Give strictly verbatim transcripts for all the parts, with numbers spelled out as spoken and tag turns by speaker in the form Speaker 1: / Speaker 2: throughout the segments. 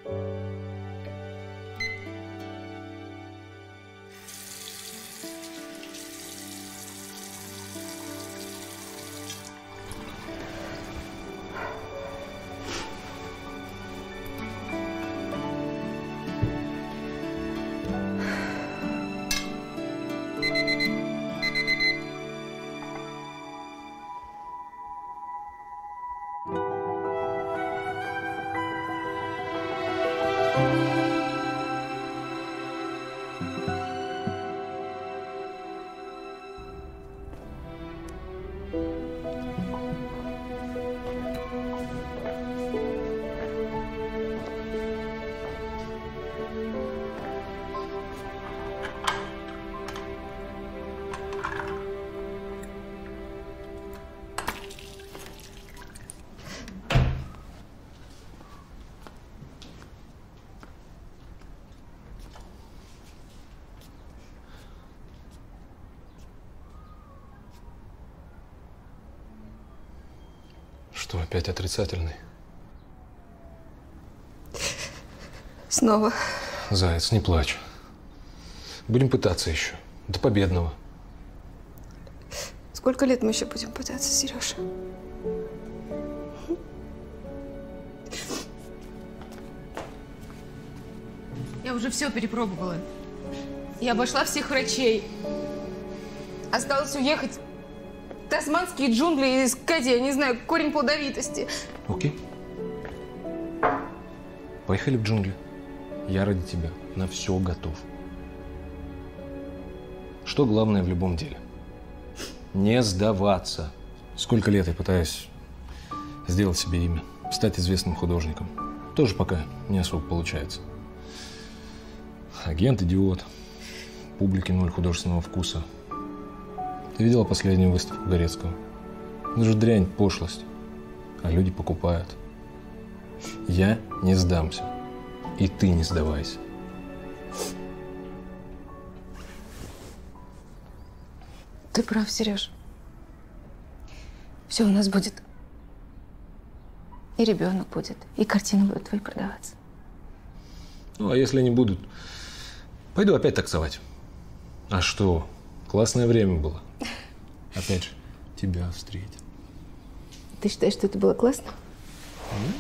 Speaker 1: Что, опять отрицательный?
Speaker 2: Снова.
Speaker 1: Заяц, не плачь. Будем пытаться еще. До победного.
Speaker 2: Сколько лет мы еще будем пытаться, Сережа?
Speaker 3: Я уже все перепробовала. Я обошла всех врачей. Осталось уехать в тасманские джунгли и искать, я не знаю, корень плодовитости.
Speaker 1: Окей. Поехали в джунгли. Я ради тебя на все готов. Что главное в любом деле? Не сдаваться. Сколько лет я пытаюсь сделать себе имя, стать известным художником. Тоже пока не особо получается. Агент идиот. Публике ноль художественного вкуса. Ты видела последнюю выставку Горецкого? Это же дрянь, пошлость. А люди покупают. Я не сдамся. И ты не сдавайся.
Speaker 2: Ты прав, Сереж. Все у нас будет. И ребенок будет, и картины будут твои продаваться.
Speaker 1: Ну, а если они будут, пойду опять таксовать. А что? Классное время было. Опять же, тебя встретил.
Speaker 2: Ты считаешь, что это было классно?
Speaker 1: Mm?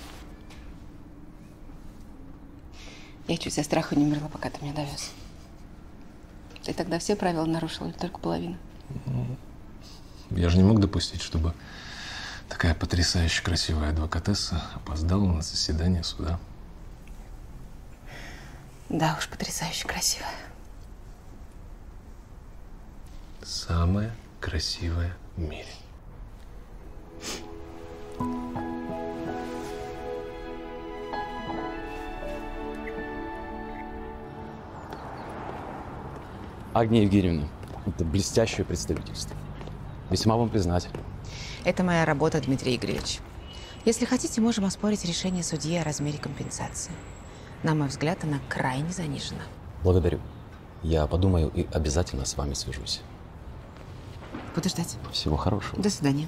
Speaker 2: Я чуть со страху не умерла, пока ты меня довез. Ты тогда все правила нарушил или только половину?
Speaker 1: Я же не мог допустить, чтобы такая потрясающе красивая адвокатесса опоздала на заседание суда.
Speaker 2: Да уж, потрясающе красивая.
Speaker 1: Самая красивая в мире.
Speaker 4: Агния Евгеньевна, это блестящее представительство. Весьма вам признателен.
Speaker 5: Это моя работа, Дмитрий Игоревич. Если хотите, можем оспорить решение судьи о размере компенсации. На мой взгляд, она крайне занижена.
Speaker 4: Благодарю. Я подумаю и обязательно с вами свяжусь.
Speaker 5: Буду ждать.
Speaker 4: Всего хорошего.
Speaker 5: До свидания.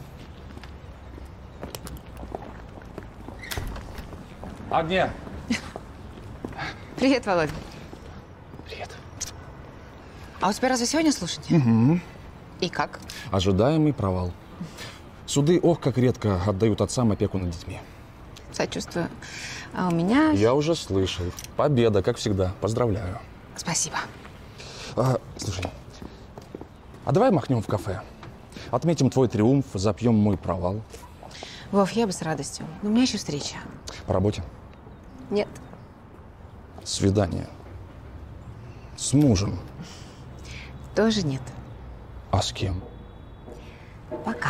Speaker 4: Агния!
Speaker 5: Привет, Володя.
Speaker 4: Привет.
Speaker 5: А у тебя разве сегодня слушать?
Speaker 6: Угу.
Speaker 5: И как?
Speaker 6: Ожидаемый провал. Суды, ох, как редко отдают отцам опеку над детьми.
Speaker 5: Сочувствую. А у меня…
Speaker 6: Я уже слышал. Победа, как всегда. Поздравляю.
Speaker 5: Спасибо.
Speaker 6: А, слушай, а давай махнем в кафе? Отметим твой триумф, запьем мой провал.
Speaker 5: Вов, я бы с радостью. Но у меня еще встреча.
Speaker 6: По работе?
Speaker 5: Нет.
Speaker 6: Свидание. С мужем?
Speaker 5: Тоже нет.
Speaker 6: А с кем?
Speaker 5: Пока.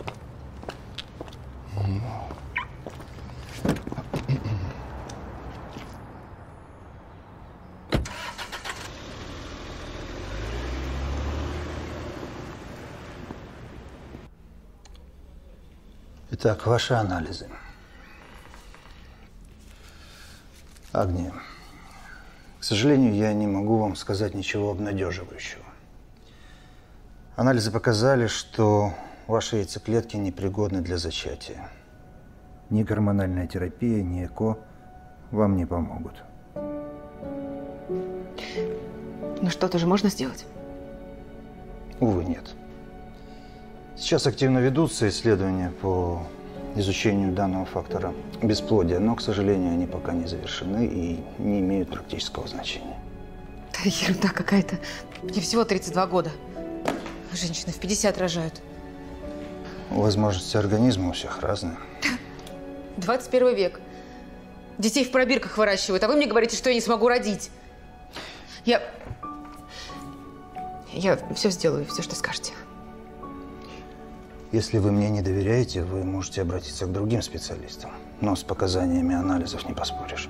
Speaker 7: Итак, ваши анализы. Агния, к сожалению, я не могу вам сказать ничего обнадеживающего. Анализы показали, что ваши яйцеклетки непригодны для зачатия. Ни гормональная терапия, ни ЭКО вам не помогут.
Speaker 2: Ну что-то же можно сделать?
Speaker 7: Увы, нет. Сейчас активно ведутся исследования по изучению данного фактора бесплодия, но, к сожалению, они пока не завершены и не имеют практического значения.
Speaker 2: Да ерунда какая-то. Мне всего тридцать два года. Женщины в пятьдесят рожают.
Speaker 7: Возможности организма у всех разные.
Speaker 2: двадцать первый век. Детей в пробирках выращивают, а вы мне говорите, что я не смогу родить. Я… Я все сделаю, все, что скажете.
Speaker 7: Если вы мне не доверяете, вы можете обратиться к другим специалистам. Но с показаниями анализов не поспоришь.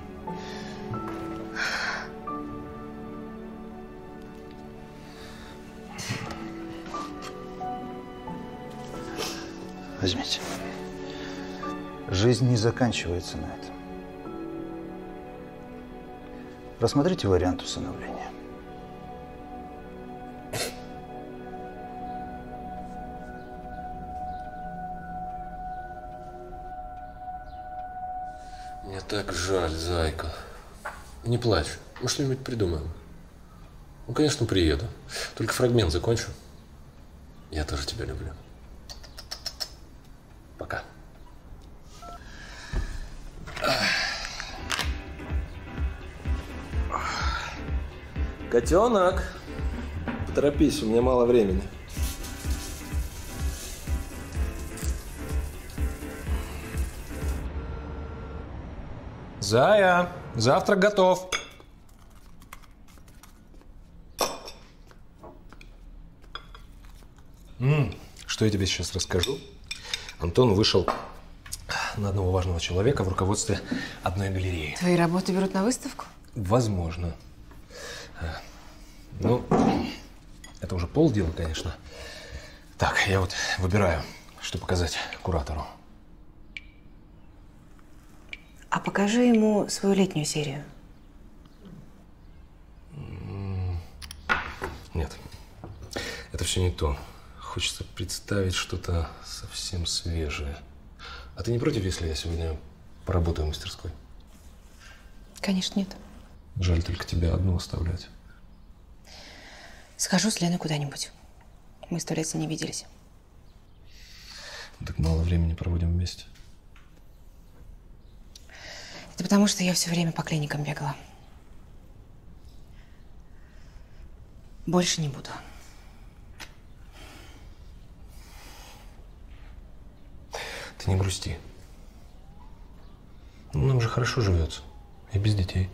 Speaker 7: Возьмите. Жизнь не заканчивается на этом. Рассмотрите вариант усыновления.
Speaker 1: Мне так жаль, зайка. Не плачь. Мы что-нибудь придумаем. Ну, конечно, приеду. Только фрагмент закончу. Я тоже тебя люблю. Пока. Котенок, поторопись, у меня мало времени. Зая, завтрак готов. М-м, что я тебе сейчас расскажу? Антон вышел на одного важного человека в руководстве одной галереи.
Speaker 2: Твои работы берут на выставку?
Speaker 1: Возможно. Ну, это уже полдела, конечно. Так, я вот выбираю, что показать куратору.
Speaker 2: А покажи ему свою летнюю серию.
Speaker 1: Нет, это все не то. Хочется представить что-то совсем свежее. А ты не против, если я сегодня поработаю в мастерской?
Speaker 2: Конечно, нет.
Speaker 1: Жаль только тебя одну оставлять.
Speaker 2: Схожу с Леной куда-нибудь. Мы сто лет не виделись.
Speaker 1: Так мало времени проводим вместе.
Speaker 2: Это потому, что я все время по клиникам бегала. Больше не буду.
Speaker 1: Ты не грусти. Ну, нам же хорошо живется. И без детей.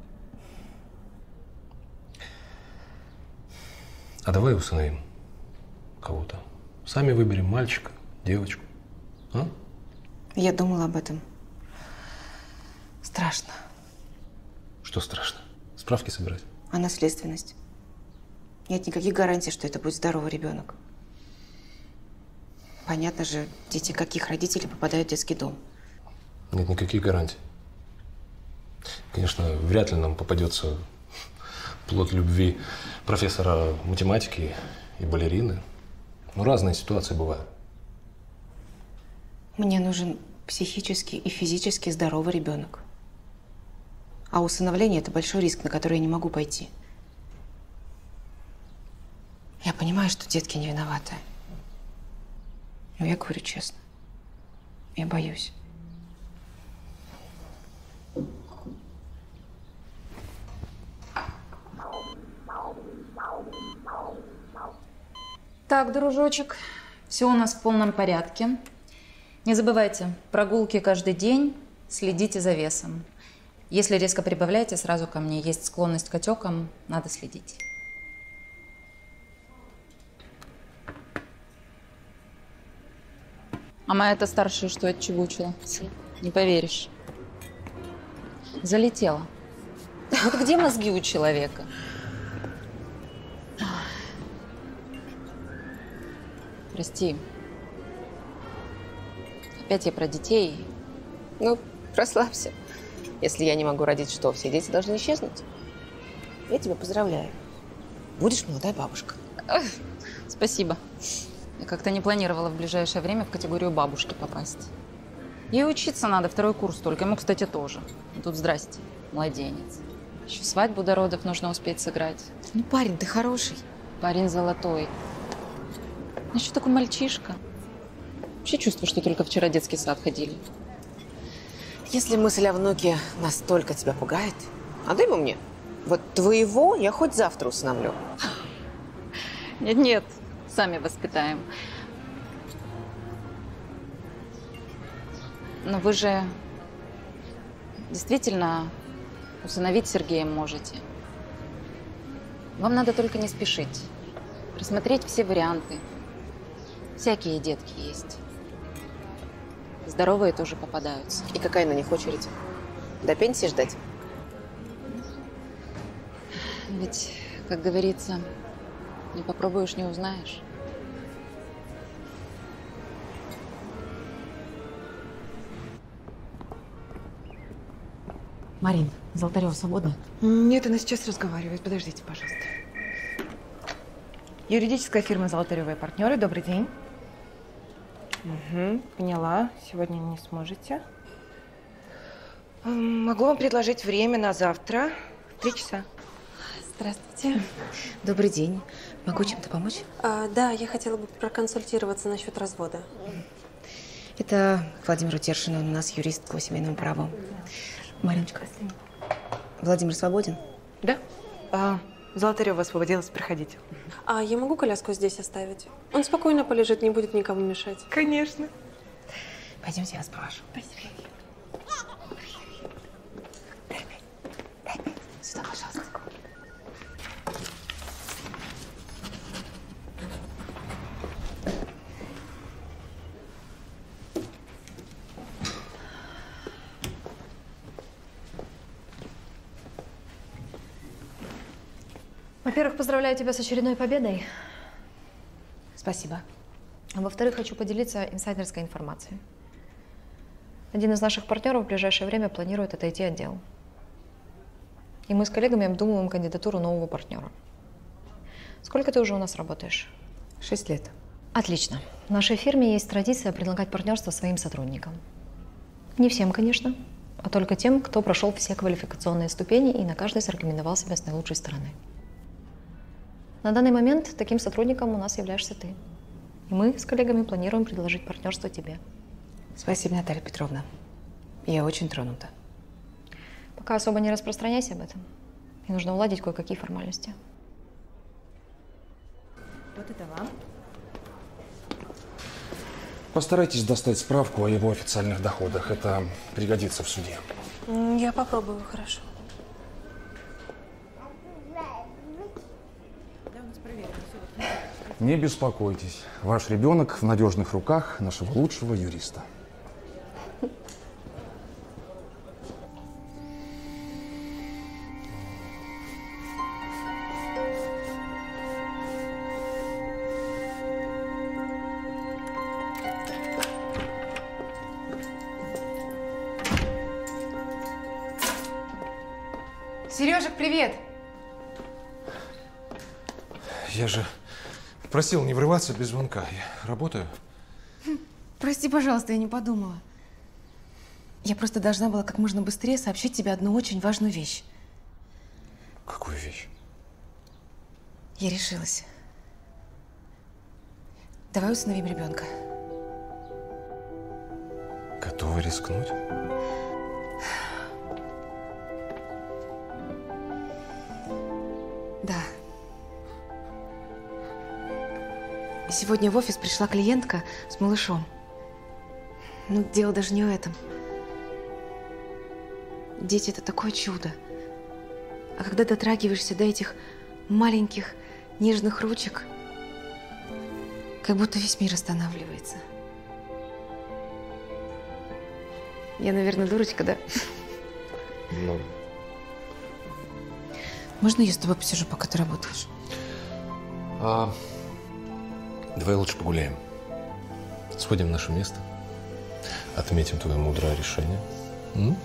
Speaker 1: А давай усыновим кого-то. Сами выберем мальчика, девочку. А?
Speaker 2: Я думала об этом. Страшно.
Speaker 1: Что страшно? Справки собирать?
Speaker 2: А наследственность? Нет никаких гарантий, что это будет здоровый ребенок. Понятно же, дети каких родителей попадают в детский дом.
Speaker 1: Нет никаких гарантий. Конечно, вряд ли нам попадется плод любви профессора математики и балерины. Но разные ситуации бывают.
Speaker 2: Мне нужен психически и физически здоровый ребенок. А усыновление – это большой риск, на который я не могу пойти. Я понимаю, что детки не виноваты. Но я говорю честно. Я боюсь.
Speaker 8: Так, дружочек, все у нас в полном порядке. Не забывайте, прогулки каждый день, следите за весом. Если резко прибавляете, сразу ко мне. Есть склонность к отекам, надо следить. А моя-то старшая что, от чего учила? Не поверишь. Залетела. Вот где мозги у человека? Прости. Опять я про детей.
Speaker 2: Ну, расслабься. Если я не могу родить, что, все дети должны исчезнуть? Я тебя поздравляю. Будешь молодая бабушка.
Speaker 8: Эх, спасибо. Я как-то не планировала в ближайшее время в категорию бабушки попасть. Ей учиться надо, второй курс только. Ему, кстати, тоже. И тут здрасте, младенец. Еще свадьбу до родов нужно успеть сыграть.
Speaker 5: Ну, парень, ты хороший.
Speaker 8: Парень золотой. А еще такой мальчишка. Вообще чувствую, что только вчера детский сад ходили.
Speaker 2: Если мысль о внуке настолько тебя пугает, отдай его мне. Вот твоего я хоть завтра усыновлю.
Speaker 8: Нет-нет, сами воспитаем. Но вы же действительно усыновить Сергея можете. Вам надо только не спешить. Рассмотреть все варианты. Всякие детки есть. Здоровые тоже попадаются.
Speaker 2: И какая на них очередь? До пенсии ждать?
Speaker 8: Ведь, как говорится, не попробуешь, не узнаешь.
Speaker 5: Марин, Золотарева свободна?
Speaker 9: Нет, она сейчас разговаривает. Подождите, пожалуйста. Юридическая фирма «Золотарева и партнеры». Добрый день. Угу, поняла. Сегодня не сможете. Могу вам предложить время на завтра в три часа.
Speaker 10: Здравствуйте.
Speaker 5: Добрый день. Могу чем-то помочь?
Speaker 10: А, да, я хотела бы проконсультироваться насчет развода.
Speaker 5: Это Владимир Тершин, он у нас юрист по семейному праву. Мариночка, Владимир свободен?
Speaker 9: Да. А, Золотарева освободилась, проходите.
Speaker 10: А я могу коляску здесь оставить? Он спокойно полежит, не будет никому мешать.
Speaker 9: Конечно.
Speaker 5: Пойдемте, я вас провожу.
Speaker 9: Спасибо.
Speaker 5: Сюда, пожалуйста.
Speaker 11: Во-первых, поздравляю тебя с очередной победой.
Speaker 5: Спасибо.
Speaker 11: А во-вторых, хочу поделиться инсайдерской информацией. Один из наших партнеров в ближайшее время планирует отойти от дел. И мы с коллегами обдумываем кандидатуру нового партнера. Сколько ты уже у нас работаешь?
Speaker 5: Шесть лет.
Speaker 11: Отлично. В нашей фирме есть традиция предлагать партнерство своим сотрудникам. Не всем, конечно, а только тем, кто прошел все квалификационные ступени и на каждой зарекомендовал себя с наилучшей стороны. На данный момент таким сотрудником у нас являешься ты. И мы с коллегами планируем предложить партнерство тебе.
Speaker 5: Спасибо, Наталья Петровна. Я очень тронута.
Speaker 11: Пока особо не распространяйся об этом. Мне нужно уладить кое-какие формальности.
Speaker 9: Вот это вам.
Speaker 6: Постарайтесь достать справку о его официальных доходах. Это пригодится в суде.
Speaker 10: Я попробую, хорошо.
Speaker 6: Не беспокойтесь. Ваш ребенок в надежных руках нашего лучшего юриста.
Speaker 9: Сережек, привет!
Speaker 1: Я же просил не врываться без звонка. Я работаю.
Speaker 5: Прости, пожалуйста, я не подумала. Я просто должна была как можно быстрее сообщить тебе одну очень важную вещь.
Speaker 1: Какую вещь?
Speaker 5: Я решилась. Давай усыновим ребенка.
Speaker 1: Готова рискнуть?
Speaker 5: Да. Сегодня в офис пришла клиентка с малышом. Ну, дело даже не в этом. Дети – это такое чудо. А когда дотрагиваешься до этих маленьких нежных ручек, как будто весь мир останавливается. Я, наверное, дурочка, да?
Speaker 1: Ну.
Speaker 5: Можно я с тобой посижу, пока ты работаешь?
Speaker 1: А, давай лучше погуляем. Сходим в наше место. Отметим твое мудрое решение. М?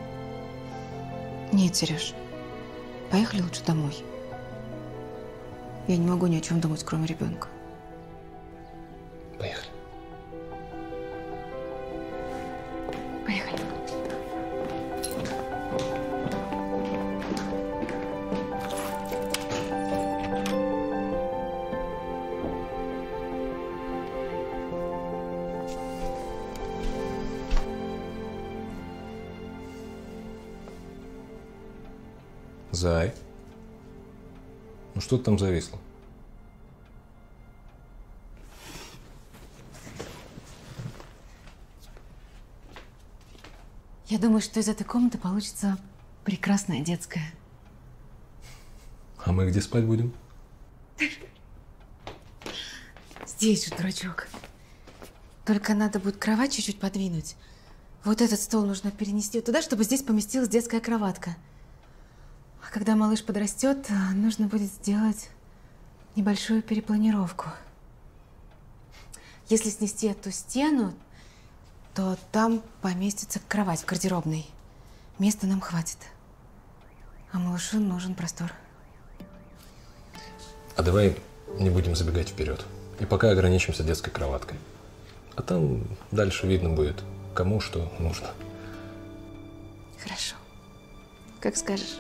Speaker 5: Нет, Сереж. Поехали лучше домой. Я не могу ни о чем думать, кроме ребенка.
Speaker 1: Поехали. Зай? Ну что ты там зависло?
Speaker 5: Я думаю, что из этой комнаты получится прекрасная детская.
Speaker 1: А мы где спать будем?
Speaker 5: Здесь же, дурачок. Только надо будет кровать чуть-чуть подвинуть. Вот этот стол нужно перенести туда, чтобы здесь поместилась детская кроватка. А когда малыш подрастет, нужно будет сделать небольшую перепланировку. Если снести эту стену, то там поместится кровать в гардеробной. Места нам хватит. А малышу нужен простор.
Speaker 1: А давай не будем забегать вперед. И пока ограничимся детской кроваткой. А там дальше видно будет, кому что нужно.
Speaker 5: Хорошо. Как скажешь.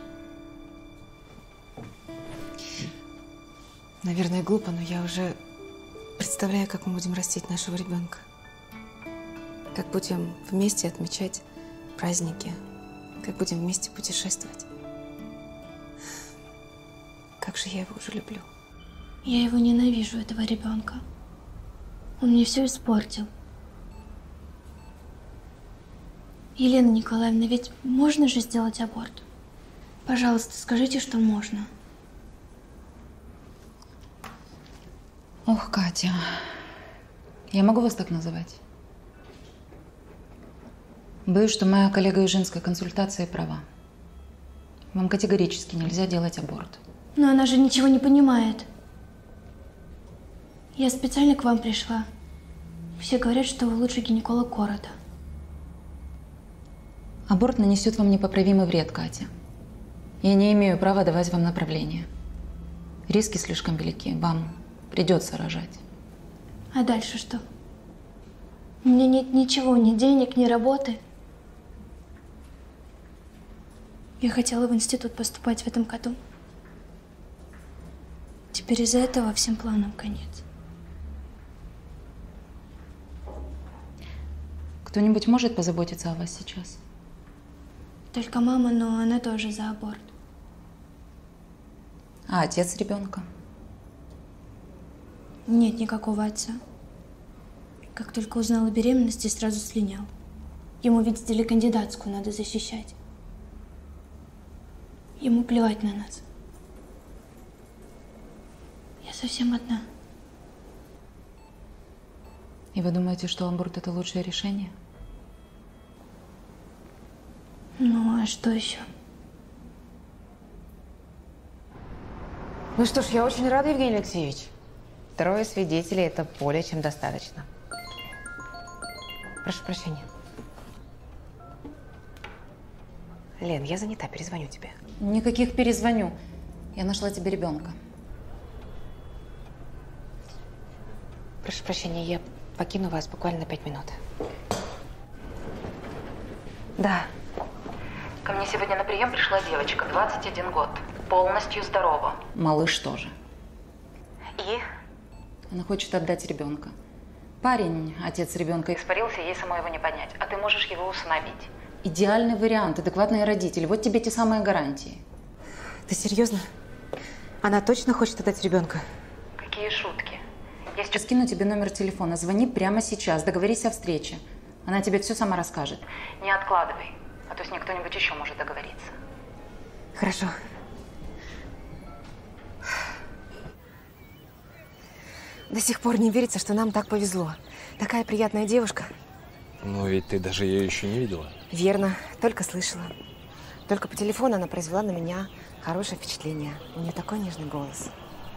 Speaker 5: Наверное, глупо, но я уже представляю, как мы будем растить нашего ребенка. Как будем вместе отмечать праздники. Как будем вместе путешествовать. Как же я его уже люблю.
Speaker 12: Я его ненавижу, этого ребенка. Он мне все испортил. Елена Николаевна, ведь можно же сделать аборт? Пожалуйста, скажите, что можно.
Speaker 8: Ох, Катя. Я могу вас так называть? Боюсь, что моя коллега из женской консультации права. Вам категорически нельзя делать аборт.
Speaker 12: Но она же ничего не понимает. Я специально к вам пришла. Все говорят, что вы лучший гинеколог города.
Speaker 8: Аборт нанесет вам непоправимый вред, Катя. Я не имею права давать вам направление. Риски слишком велики. Вам придется рожать.
Speaker 12: А дальше что? У меня нет ничего, ни денег, ни работы. Я хотела в институт поступать в этом году. Теперь из-за этого всем планам конец.
Speaker 8: Кто-нибудь может позаботиться о вас сейчас?
Speaker 12: Только мама, но она тоже за аборт.
Speaker 8: А отец ребенка?
Speaker 12: Нет никакого отца. Как только узнал о беременности, сразу слинял. Ему, видите ли, кандидатскую надо защищать. Ему плевать на нас. Я совсем одна.
Speaker 8: И вы думаете, что аборт – это лучшее решение?
Speaker 12: Ну, а что еще?
Speaker 2: Ну что ж, я очень рада, Евгений Алексеевич. Трое свидетелей – это более чем достаточно. Прошу прощения. Лен, я занята, перезвоню тебе.
Speaker 8: Никаких перезвоню. Я нашла тебе ребенка.
Speaker 2: Прошу прощения, я покину вас буквально на пять минут. Да.
Speaker 8: Ко мне сегодня на прием пришла девочка, двадцать один год. Полностью здорова. Малыш тоже.
Speaker 2: И?
Speaker 8: Она хочет отдать ребенка. Парень, отец ребенка, испарился, ей самой его не понять. А ты можешь его усыновить. Идеальный вариант, адекватные родители. Вот тебе те самые гарантии.
Speaker 2: Ты серьезно? Она точно хочет отдать ребенка?
Speaker 8: Какие шутки. Я сейчас кину тебе номер телефона. Звони прямо сейчас, договорись о встрече. Она тебе все сама расскажет. Не откладывай, а то с ней кто-нибудь еще может договориться.
Speaker 2: Хорошо. До сих пор не верится, что нам так повезло. Такая приятная девушка.
Speaker 1: Но ведь ты даже ее еще не видела.
Speaker 2: Верно, только слышала. Только по телефону она произвела на меня хорошее впечатление. У нее такой нежный голос.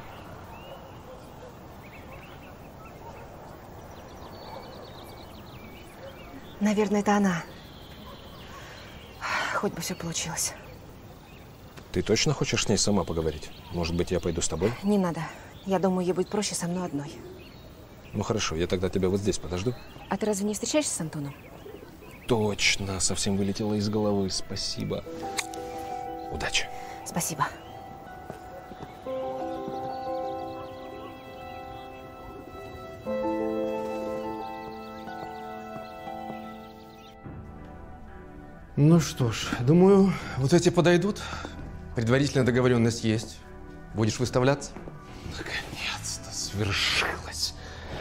Speaker 2: Наверное, это она. Хоть бы все получилось.
Speaker 1: Ты точно хочешь с ней сама поговорить? Может быть, я пойду с тобой?
Speaker 2: Не надо. Я думаю, ей будет проще со мной одной.
Speaker 1: Ну хорошо, я тогда тебя вот здесь подожду.
Speaker 2: А ты разве не встречаешься с Антоном?
Speaker 1: Точно, совсем вылетело из головы. Спасибо. Удачи.
Speaker 2: Спасибо.
Speaker 6: Ну что ж, думаю, вот эти подойдут.
Speaker 13: Предварительная договоренность есть. Будешь выставляться?
Speaker 1: Наконец-то свершилось.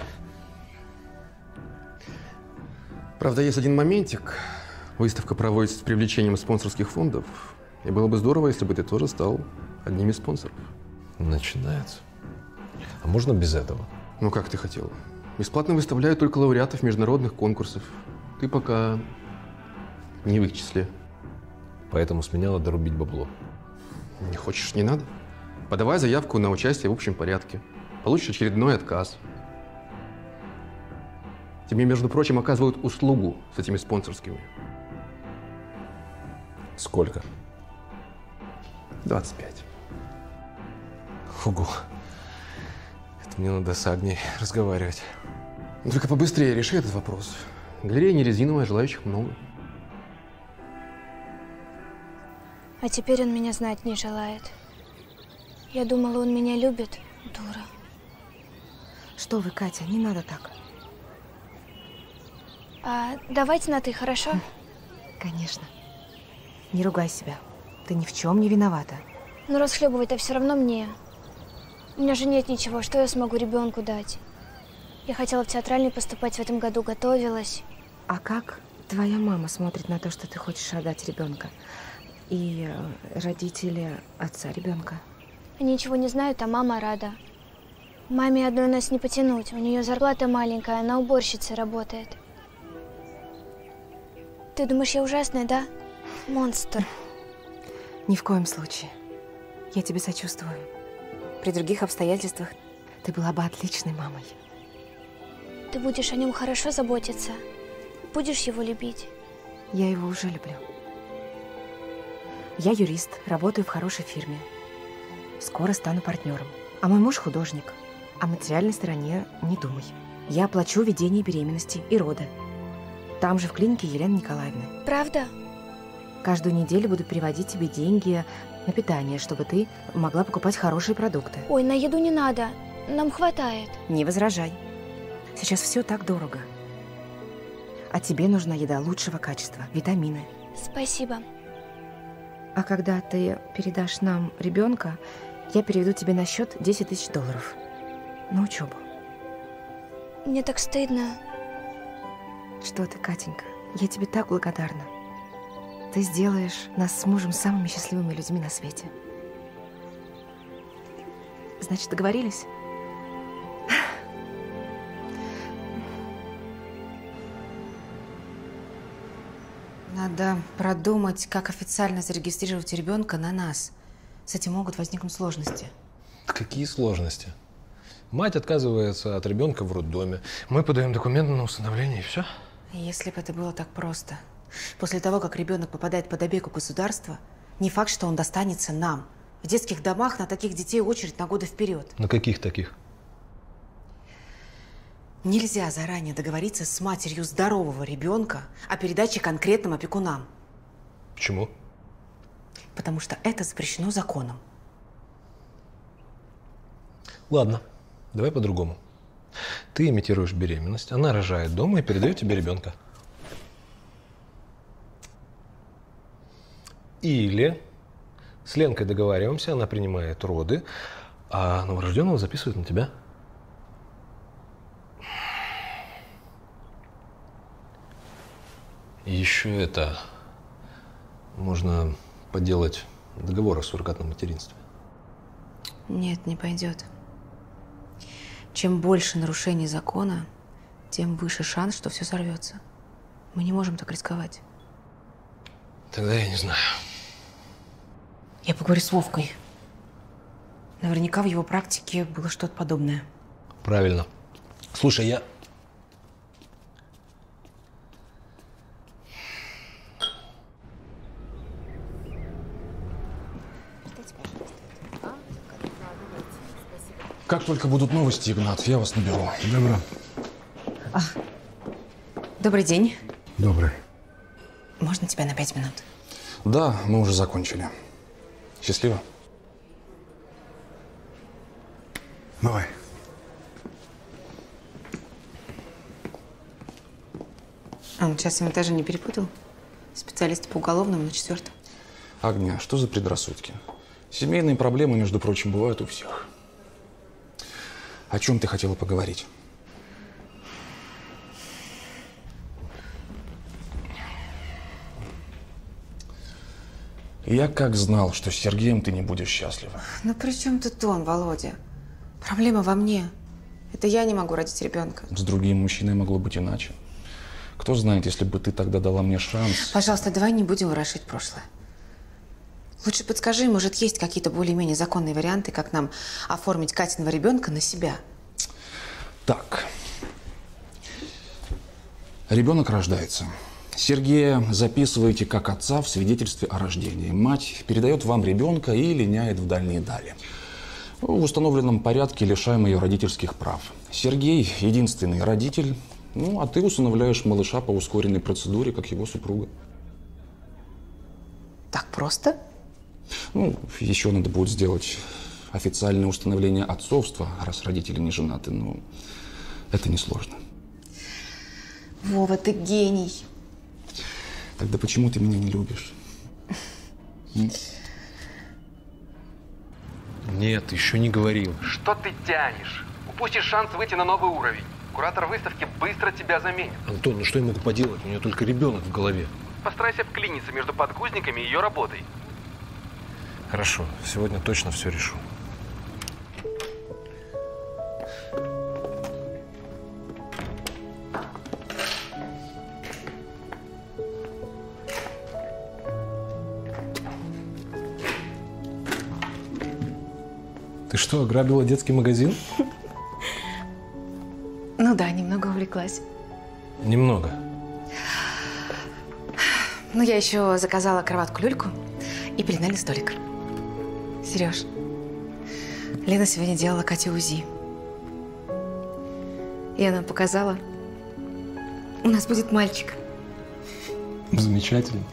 Speaker 13: Правда, есть один моментик. Выставка проводится с привлечением спонсорских фондов. И было бы здорово, если бы ты тоже стал одним из спонсоров.
Speaker 1: Начинается. А можно без этого?
Speaker 13: Ну, как ты хотел. Бесплатно выставляют только лауреатов международных конкурсов. Ты пока не в их числе.
Speaker 1: Поэтому с меня надо рубить бабло.
Speaker 13: Не хочешь, не надо. Подавай заявку на участие в общем порядке. Получишь очередной отказ. Тебе, между прочим, оказывают услугу с этими спонсорскими.
Speaker 1: Сколько?
Speaker 13: двадцать пять.
Speaker 1: Ого. Это мне надо с Агнией разговаривать.
Speaker 13: Ну, только побыстрее реши этот вопрос. Галерея не резиновая, желающих много.
Speaker 12: А теперь он меня знать не желает. Я думала, он меня любит. Дура.
Speaker 5: Что вы, Катя, не надо так.
Speaker 12: А давайте на «ты», хорошо?
Speaker 5: Конечно. Не ругай себя. Ты ни в чем не виновата.
Speaker 12: Но расхлебывать-то все равно мне. У меня же нет ничего, что я смогу ребенку дать. Я хотела в театральный поступать в этом году, готовилась.
Speaker 5: А как твоя мама смотрит на то, что ты хочешь отдать ребенка? И родители отца ребенка?
Speaker 12: Они ничего не знают, а мама рада. Маме одной нас не потянуть. У нее зарплата маленькая, она уборщицей работает. Ты думаешь, я ужасная, да? Монстр.
Speaker 5: Ни в коем случае. Я тебе сочувствую. При других обстоятельствах ты была бы отличной мамой.
Speaker 12: Ты будешь о нем хорошо заботиться? Будешь его любить?
Speaker 5: Я его уже люблю. Я юрист, работаю в хорошей фирме. Скоро стану партнером. А мой муж художник. О материальной стороне не думай. Я оплачу ведение беременности и рода. Там же в клинике Елены Николаевны.
Speaker 12: Правда?
Speaker 5: Каждую неделю буду переводить тебе деньги на питание, чтобы ты могла покупать хорошие продукты.
Speaker 12: Ой, на еду не надо. Нам хватает.
Speaker 5: Не возражай. Сейчас все так дорого. А тебе нужна еда лучшего качества, витамины.
Speaker 12: Спасибо.
Speaker 5: А когда ты передашь нам ребенка, я переведу тебе на счет десять тысяч долларов. На учебу.
Speaker 12: Мне так стыдно.
Speaker 5: Что ты, Катенька, я тебе так благодарна. Ты сделаешь нас с мужем самыми счастливыми людьми на свете. Значит, договорились? Надо продумать, как официально зарегистрировать ребенка на нас. С этим могут возникнуть сложности.
Speaker 1: Какие сложности? Мать отказывается от ребенка в роддоме. Мы подаем документы на усыновление, и все.
Speaker 5: Если бы это было так просто. После того, как ребенок попадает под опеку государства, не факт, что он достанется нам. В детских домах на таких детей очередь на годы вперед.
Speaker 1: На каких таких?
Speaker 5: Нельзя заранее договориться с матерью здорового ребенка о передаче конкретным опекунам.
Speaker 1: Почему?
Speaker 5: Потому что это запрещено законом.
Speaker 1: Ладно, давай по-другому. Ты имитируешь беременность, она рожает дома и передает тебе ребенка. Или с Ленкой договариваемся, она принимает роды, а новорожденного записывают на тебя. И еще это можно поделать договор о суррогатном материнстве.
Speaker 5: Нет, не пойдет. Чем больше нарушений закона, тем выше шанс, что все сорвется. Мы не можем так рисковать.
Speaker 1: Тогда я не знаю.
Speaker 5: Я поговорю с Вовкой. Наверняка в его практике было что-то подобное.
Speaker 1: Правильно. Слушай, я...
Speaker 6: Как только будут новости, Игнат, я вас наберу. Добро.
Speaker 5: А, добрый день.
Speaker 6: Добрый.
Speaker 5: Можно тебя на пять минут?
Speaker 6: Да, мы уже закончили. Счастливо. Давай.
Speaker 5: А он часом этаже не перепутал? Специалист по уголовному на четвертом.
Speaker 6: Агния, что за предрассудки? Семейные проблемы, между прочим, бывают у всех. О чем ты хотела поговорить? Я как знал, что с Сергеем ты не будешь счастлива.
Speaker 5: Ну при чем тут он, Володя? Проблема во мне. Это я не могу родить ребенка.
Speaker 6: С другим мужчиной могло быть иначе. Кто знает, если бы ты тогда дала мне шанс.
Speaker 5: Пожалуйста, давай не будем ворошить прошлое. Лучше подскажи, может, есть какие-то более-менее законные варианты, как нам оформить Катиного ребенка на себя?
Speaker 6: Так. Ребенок рождается. Сергея записываете как отца в свидетельстве о рождении. Мать передает вам ребенка и линяет в дальние дали. В установленном порядке лишаем ее родительских прав. Сергей – единственный родитель, ну, а ты усыновляешь малыша по ускоренной процедуре, как его супруга.
Speaker 5: Так просто?
Speaker 6: Ну, еще надо будет сделать официальное установление отцовства, раз родители не женаты, но это несложно.
Speaker 5: Вова, ты гений.
Speaker 6: Тогда почему ты меня не любишь?
Speaker 1: Нет, еще не говорил.
Speaker 13: Что ты тянешь? Упустишь шанс выйти на новый уровень. Куратор выставки быстро тебя заменит.
Speaker 1: Антон, ну что я могу поделать? У нее только ребенок в голове.
Speaker 13: Постарайся вклиниться между подгузниками и ее работой.
Speaker 1: Хорошо, сегодня точно все решу. Ты что, ограбила детский магазин?
Speaker 5: Ну да, немного увлеклась.
Speaker 1: Немного.
Speaker 5: Ну, я еще заказала кроватку-люльку и пеленальный столик. Сереж, Лена сегодня делала Кате УЗИ. И она показала, у нас будет мальчик.
Speaker 1: Замечательно.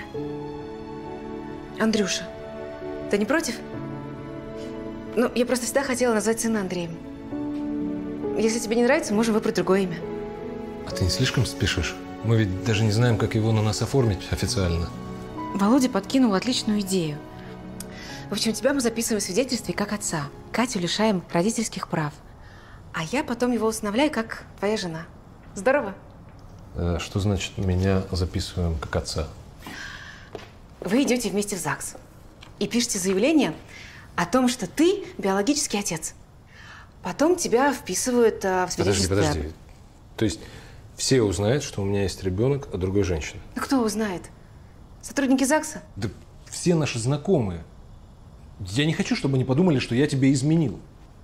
Speaker 5: Андрюша, ты не против? Ну, я просто всегда хотела назвать сына Андреем. Если тебе не нравится, можем выбрать другое имя.
Speaker 1: А ты не слишком спешишь? Мы ведь даже не знаем, как его на нас оформить официально.
Speaker 5: Володя подкинул отличную идею. В общем, тебя мы записываем в свидетельстве как отца. Катю лишаем родительских прав. А я потом его усыновляю как твоя жена. Здорово?
Speaker 1: Э, что значит, меня записываем как отца?
Speaker 5: Вы идете вместе в ЗАГС и пишете заявление о том, что ты биологический отец. Потом тебя вписывают а, в свидетельство.
Speaker 1: Подожди, подожди. То есть все узнают, что у меня есть ребенок от другой женщины?
Speaker 5: Ну, кто узнает? Сотрудники ЗАГСа?
Speaker 1: Да все наши знакомые. Я не хочу, чтобы они подумали, что я тебе изменил.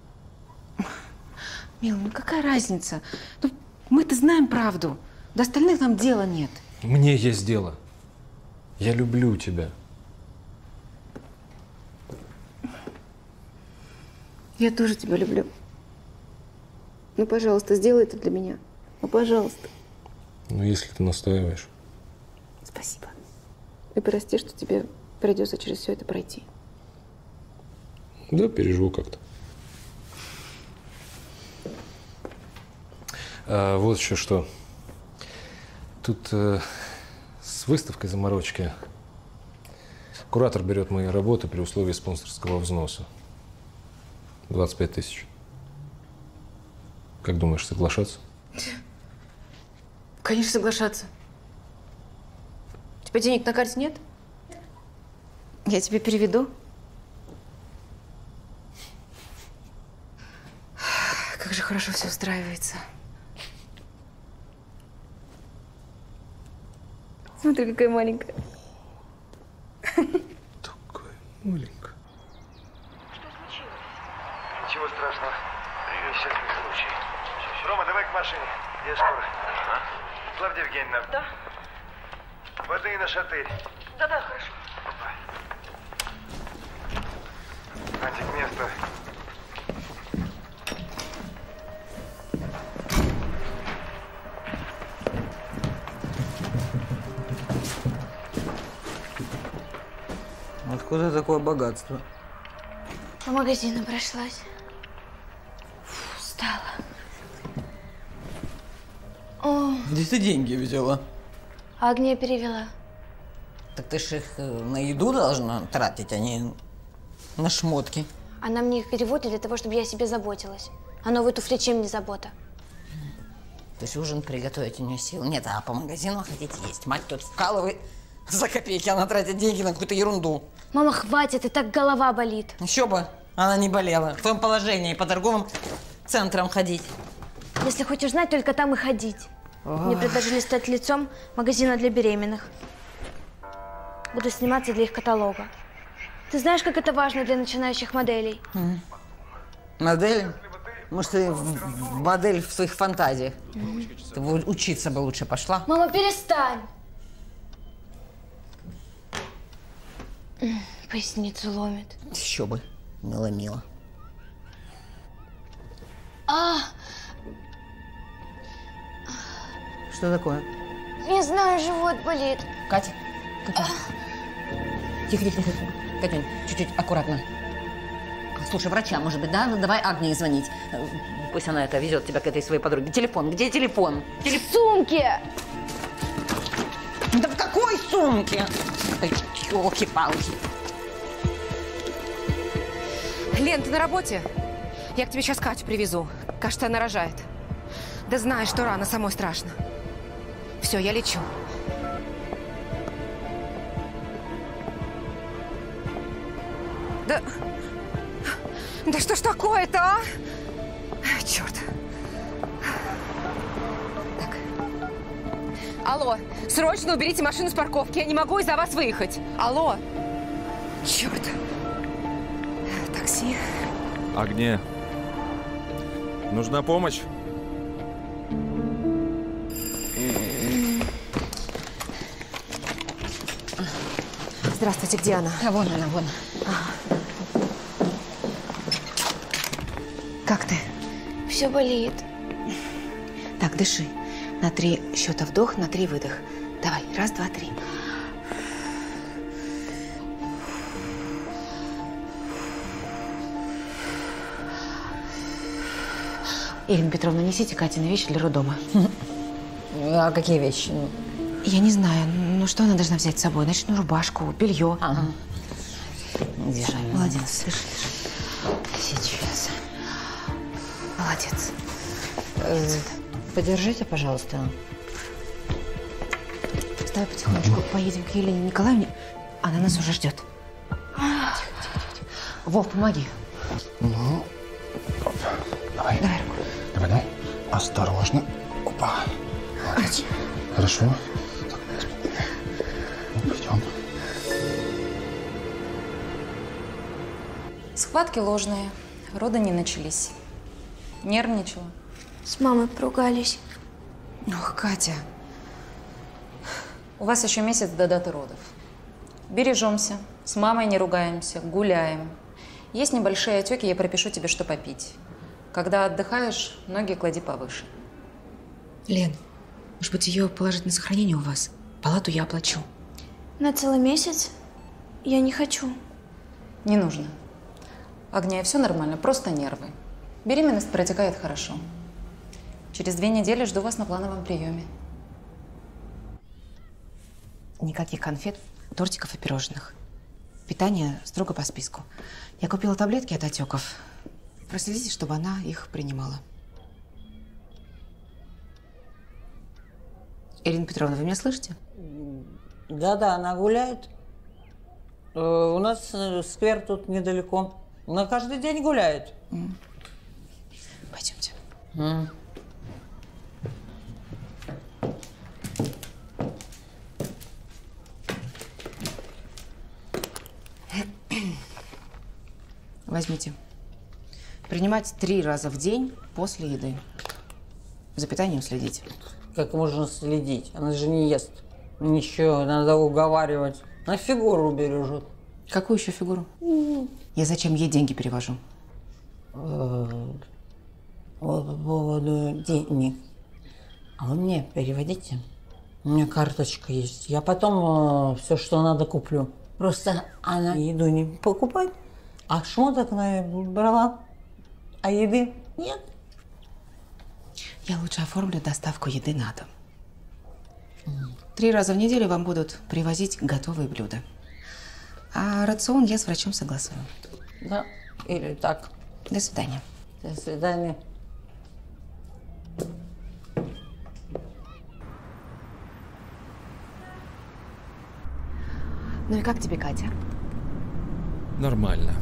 Speaker 5: Мил, ну какая разница? Ну, мы-то знаем правду. До остальных нам дела нет.
Speaker 1: Мне есть дело. Я люблю тебя.
Speaker 5: Я тоже тебя люблю. Ну, пожалуйста, сделай это для меня. Ну, пожалуйста.
Speaker 1: Ну, если ты настаиваешь.
Speaker 5: Спасибо. И прости, что тебе придется через все это пройти.
Speaker 1: Да, переживу как-то. А, вот еще что. Тут э, с выставкой заморочки. Куратор берет мои работы при условии спонсорского взноса. двадцать пять тысяч. Как думаешь, соглашаться?
Speaker 5: Конечно, соглашаться. У тебя денег на карте нет? Я тебе переведу. Как же хорошо все устраивается. Смотри, какая маленькая.
Speaker 1: Такая маленькая.
Speaker 14: Ничего страшного. Несчастный случай. Рома, давай к машине. Я скоро. Ага. Клавдия Евгеньевна.
Speaker 10: Да?
Speaker 14: Воды на шатырь.
Speaker 10: Да-да, хорошо.
Speaker 14: Антик, к месту.
Speaker 15: Откуда такое богатство?
Speaker 12: По магазину прошлась. Фу, устала. О,
Speaker 15: Где ты деньги взяла?
Speaker 12: Агния перевела.
Speaker 15: Так ты ж их на еду должна тратить, а не
Speaker 16: на шмотки.
Speaker 12: Она мне их переводит для того, чтобы я о себе заботилась. А новые туфли чем не забота?
Speaker 16: То есть ужин приготовить у нее сил нет, а по магазину хотите есть. Мать тут вкалывает за копейки, она тратит деньги на какую-то ерунду.
Speaker 12: Мама, хватит, и так голова болит.
Speaker 16: Еще бы она не болела. В твоем положении по торговым центрам ходить.
Speaker 12: Если хочешь знать, только там и ходить.
Speaker 16: Ох.
Speaker 12: Мне предложили стать лицом магазина для беременных. Буду сниматься для их каталога. Ты знаешь, как это важно для начинающих моделей?
Speaker 16: Mm. Модель? Может, ты в, в модель в своих фантазиях. Mm. Ты бы учиться бы лучше пошла.
Speaker 12: Мама, перестань! Поясницу ломит.
Speaker 16: Еще бы. Не ломила.
Speaker 12: А!
Speaker 16: Что такое?
Speaker 12: Не знаю, живот болит.
Speaker 16: Катя? Катя. Тихо, тихо, тихо. Катюнь, чуть-чуть аккуратно. Слушай, врача, может быть, да? Ну, давай Агнии звонить. Пусть она это везет тебя к этой своей подруге. Телефон, где телефон? Телеф...
Speaker 12: В сумке!
Speaker 16: Да в какой сумке? Ёлки-палки.
Speaker 2: Лен, ты на работе? Я к тебе сейчас Катю привезу. Кажется, она рожает. Да знаешь, что рано, самой страшно. Все, я лечу. Да... Да что ж такое-то, а? Черт. Так. Алло, срочно уберите машину с парковки. Я не могу из-за вас выехать. Алло. Черт. Такси.
Speaker 17: Агния, нужна помощь?
Speaker 2: Здравствуйте, где она?
Speaker 16: А вон она, вон.
Speaker 2: А. Как ты?
Speaker 12: Все болит.
Speaker 2: Так, дыши. На три счета вдох, на три выдох. Давай, раз, два, три. Ирина Петровна, несите Катины вещи для роддома.
Speaker 16: А какие вещи?
Speaker 2: Я не знаю. Ну, что она должна взять с собой? Ночную рубашку, белье.
Speaker 16: Ага. Держи.
Speaker 2: Молодец. Дыши, дыши. Сейчас. Молодец.
Speaker 16: Подержите, пожалуйста.
Speaker 2: Давай потихонечку поедем к Елене Николаевне. Она нас уже ждет. Тихо, тихо, тихо. Вов, помоги.
Speaker 6: Ну, давай.
Speaker 2: Давай руку.
Speaker 6: Давай, давай. Осторожно. Опа. Молодец. Хорошо. Ну, пойдем.
Speaker 8: Схватки ложные. Роды не начались. Нервничала.
Speaker 12: С мамой поругались.
Speaker 8: Ох, Катя. У вас еще месяц до даты родов. Бережемся, с мамой не ругаемся, гуляем. Есть небольшие отеки, я пропишу тебе, что попить. Когда отдыхаешь, ноги клади повыше.
Speaker 2: Лен, может быть, ее положить на сохранение у вас? Палату я оплачу.
Speaker 12: На целый месяц? Я не хочу.
Speaker 8: Не нужно. Агния, все нормально, просто нервы. Беременность протекает хорошо. Через две недели жду вас на плановом приеме.
Speaker 2: Никаких конфет, тортиков и пирожных. Питание строго по списку. Я купила таблетки от отеков. Проследите, чтобы она их принимала. Ирина Петровна, вы меня слышите?
Speaker 18: Да-да, она гуляет. Э, у нас сквер тут недалеко. Она каждый день гуляет.
Speaker 2: Mm. Пойдемте.
Speaker 18: Mm.
Speaker 2: Возьмите. Принимать три раза в день после еды. За питанием следите.
Speaker 18: Как можно следить? Она же не ест. Ничего, надо уговаривать. На фигуру бережет.
Speaker 2: Какую еще фигуру? Mm. Я зачем ей деньги перевожу?
Speaker 18: Вот по поводу денег. А вы мне переводите? У меня карточка есть. Я потом э, все, что надо, куплю. Просто она еду не покупает, а шмоток она брала, а еды нет.
Speaker 2: Я лучше оформлю доставку еды на дом. Mm. Три раза в неделю вам будут привозить готовые блюда. А рацион я с врачом согласую.
Speaker 18: Да, или так.
Speaker 2: До свидания.
Speaker 18: До свидания.
Speaker 2: Ну и как тебе, Катя?
Speaker 17: Нормально.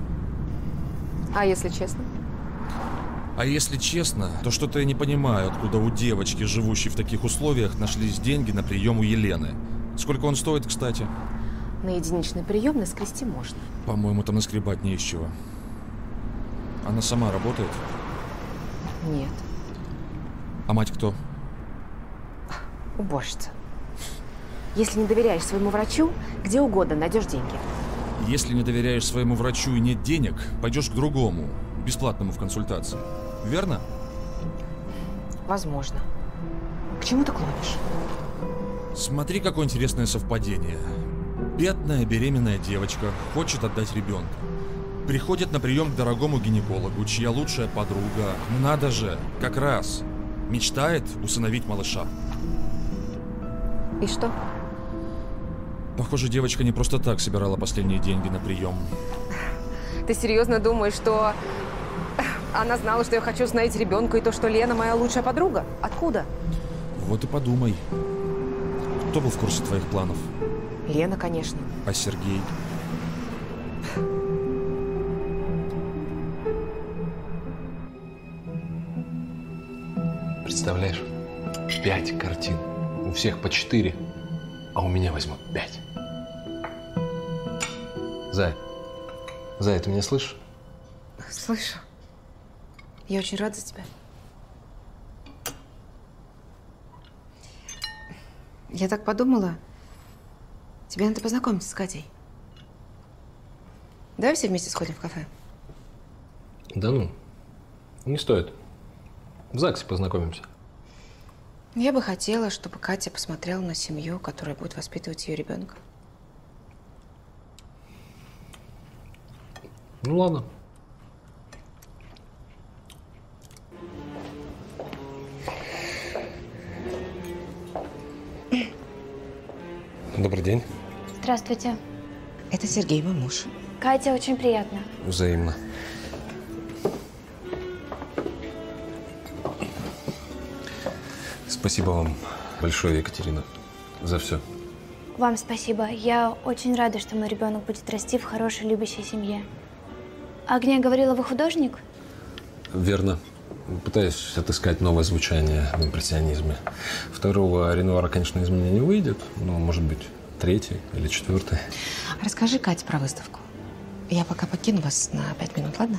Speaker 2: А если честно?
Speaker 17: А если честно, то что-то я не понимаю, откуда у девочки, живущей в таких условиях, нашлись деньги на прием у Елены. Сколько он стоит, кстати?
Speaker 2: На единичный прием наскрести можно.
Speaker 17: По-моему, там наскребать не из чего. Она сама работает?
Speaker 2: Нет.
Speaker 17: А мать кто?
Speaker 2: Уборщица. Если не доверяешь своему врачу, где угодно найдешь деньги.
Speaker 17: Если не доверяешь своему врачу и нет денег, пойдешь к другому, бесплатному в консультации. Верно?
Speaker 2: Возможно. К чему ты клонишь?
Speaker 17: Смотри, какое интересное совпадение. Бедная беременная девочка хочет отдать ребенка. Приходит на прием к дорогому гинекологу, чья лучшая подруга, надо же, как раз, мечтает усыновить малыша.
Speaker 2: И что?
Speaker 17: Похоже, девочка не просто так собирала последние деньги на прием.
Speaker 2: Ты серьезно думаешь, что она знала, что я хочу усыновить ребенка, и то, что Лена моя лучшая подруга? Откуда?
Speaker 17: Вот и подумай. Кто был в курсе твоих планов?
Speaker 2: Лена, конечно.
Speaker 17: А Сергей?
Speaker 1: Представляешь? Пять картин. У всех по четыре, а у меня возьмут пять. Зай, Зай, ты меня слышишь?
Speaker 2: Слышу. Я очень рада за тебя. Я так подумала, тебе надо познакомиться с Катей. Давай все вместе сходим в кафе.
Speaker 1: Да ну, не стоит. В ЗАГСе познакомимся.
Speaker 2: Я бы хотела, чтобы Катя посмотрела на семью, которая будет воспитывать ее ребенка.
Speaker 1: Ну ладно. Добрый день.
Speaker 12: Здравствуйте.
Speaker 2: Это Сергей, мой муж.
Speaker 12: Катя, очень приятно.
Speaker 1: Взаимно. Спасибо вам большое, Екатерина, за все.
Speaker 12: Вам спасибо. Я очень рада, что мой ребенок будет расти в хорошей, любящей семье. Агния говорила, вы художник?
Speaker 1: Верно. Пытаюсь отыскать новое звучание в импрессионизме. Второго Ренуара, конечно, из меня не выйдет, но, может быть, третий или четвертый.
Speaker 2: Расскажи, Катя, про выставку. Я пока покину вас на пять минут, ладно?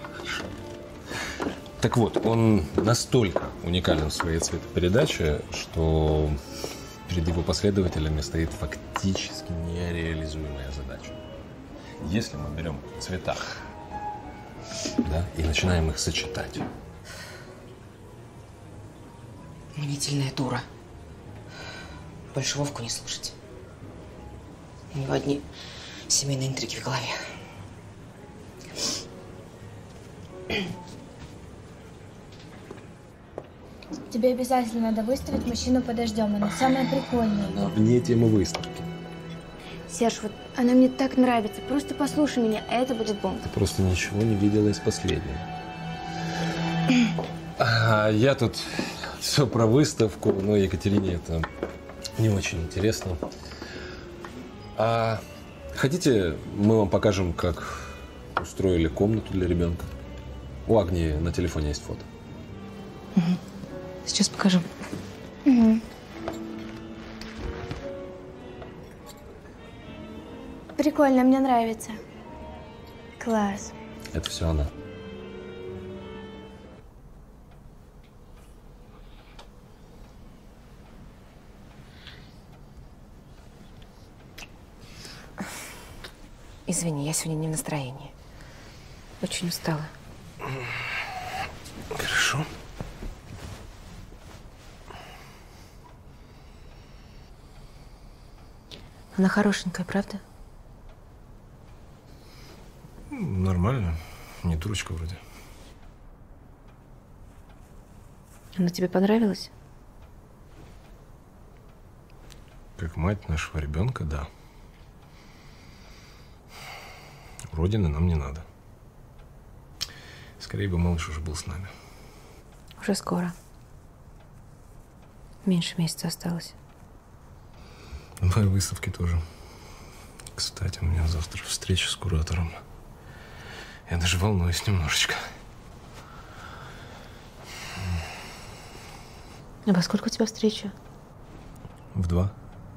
Speaker 1: Так вот, он настолько уникален в своей цветопередаче, что перед его последователями стоит фактически нереализуемая задача. Если мы берем цвета, да, и начинаем их сочетать.
Speaker 2: Мнительная дура. Больше Вовку не слушать. У него одни семейные интриги в голове.
Speaker 12: Тебе обязательно надо выставить «Мужчину подождем». Она самая прикольная.
Speaker 1: Она вне темы выставки.
Speaker 12: Серж, вот она мне так нравится. Просто послушай меня, это будет бомба.
Speaker 1: Ты просто ничего не видела из последнего. А я тут все про выставку, но Екатерине это не очень интересно. А хотите, мы вам покажем, как устроили комнату для ребенка? У Агнии на телефоне есть фото.
Speaker 2: Угу. Сейчас покажу.
Speaker 12: Угу. Прикольно, мне нравится. Класс.
Speaker 1: Это все она.
Speaker 2: Извини, я сегодня не в настроении. Очень устала.
Speaker 1: Хорошо.
Speaker 2: Она хорошенькая, правда?
Speaker 1: Нормально. Не дурочка вроде.
Speaker 2: Она тебе понравилась?
Speaker 1: Как мать нашего ребенка, да. Родины нам не надо. Скорее бы малыш уже был с нами.
Speaker 5: Уже скоро. Меньше месяца осталось.
Speaker 1: На моей выставке тоже. Кстати, у меня завтра встреча с куратором. Я даже волнуюсь немножечко.
Speaker 5: А во сколько у тебя встреча?
Speaker 1: В два.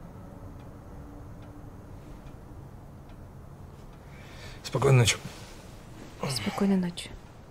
Speaker 1: Спокойной ночи.
Speaker 5: Спокойной ночи.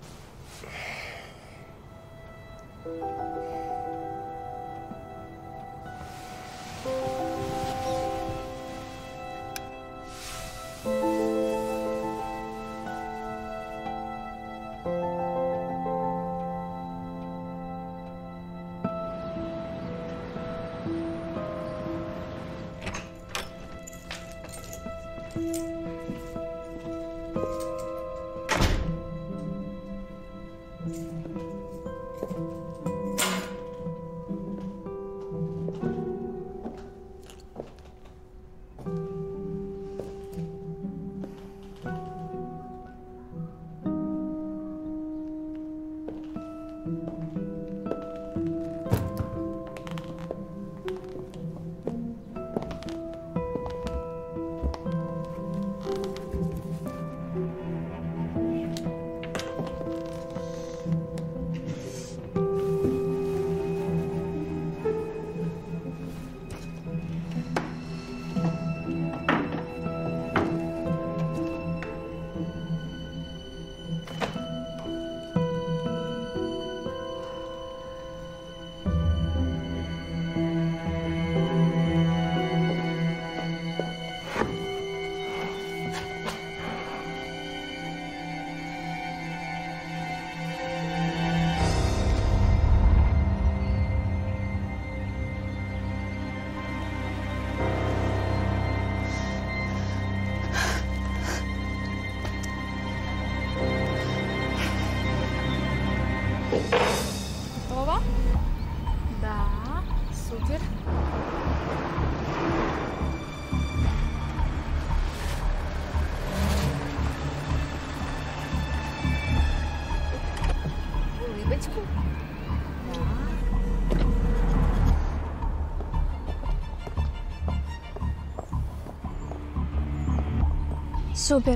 Speaker 3: Готово? Да, супер. Улыбочку.
Speaker 12: Супер.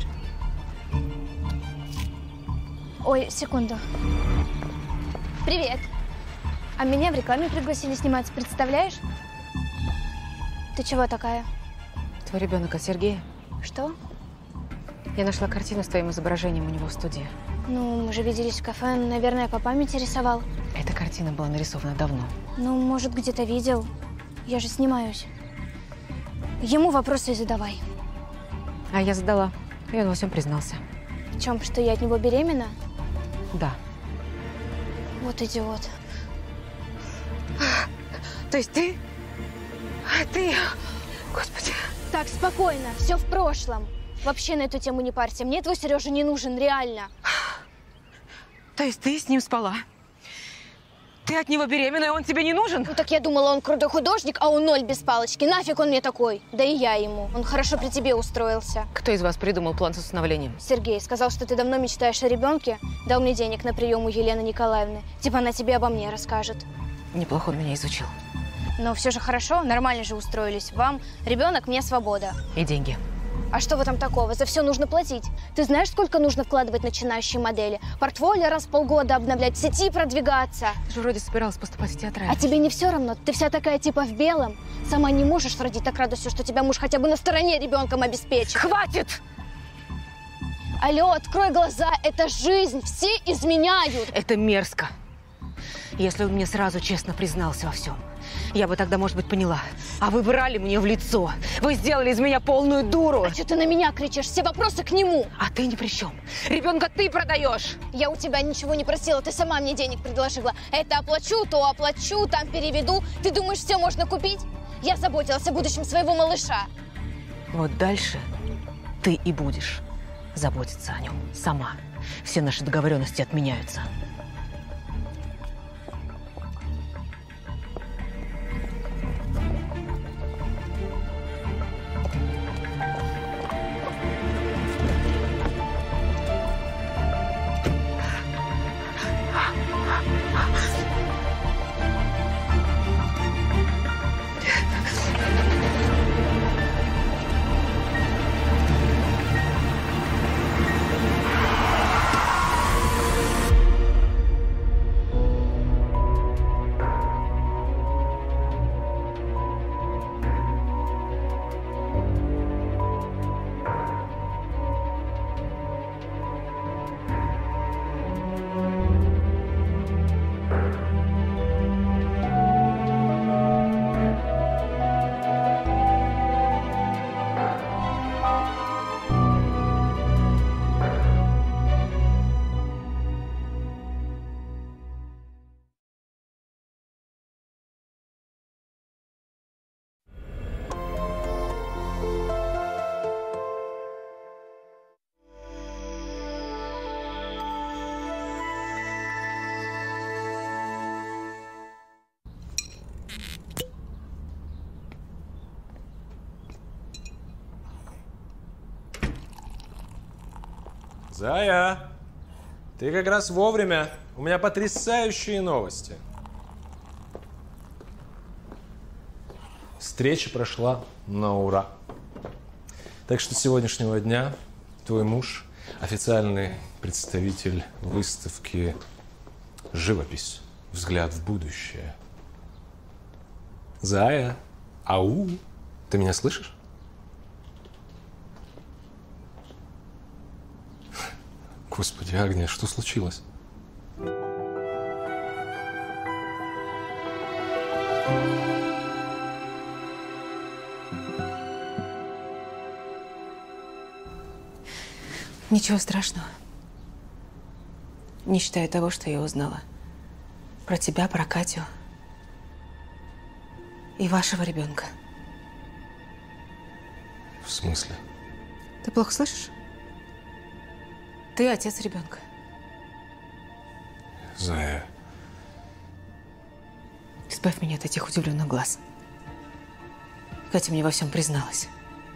Speaker 12: Ой, секунду. Привет. А меня в рекламе пригласили сниматься, представляешь? Ты чего такая?
Speaker 5: Твой ребенок от Сергея.
Speaker 12: Что?
Speaker 5: Я нашла картину с твоим изображением у него в студии.
Speaker 12: Ну, мы же виделись в кафе, наверное, по памяти рисовал.
Speaker 5: Эта картина была нарисована давно.
Speaker 12: Ну, может, где-то видел. Я же снимаюсь. Ему вопросы задавай.
Speaker 5: А я задала, и он во всем признался.
Speaker 12: В чем, что я от него беременна?
Speaker 5: Да.
Speaker 12: Вот идиот.
Speaker 5: То есть ты? А ты? Господи.
Speaker 12: Так, спокойно, все в прошлом. Вообще на эту тему не парься. Мне твой Сережа не нужен, реально.
Speaker 5: То есть ты с ним спала? Ты от него беременна, и он тебе не нужен?
Speaker 12: Ну так я думала, он крутой художник, а он ноль без палочки. Нафиг он мне такой? Да и я ему. Он хорошо при тебе устроился.
Speaker 5: Кто из вас придумал план с усыновлением?
Speaker 12: Сергей сказал, что ты давно мечтаешь о ребенке. Дал мне денег на прием у Елены Николаевны. Типа она тебе обо мне расскажет.
Speaker 5: Неплохо он меня изучил.
Speaker 12: Но все же хорошо, нормально же устроились. Вам ребенок, мне свобода.
Speaker 5: И деньги.
Speaker 12: А что в этом такого? За все нужно платить. Ты знаешь, сколько нужно вкладывать начинающие модели? Портфолио раз в полгода обновлять, в сети продвигаться.
Speaker 5: Ты же вроде собиралась поступать в театральный.
Speaker 12: А тебе не все равно? Ты вся такая типа в белом. Сама не можешь родить, так радуйся, что тебя муж хотя бы на стороне ребенком обеспечит.
Speaker 5: Хватит!
Speaker 12: Алло, открой глаза, это жизнь, все изменяют.
Speaker 5: Это мерзко. Если он мне сразу честно признался во всем, я бы тогда, может быть, поняла. А вы врали мне в лицо. Вы сделали из меня полную дуру.
Speaker 12: А что ты на меня кричишь? Все вопросы к нему.
Speaker 5: А ты ни при чем. Ребенка ты продаешь.
Speaker 12: Я у тебя ничего не просила, ты сама мне денег предложила. Это оплачу, то оплачу, там переведу. Ты думаешь, все можно купить? Я заботилась о будущем своего малыша.
Speaker 5: Вот дальше ты и будешь заботиться о нем сама. Все наши договоренности отменяются.
Speaker 1: Зая, ты как раз вовремя. У меня потрясающие новости. Встреча прошла на ура. Так что с сегодняшнего дня твой муж официальный представитель выставки «Живопись. Взгляд в будущее». Зая, ау, ты меня слышишь? Господи, Агния, что случилось?
Speaker 2: Ничего страшного. Не считая того, что я узнала. Про тебя, про Катю. И вашего ребенка.
Speaker 1: В смысле?
Speaker 2: Ты плохо слышишь? Ты отец ребенка.
Speaker 1: Зая.
Speaker 2: Избавь меня от этих удивленных глаз. Катя мне во всем призналась.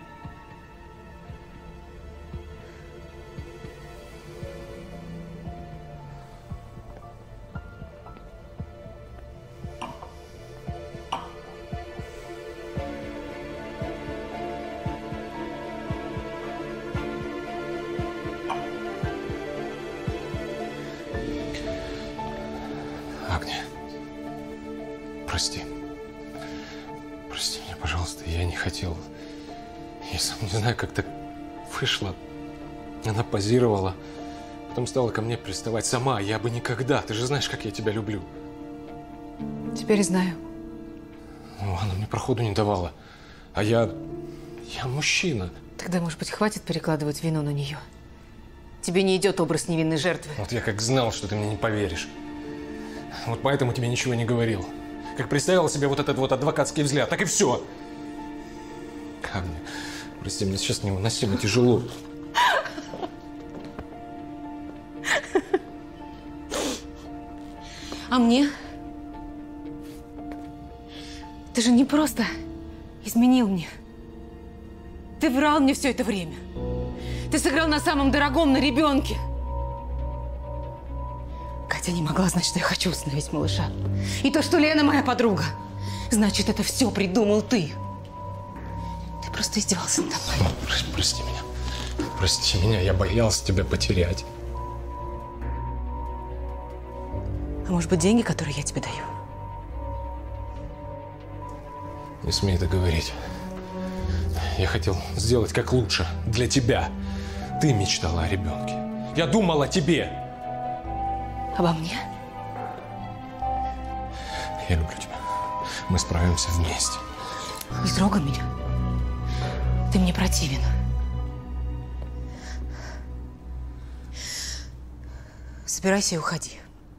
Speaker 1: Агния, прости. Прости меня, пожалуйста. Я не хотел. Я сам не знаю, как так вышло. Она позировала. Потом стала ко мне приставать сама. Я бы никогда. Ты же знаешь, как я тебя люблю.
Speaker 2: Теперь знаю.
Speaker 1: Ну, она мне проходу не давала. А я... я мужчина.
Speaker 2: Тогда, может быть, хватит перекладывать вину на нее? Тебе не идет образ невинной жертвы.
Speaker 1: Вот я как знал, что ты мне не поверишь. Вот поэтому тебе ничего не говорил. Как представил себе вот этот вот адвокатский взгляд, так и все. Агния, прости, мне сейчас невыносимо тяжело.
Speaker 2: А мне? Ты же не просто изменил мне. Ты врал мне все это время. Ты сыграл на самом дорогом, на ребенке. Катя не могла знать, что я хочу усыновить малыша. И то, что Лена моя подруга. Значит, это все придумал ты. Ты просто издевался надо мной.
Speaker 1: Прости меня. Прости меня, я боялся тебя потерять.
Speaker 2: А может быть, деньги, которые я тебе даю?
Speaker 1: Не смей это говорить. Я хотел сделать как лучше для тебя. Ты мечтала о ребенке. Я думал о тебе.
Speaker 2: Обо мне?
Speaker 1: Я люблю тебя. Мы справимся вместе.
Speaker 2: Не трогай меня. Ты мне противен. Собирайся и уходи.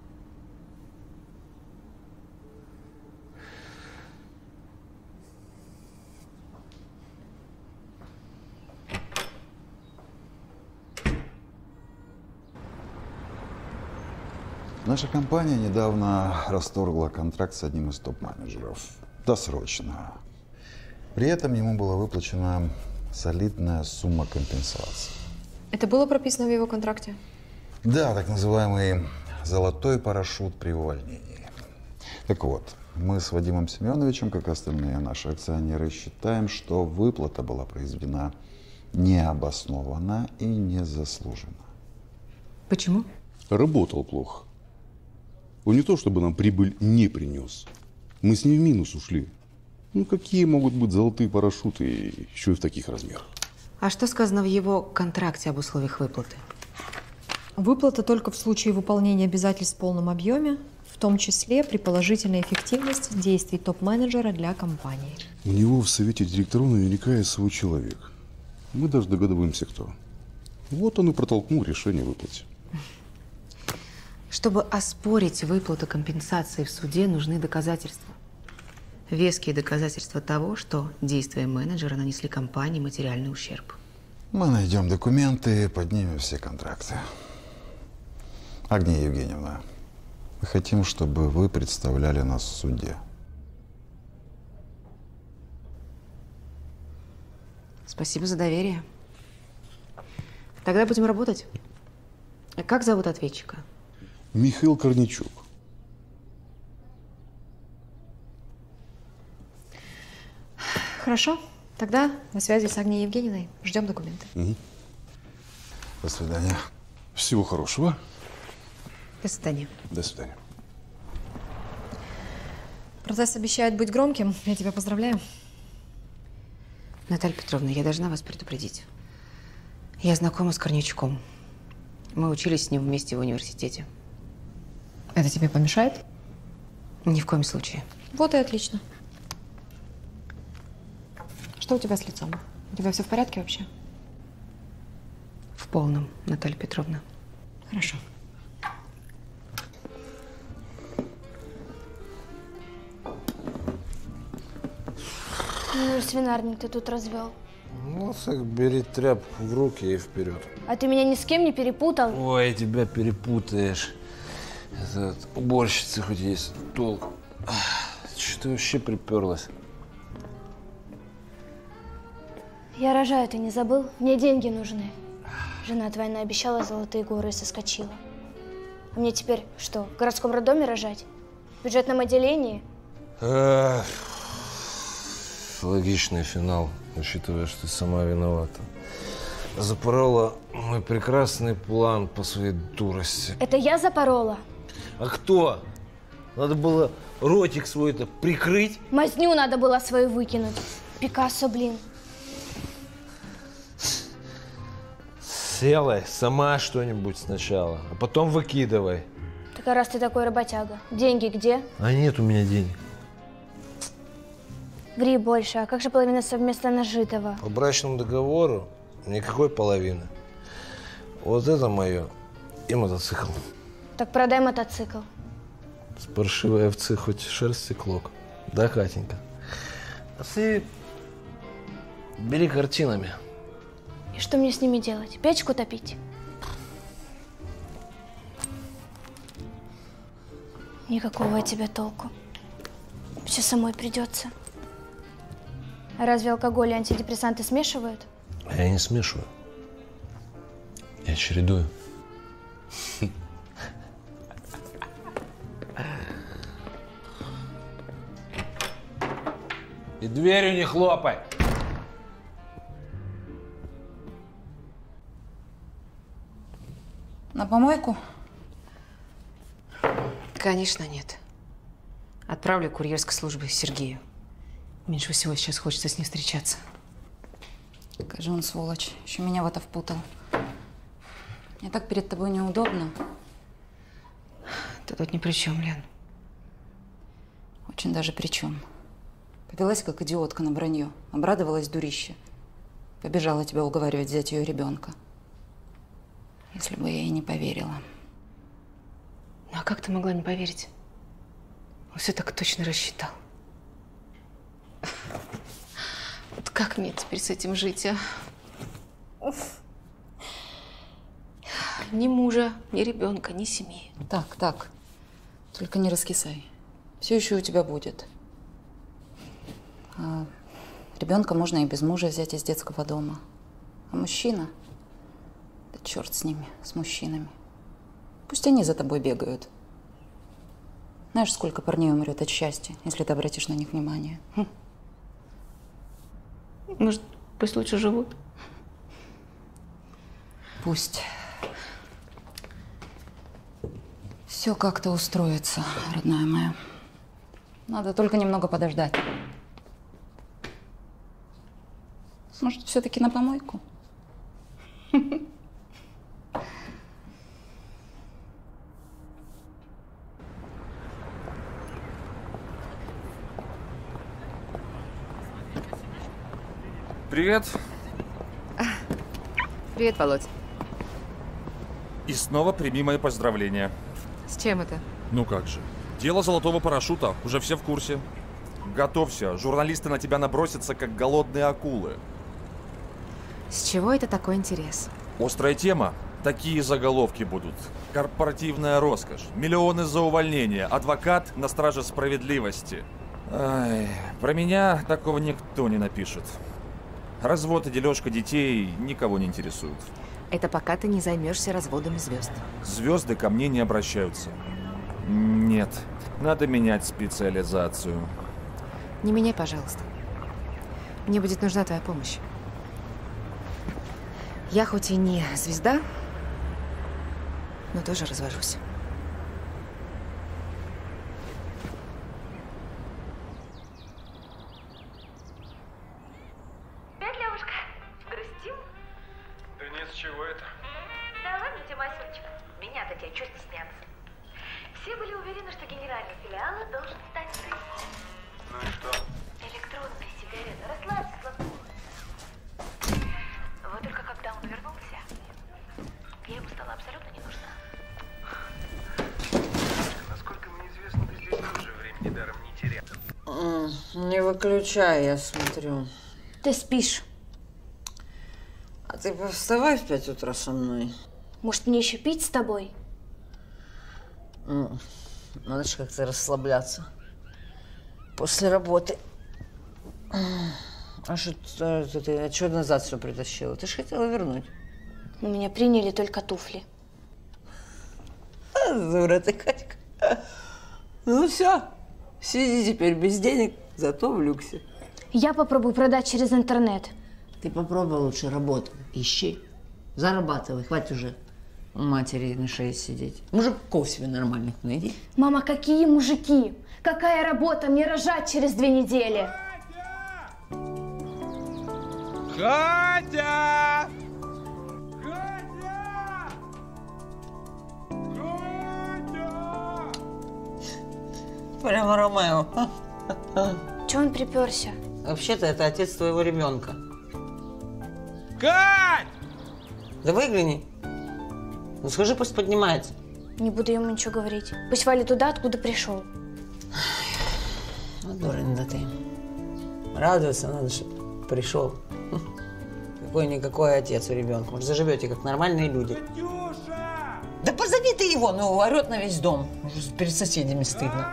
Speaker 19: Наша компания недавно расторгла контракт с одним из топ-менеджеров. Досрочно. При этом ему была выплачена солидная сумма компенсации.
Speaker 11: Это было прописано в его контракте?
Speaker 19: Да, так называемый золотой парашют при увольнении. Так вот, мы с Вадимом Семеновичем, как остальные наши акционеры, считаем, что выплата была произведена необоснованно и незаслуженно.
Speaker 2: Почему?
Speaker 20: Работал плохо. Он не то, чтобы нам прибыль не принес. Мы с ней в минус ушли. Ну, какие могут быть золотые парашюты, еще и в таких размерах?
Speaker 2: А что сказано в его контракте об условиях выплаты?
Speaker 11: Выплата только в случае выполнения обязательств в полном объеме, в том числе при положительной эффективности действий топ-менеджера для компании.
Speaker 20: У него в совете директоров наверняка есть свой человек. Мы даже догадываемся, кто. Вот он и протолкнул решение о выплате.
Speaker 2: Чтобы оспорить выплату компенсации в суде, нужны доказательства. Веские доказательства того, что действия менеджера нанесли компании материальный ущерб.
Speaker 19: Мы найдем документы и поднимем все контракты. Агния Евгеньевна, мы хотим, чтобы вы представляли нас в суде.
Speaker 2: Спасибо за доверие. Тогда будем работать. А как зовут ответчика?
Speaker 20: Михаил Корничук.
Speaker 11: Хорошо. Тогда на связи с Агнией Евгеньевной. Ждем документы.
Speaker 20: Угу. До свидания. Всего хорошего.
Speaker 2: До свидания.
Speaker 20: До свидания.
Speaker 11: Процесс обещает быть громким. Я тебя поздравляю.
Speaker 2: Наталья Петровна, я должна вас предупредить. Я знакома с Корничуком. Мы учились с ним вместе в университете.
Speaker 11: Это тебе помешает?
Speaker 2: Ни в коем случае.
Speaker 11: Вот и отлично. Что у тебя с лицом? У тебя все в порядке вообще?
Speaker 2: В полном, Наталья Петровна.
Speaker 11: Хорошо.
Speaker 12: Ну, свинарник ты тут развел.
Speaker 1: Ну, так бери тряпку в руки и вперед.
Speaker 12: А ты меня ни с кем не перепутал?
Speaker 1: Ой, тебя перепутаешь. Это от уборщицы хоть есть толк. Что ты вообще приперлась?
Speaker 12: Я рожаю, ты не забыл? Мне деньги нужны. Жена твоя наобещала золотые горы и соскочила. А мне теперь что, в городском роддоме рожать? В бюджетном отделении?
Speaker 1: Эх, логичный финал, учитывая, что ты сама виновата. Запорола мой прекрасный план по своей дурости.
Speaker 12: Это я запорола?
Speaker 1: А кто? Надо было ротик свой-то прикрыть.
Speaker 12: Мазню надо было свою выкинуть. Пикассо, блин.
Speaker 1: Делай сама что-нибудь сначала, а потом выкидывай.
Speaker 12: Так а раз ты такой работяга, деньги где?
Speaker 1: А нет у меня денег.
Speaker 12: Ври больше, а как же половина совместно нажитого?
Speaker 1: По брачному договору никакой половины. Вот это мое и мотоцикл.
Speaker 12: Так продай мотоцикл.
Speaker 1: С паршивой овцы хоть шерсть и клок. Да, Катенька? А ты бери картинами.
Speaker 12: И что мне с ними делать? Печку топить? Никакого от тебя толку. Все самой придется. А разве алкоголь и антидепрессанты смешивают?
Speaker 1: Я не смешиваю. Я чередую. И дверью не хлопай.
Speaker 8: На помойку?
Speaker 2: Конечно, нет. Отправлю курьерской службы Сергею. Меньше всего сейчас хочется с ним встречаться.
Speaker 8: Какая же он сволочь. Еще меня в это впутал. Мне так перед тобой неудобно.
Speaker 2: Ты тут ни при чем, Лен.
Speaker 8: Очень даже при чем. Повелась как идиотка на вранье. Обрадовалась дурище. Побежала тебя уговаривать взять ее ребенка. Если бы я ей не поверила.
Speaker 2: Ну а как ты могла не поверить? Он все так точно рассчитал. Вот как мне теперь с этим жить, а? Ни мужа, ни ребенка, ни семьи.
Speaker 8: Так, так. Только не раскисай. Все еще у тебя будет. А ребенка можно и без мужа взять из детского дома. А мужчина? Да черт с ними, с мужчинами. Пусть они за тобой бегают. Знаешь, сколько парней умрет от счастья, если ты обратишь на них внимание? Хм.
Speaker 2: Может, пусть лучше живут?
Speaker 8: Пусть. Все как-то устроится, родная моя. Надо только немного подождать. Может, все-таки на помойку?
Speaker 17: Привет.
Speaker 5: Привет, Володь.
Speaker 17: И снова прими мои поздравления.
Speaker 5: С чем это?
Speaker 17: Ну как же. Дело золотого парашюта. Уже все в курсе. Готовься. Журналисты на тебя набросятся, как голодные акулы.
Speaker 5: С чего это такой интерес?
Speaker 17: Острая тема. Такие заголовки будут. Корпоративная роскошь. Миллионы за увольнение. Адвокат на страже справедливости. Ай, про меня такого никто не напишет. Развод и дележка детей никого не интересуют.
Speaker 2: Это пока ты не займешься разводом звезд.
Speaker 17: Звезды ко мне не обращаются. Нет, надо менять специализацию.
Speaker 2: Не меняй, пожалуйста. Мне будет нужна твоя помощь. Я хоть и не звезда, но тоже развожусь.
Speaker 21: Привет, Левушка. Грустил?
Speaker 14: Да нет, с чего это?
Speaker 21: Да ладно тебе, Масюнчик. Меня-то тебе чуть стесняться. Все были уверены, что генеральный филиал должен стать ты.
Speaker 14: Ну и что?
Speaker 21: Электронная сигарета. Расслабься, Златур. Вот только когда он вернулся, я ему стала абсолютно не нужна.
Speaker 14: Насколько мне известно, ты здесь тоже времени даром не терял.
Speaker 18: Не выключай, я смотрю.
Speaker 12: Ты спишь.
Speaker 18: А ты повставай в пять утра со мной.
Speaker 12: Может, мне еще пить с тобой?
Speaker 18: Ну, надо же как-то расслабляться. После работы. А что ты, ты а что назад все притащила? Ты же хотела вернуть.
Speaker 12: У меня приняли только туфли.
Speaker 18: А, дура ты, Катька. Ну все, сиди теперь без денег, зато в люксе.
Speaker 12: Я попробую продать через интернет.
Speaker 18: Ты попробуй лучше работу. Ищи. Зарабатывай, хватит уже у матери на шее сидеть. Мужиков себе нормальных найди.
Speaker 12: Мама, какие мужики? Какая работа? Мне рожать через две недели.
Speaker 14: Катя!
Speaker 18: Прямо Ромео.
Speaker 12: Чего он приперся?
Speaker 18: Вообще-то это отец твоего ребенка.
Speaker 14: Кать!
Speaker 18: Да выгляни. Ну скажи, пусть поднимается.
Speaker 12: Не буду ему ничего говорить. Пусть валит туда, откуда пришел.
Speaker 18: Ну, дурень да ты. Радоваться надо, что пришел. Какой-никакой отец у ребенка. Может, заживете, как нормальные люди. Да позови ты его, ну, орет на весь дом. Уже перед соседями стыдно.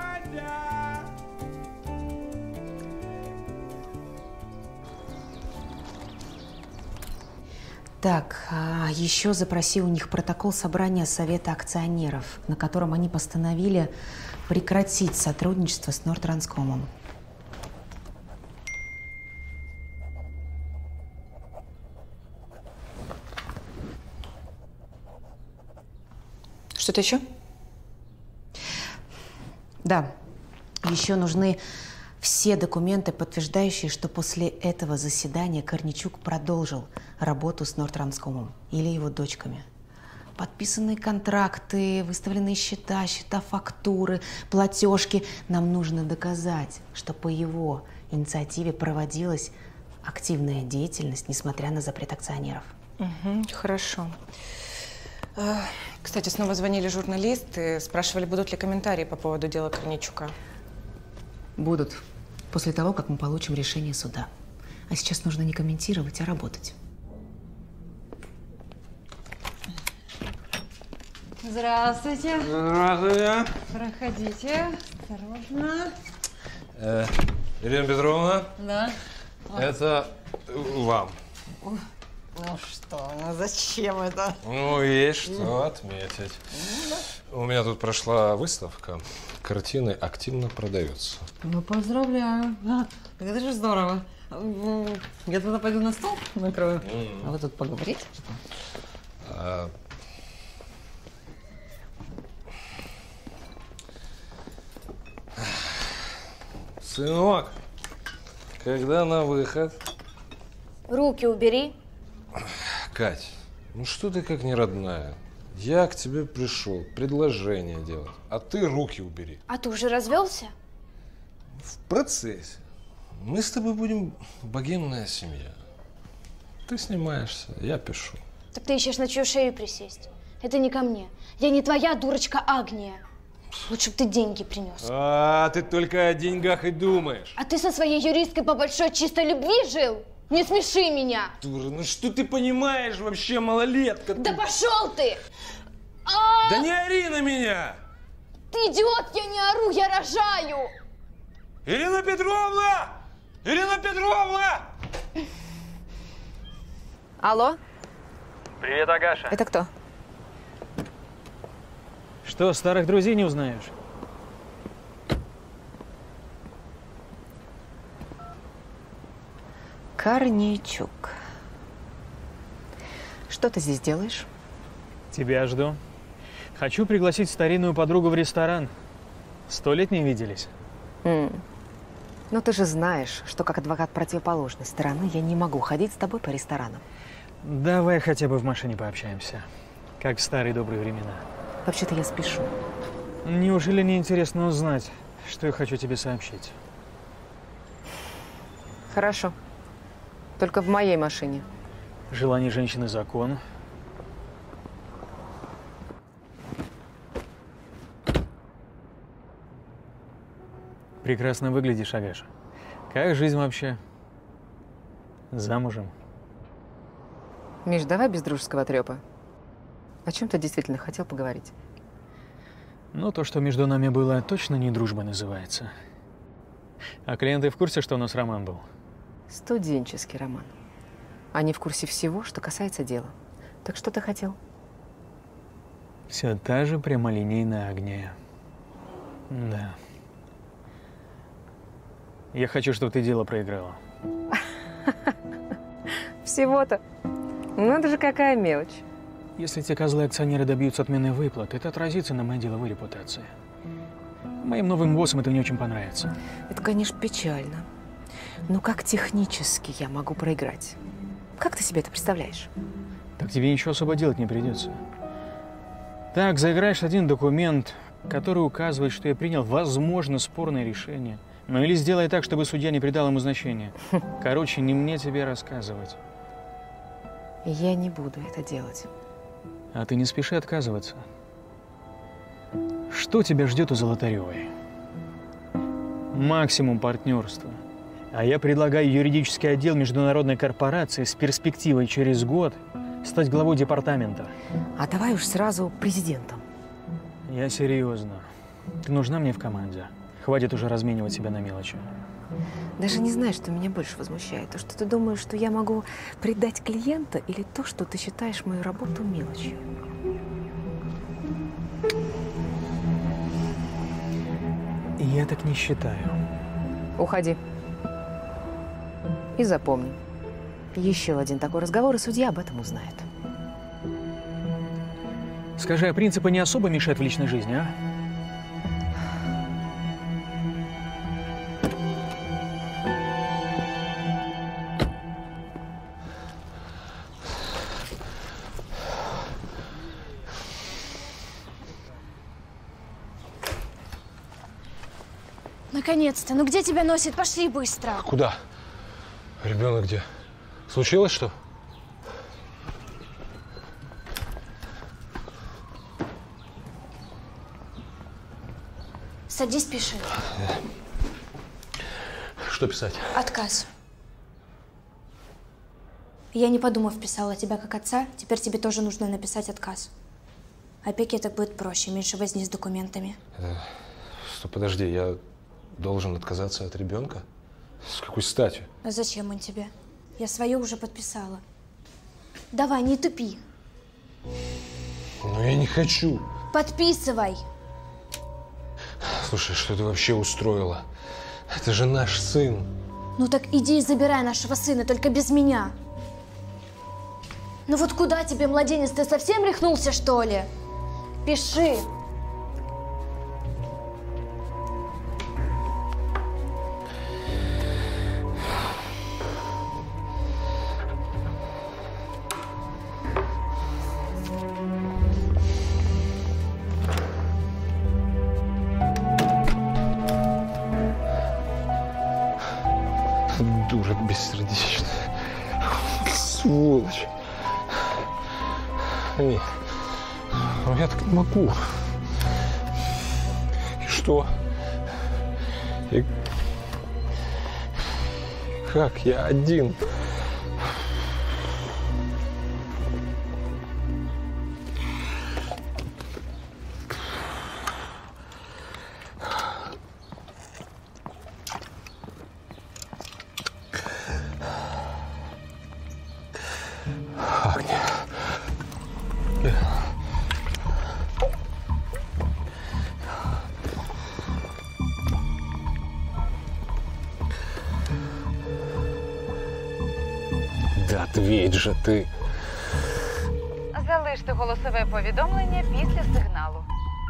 Speaker 2: Так, а еще запроси у них протокол собрания Совета акционеров, на котором они постановили прекратить сотрудничество с Нордтранскомом. Что-то еще? Да, еще нужны все документы, подтверждающие, что после этого заседания Корничук продолжил работу с Нордтранскомом или его дочками. Подписанные контракты, выставленные счета, счета фактуры, платежки. Нам нужно доказать, что по его инициативе проводилась активная деятельность, несмотря на запрет акционеров.
Speaker 9: Угу, хорошо. Кстати, снова звонили журналисты, спрашивали, будут ли комментарии по поводу дела Корничука.
Speaker 2: Будут. После того, как мы получим решение суда. А сейчас нужно не комментировать, а работать.
Speaker 18: Здравствуйте.
Speaker 1: Здравствуйте.
Speaker 18: Проходите. Осторожно.
Speaker 1: Э, Ирина Петровна,
Speaker 18: Да.
Speaker 1: это вам.
Speaker 18: Ну что, ну зачем это?
Speaker 1: Ну, есть что отметить. У меня тут прошла выставка. Картины активно продаются.
Speaker 18: Ну, поздравляю. А, так это же здорово. Я туда пойду на стол накрою. Mm. А вы тут поговорите?
Speaker 1: А... Сынок, когда на выход?
Speaker 12: Руки убери.
Speaker 1: Кать, ну что ты как не родная? Я к тебе пришел предложение делать, а ты руки убери.
Speaker 12: А ты уже развелся?
Speaker 1: В процессе. Мы с тобой будем богемная семья. Ты снимаешься, я пишу.
Speaker 12: Так ты ищешь на чью шею присесть. Это не ко мне. Я не твоя дурочка Агния. Лучше бы ты деньги принес.
Speaker 1: А, ты только о деньгах и думаешь.
Speaker 12: А ты со своей юристкой по большой чистой любви жил? Не смеши меня.
Speaker 1: Дура, ну что ты понимаешь вообще, малолетка?
Speaker 12: Да ты... пошел ты!
Speaker 1: А... Да не ори на меня!
Speaker 12: Ты идиот, я не ору, я рожаю!
Speaker 1: Ирина Петровна! Ирина Петровна!
Speaker 9: Алло?
Speaker 4: Привет, Агаша.
Speaker 2: Это кто?
Speaker 4: Что, старых друзей не узнаешь?
Speaker 2: Корнейчук. Что ты здесь делаешь?
Speaker 4: Тебя жду. Хочу пригласить старинную подругу в ресторан. Сто лет не виделись.
Speaker 2: М. Ну ты же знаешь, что как адвокат противоположной стороны я не могу ходить с тобой по ресторанам.
Speaker 4: Давай хотя бы в машине пообщаемся. Как в старые добрые времена.
Speaker 2: Вообще-то я спешу.
Speaker 4: Неужели не интересно узнать, что я хочу тебе сообщить?
Speaker 2: Хорошо. Только в моей машине.
Speaker 4: Желание женщины – закон. Прекрасно выглядишь, Агаша. Как жизнь вообще? Замужем?
Speaker 2: Миш, давай без дружеского трепа. О чем ты действительно хотел поговорить?
Speaker 4: Ну, то, что между нами было, точно не дружба называется. А клиенты в курсе, что у нас роман был?
Speaker 2: Студенческий роман. Они в курсе всего, что касается дела. Так что ты хотел?
Speaker 4: Все та же прямолинейная Агния. Да. Я хочу, чтобы ты дело проиграла.
Speaker 2: Всего-то? Ну, это же какая мелочь.
Speaker 4: Если те козлы-акционеры добьются отмены выплат, это отразится на моей деловой репутации. Моим новым боссам это не очень понравится.
Speaker 2: Это, конечно, печально. Но как технически я могу проиграть? Как ты себе это представляешь?
Speaker 4: Так тебе ничего особо делать не придется. Так, заиграешь один документ, который указывает, что я принял, возможно, спорное решение. Ну или сделай так, чтобы судья не придал ему значения. Короче, не мне тебе рассказывать.
Speaker 2: Я не буду это делать.
Speaker 4: А ты не спеши отказываться. Что тебя ждет у Золотаревой? Максимум партнерства. А я предлагаю юридический отдел международной корпорации с перспективой через год стать главой департамента.
Speaker 2: А давай уж сразу президентом.
Speaker 4: Я серьезно. Ты нужна мне в команде. Хватит уже разменивать себя на мелочи.
Speaker 2: Даже не знаю, что меня больше возмущает. То, что ты думаешь, что я могу предать клиента, или то, что ты считаешь мою работу мелочью.
Speaker 4: Я так не считаю.
Speaker 2: Уходи. И запомни. Еще один такой разговор, и судья об этом узнает.
Speaker 4: Скажи, а принципы не особо мешают в личной жизни, а?
Speaker 12: Наконец-то. Ну где тебя носит? Пошли быстро.
Speaker 1: Куда? Ребенок где? Случилось что?
Speaker 12: Садись, пиши.
Speaker 1: Что писать?
Speaker 12: Отказ. Я, не подумав, писала тебя как отца. Теперь тебе тоже нужно написать отказ. Опеке так будет проще, меньше возни с документами.
Speaker 1: Это... Стоп, подожди, я должен отказаться от ребенка? С какой стати?
Speaker 12: А зачем он тебе? Я свое уже подписала. Давай, не тупи.
Speaker 1: Ну, я не хочу.
Speaker 12: Подписывай.
Speaker 1: Слушай, что ты вообще устроила? Это же наш сын.
Speaker 12: Ну так иди и забирай нашего сына, только без меня. Ну вот куда тебе, младенец, ты совсем рехнулся, что ли? Пиши.
Speaker 1: Дура бессердечная. Сволочь. Нет. Ну я так не могу. И что? И как я один? Да ответь же ты.
Speaker 7: Залиште голосове повідомлення після сигналу.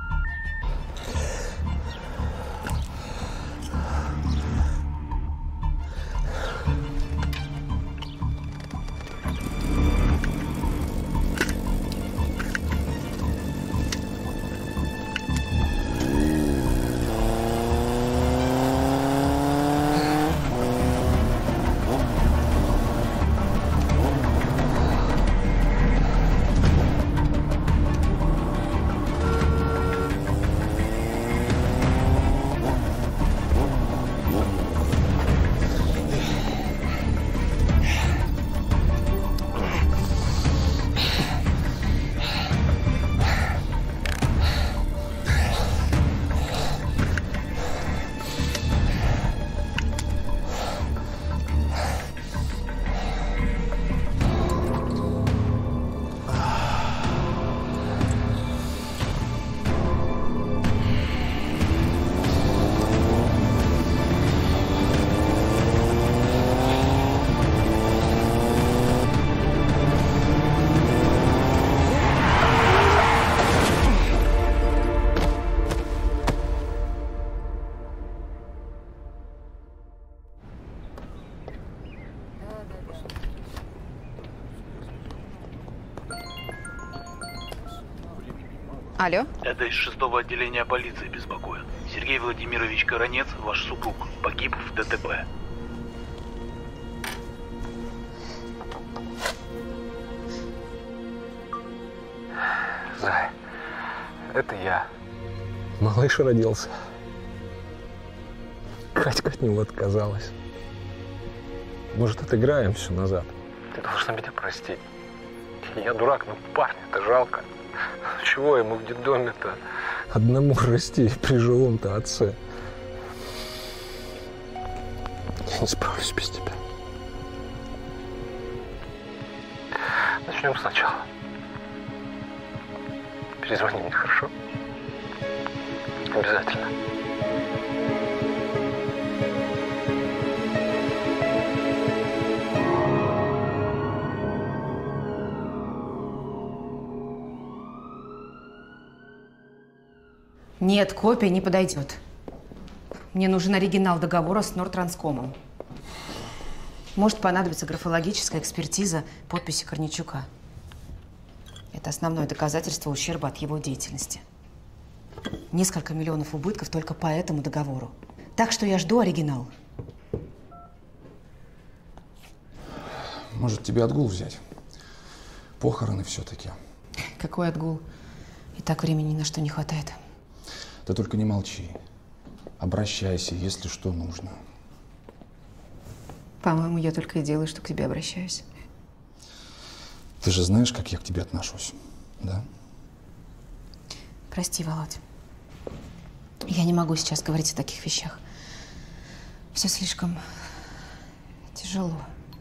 Speaker 7: Алло?
Speaker 22: Это из шестого отделения полиции беспокоит. Сергей Владимирович Коронец, ваш супруг, погиб в ДТП.
Speaker 1: Зай, это я. Малыш родился. Катька от него отказалась. Может, отыграем все назад? Ты должна меня простить. Я дурак, но парня-то жалко. Чего ему в детдоме-то одному расти при живом-то отце? Я не справлюсь без тебя. Начнем сначала. Перезвони мне, хорошо? Обязательно.
Speaker 2: Нет, копия не подойдет. Мне нужен оригинал договора с Нордтранскомом. Может понадобиться графологическая экспертиза подписи Корничука. Это основное доказательство ущерба от его деятельности. Несколько миллионов убытков только по этому договору. Так что я жду оригинал.
Speaker 6: Может, тебе отгул взять? Похороны все-таки.
Speaker 2: Какой отгул? И так времени ни на что не хватает.
Speaker 6: Ты только не молчи. Обращайся, если что нужно.
Speaker 2: По-моему, я только и делаю, что к тебе обращаюсь.
Speaker 6: Ты же знаешь, как я к тебе отношусь, да?
Speaker 2: Прости, Володь. Я не могу сейчас говорить о таких вещах. Все слишком тяжело.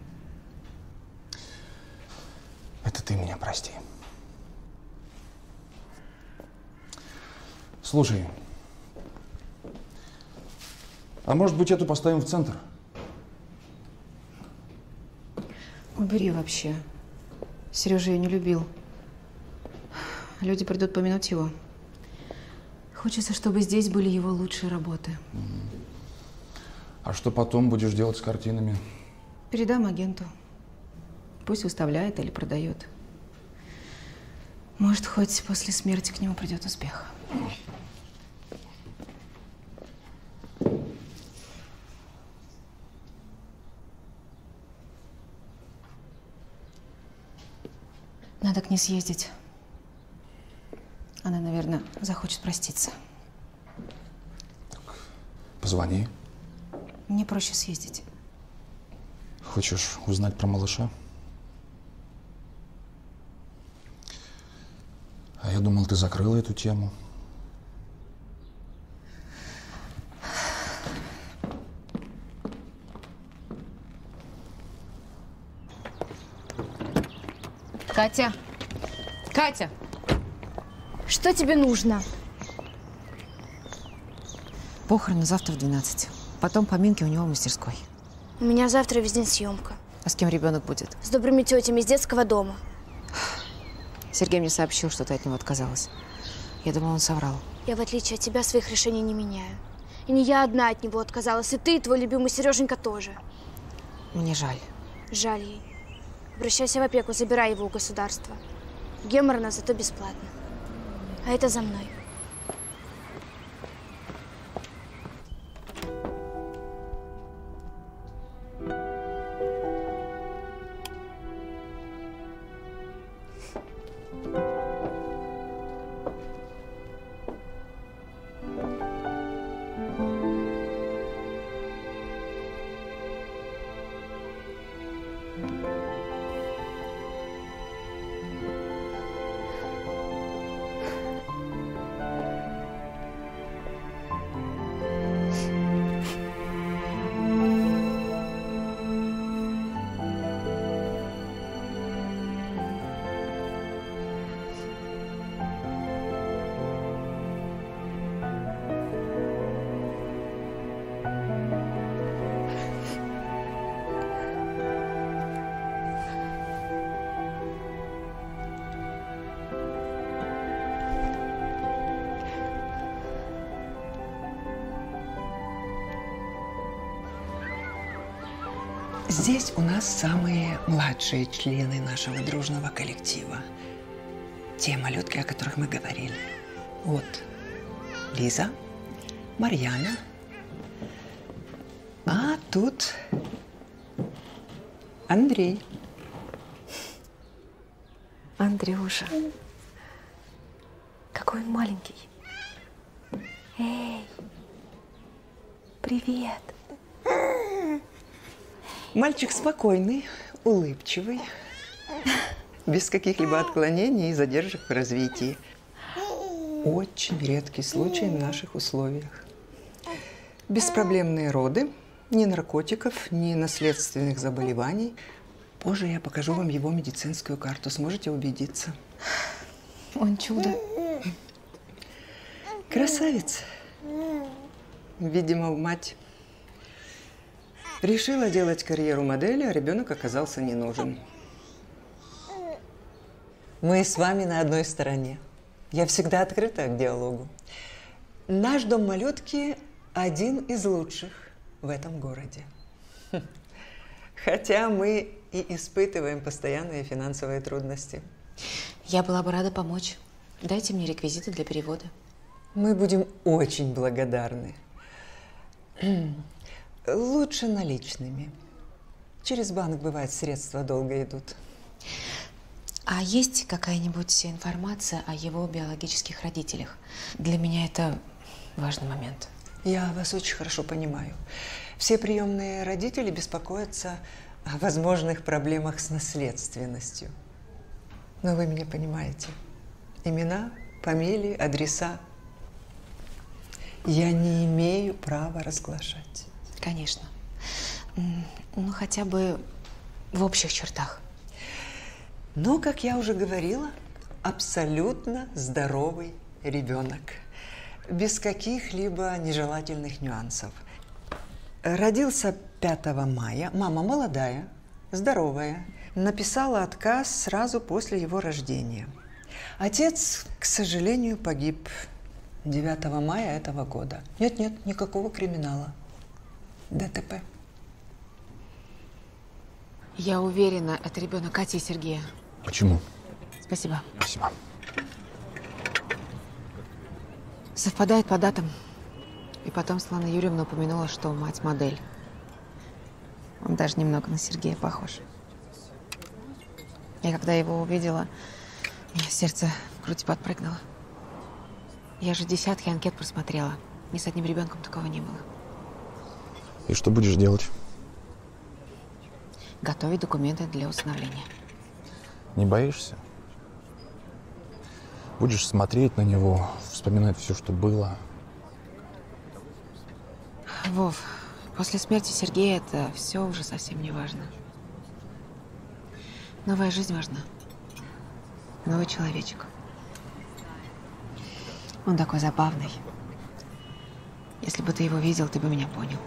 Speaker 6: Это ты меня прости. Слушай, а может быть, эту поставим в центр?
Speaker 2: Убери вообще. Сережа ее не любил. Люди придут помянуть его. Хочется, чтобы здесь были его лучшие работы.
Speaker 6: А что потом будешь делать с картинами?
Speaker 2: Передам агенту. Пусть выставляет или продает. Может, хоть после смерти к нему придет успех. Надо к ней съездить. Она, наверное, захочет проститься.
Speaker 6: Позвони.
Speaker 2: Мне проще съездить.
Speaker 6: Хочешь узнать про малыша? А я думал, ты закрыла эту тему.
Speaker 2: Катя! Катя!
Speaker 12: Что тебе нужно?
Speaker 2: Похороны завтра в двенадцать. Потом поминки у него в мастерской.
Speaker 12: У меня завтра весь день съемка.
Speaker 2: А с кем ребенок будет?
Speaker 12: С добрыми тетями из детского дома.
Speaker 2: Сергей мне сообщил, что ты от него отказалась. Я думала, он соврал.
Speaker 12: Я, в отличие от тебя, своих решений не меняю. И не я одна от него отказалась, и ты, и твой любимый Сереженька тоже.
Speaker 2: Мне жаль.
Speaker 12: Жаль ей. Обращайся в опеку, забирай его у государства. Геморно, зато бесплатно. А это за мной.
Speaker 10: Здесь у нас самые младшие члены нашего дружного коллектива. Те малютки, о которых мы говорили. Вот Лиза, Марьяна. А тут Андрей.
Speaker 11: Андрюша. Какой он маленький. Эй, привет.
Speaker 10: Мальчик спокойный, улыбчивый, без каких-либо отклонений и задержек в развитии. Очень редкий случай в наших условиях. Беспроблемные роды, ни наркотиков, ни наследственных заболеваний. Позже я покажу вам его медицинскую карту, сможете убедиться.
Speaker 11: Он чудо.
Speaker 10: Красавец. Видимо, мать решила делать карьеру модели, а ребенок оказался не нужен. Мы с вами на одной стороне. Я всегда открыта к диалогу. Наш дом малютки один из лучших в этом городе. Хотя мы и испытываем постоянные финансовые трудности.
Speaker 2: Я была бы рада помочь. Дайте мне реквизиты для перевода.
Speaker 10: Мы будем очень благодарны. Лучше наличными. Через банк, бывает, средства долго идут.
Speaker 2: А есть какая-нибудь информация о его биологических родителях? Для меня это важный момент.
Speaker 10: Я вас очень хорошо понимаю. Все приемные родители беспокоятся о возможных проблемах с наследственностью. Но вы меня понимаете. Имена, фамилии, адреса я не имею права разглашать.
Speaker 2: Конечно. Ну, хотя бы в общих чертах.
Speaker 10: Но, как я уже говорила, абсолютно здоровый ребенок. Без каких-либо нежелательных нюансов. Родился пятого мая. Мама молодая, здоровая. Написала отказ сразу после его рождения. Отец, к сожалению, погиб девятого мая этого года. Нет-нет, никакого криминала. ДТП.
Speaker 2: Я уверена, это ребенок Кати и Сергея.
Speaker 6: Почему?
Speaker 2: Спасибо.
Speaker 6: Спасибо.
Speaker 2: Совпадает по датам. И потом Светлана Юрьевна упомянула, что мать модель. Он даже немного на Сергея похож. Я когда его увидела, у меня сердце в груди подпрыгнуло. Я же десятки анкет просмотрела. Ни с одним ребенком такого не было.
Speaker 6: И что будешь делать?
Speaker 2: Готовить документы для усыновления.
Speaker 6: Не боишься? Будешь смотреть на него, вспоминать все, что было.
Speaker 2: Вов, после смерти Сергея это все уже совсем не важно. Новая жизнь важна. Новый человечек. Он такой забавный. Если бы ты его видел, ты бы меня понял.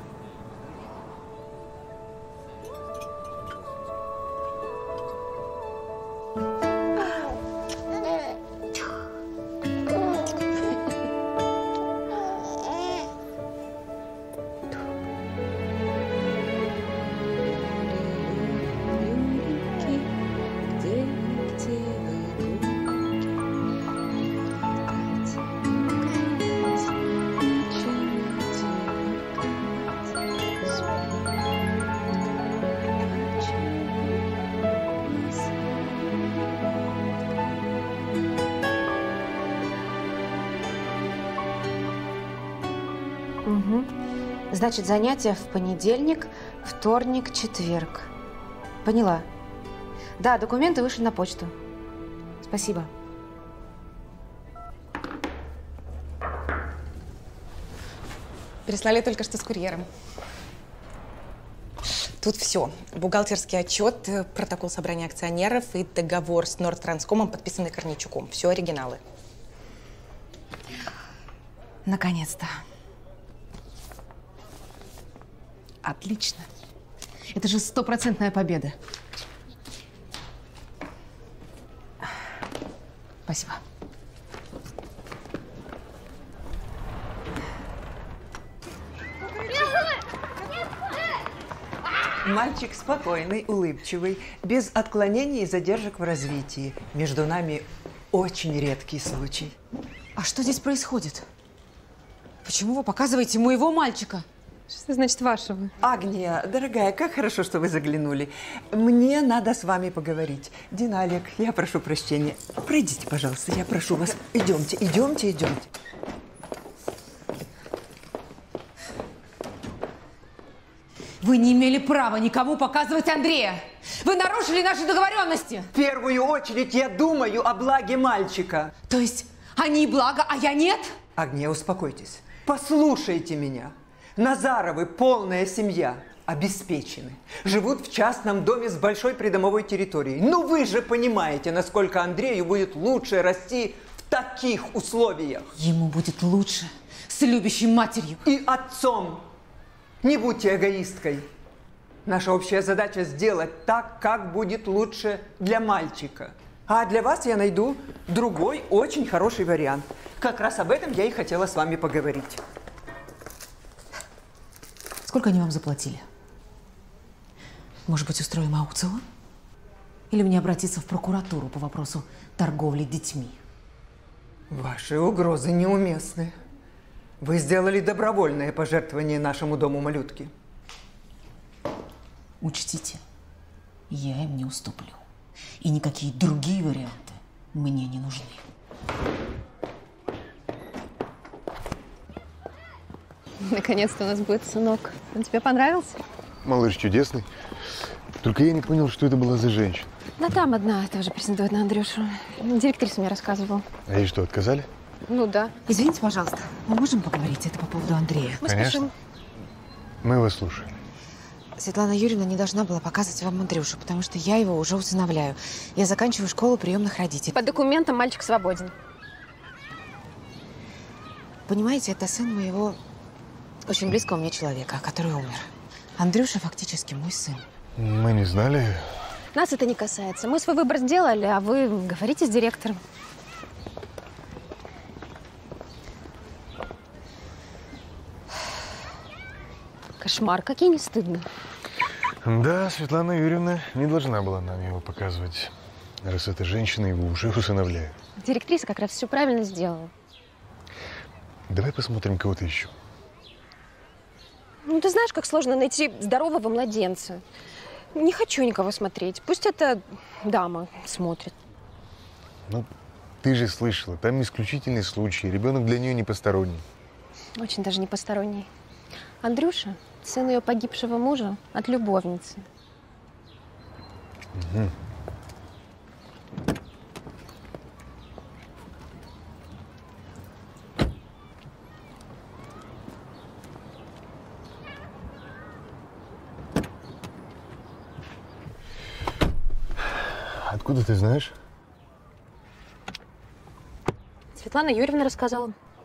Speaker 2: Угу. Значит, занятия в понедельник, вторник, четверг. Поняла. Да, документы вышли на почту. Спасибо.
Speaker 9: Прислали только что с курьером. Тут все. Бухгалтерский отчет, протокол собрания акционеров и договор с Нордтранскомом, подписанный Корнейчуком. Все оригиналы.
Speaker 2: Наконец-то. Отлично. Это же стопроцентная победа. Спасибо.
Speaker 10: Мальчик спокойный, улыбчивый, без отклонений и задержек в развитии. Между нами очень редкий случай.
Speaker 2: А что здесь происходит? Почему вы показываете моего мальчика?
Speaker 9: Что значит вашего?
Speaker 10: Агния, дорогая, как хорошо, что вы заглянули. Мне надо с вами поговорить. Дина, Олег, я прошу прощения. Пройдите, пожалуйста, я прошу вас. Идемте, идемте, идемте.
Speaker 2: Вы не имели права никому показывать Андрея. Вы нарушили наши договоренности.
Speaker 10: В первую очередь я думаю о благе мальчика.
Speaker 2: То есть они благо, а я нет?
Speaker 10: Агния, успокойтесь. Послушайте меня. Назаровы, полная семья, обеспечены. Живут в частном доме с большой придомовой территорией. Ну вы же понимаете, насколько Андрею будет лучше расти в таких условиях.
Speaker 2: Ему будет лучше с любящей матерью.
Speaker 10: И отцом. Не будьте эгоисткой. Наша общая задача сделать так, как будет лучше для мальчика. А для вас я найду другой очень хороший вариант. Как раз об этом я и хотела с вами поговорить.
Speaker 2: Сколько они вам заплатили? Может быть, устроим аукцион? Или мне обратиться в прокуратуру по вопросу торговли детьми?
Speaker 10: Ваши угрозы неуместны. Вы сделали добровольное пожертвование нашему дому малютки.
Speaker 2: Учтите, я им не уступлю. И никакие другие варианты мне не нужны.
Speaker 11: Наконец-то у нас будет сынок. Он тебе понравился?
Speaker 13: Малыш чудесный. Только я не понял, что это была за женщина.
Speaker 11: Да там одна тоже претендует на Андрюшу. Директриса мне рассказывала.
Speaker 13: А ей что, отказали?
Speaker 11: Ну да.
Speaker 2: Извините, пожалуйста, мы можем поговорить? Это по поводу Андрея.
Speaker 11: Мы
Speaker 13: Конечно.
Speaker 11: спешим.
Speaker 13: Мы вас слушаем.
Speaker 2: Светлана Юрьевна не должна была показывать вам Андрюшу, потому что я его уже усыновляю. Я заканчиваю школу приемных родителей.
Speaker 11: По документам мальчик свободен.
Speaker 2: Понимаете, это сын моего очень близкого мне человека, который умер. Андрюша фактически мой сын.
Speaker 13: Мы не знали.
Speaker 11: Нас это не касается. Мы свой выбор сделали, а вы говорите с директором. Кошмар, какие не стыдно.
Speaker 13: Да, Светлана Юрьевна не должна была нам его показывать, раз эта женщина его уже усыновляет.
Speaker 11: Директриса как раз все правильно сделала.
Speaker 13: Давай посмотрим кого-то еще.
Speaker 11: Ну, ты знаешь, как сложно найти здорового младенца. Не хочу никого смотреть. Пусть эта дама смотрит.
Speaker 13: Ну, ты же слышала, там исключительный случай. Ребенок для нее не посторонний.
Speaker 11: Очень даже не посторонний. Андрюша – сын ее погибшего мужа от любовницы.
Speaker 13: Угу. Откуда ты знаешь?
Speaker 11: Светлана Юрьевна рассказала.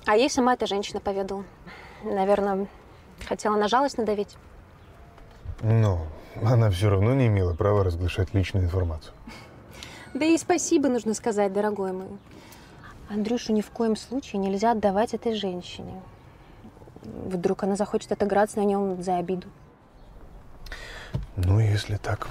Speaker 15: А ей сама эта женщина поведала. Наверное, хотела на жалость надавить.
Speaker 13: Но она все равно не имела права разглашать личную информацию.
Speaker 15: Да и спасибо нужно сказать, дорогой мой. Андрюшу ни в коем случае нельзя отдавать этой женщине. Вдруг она захочет отыграться на нем за обиду.
Speaker 13: Ну, если так.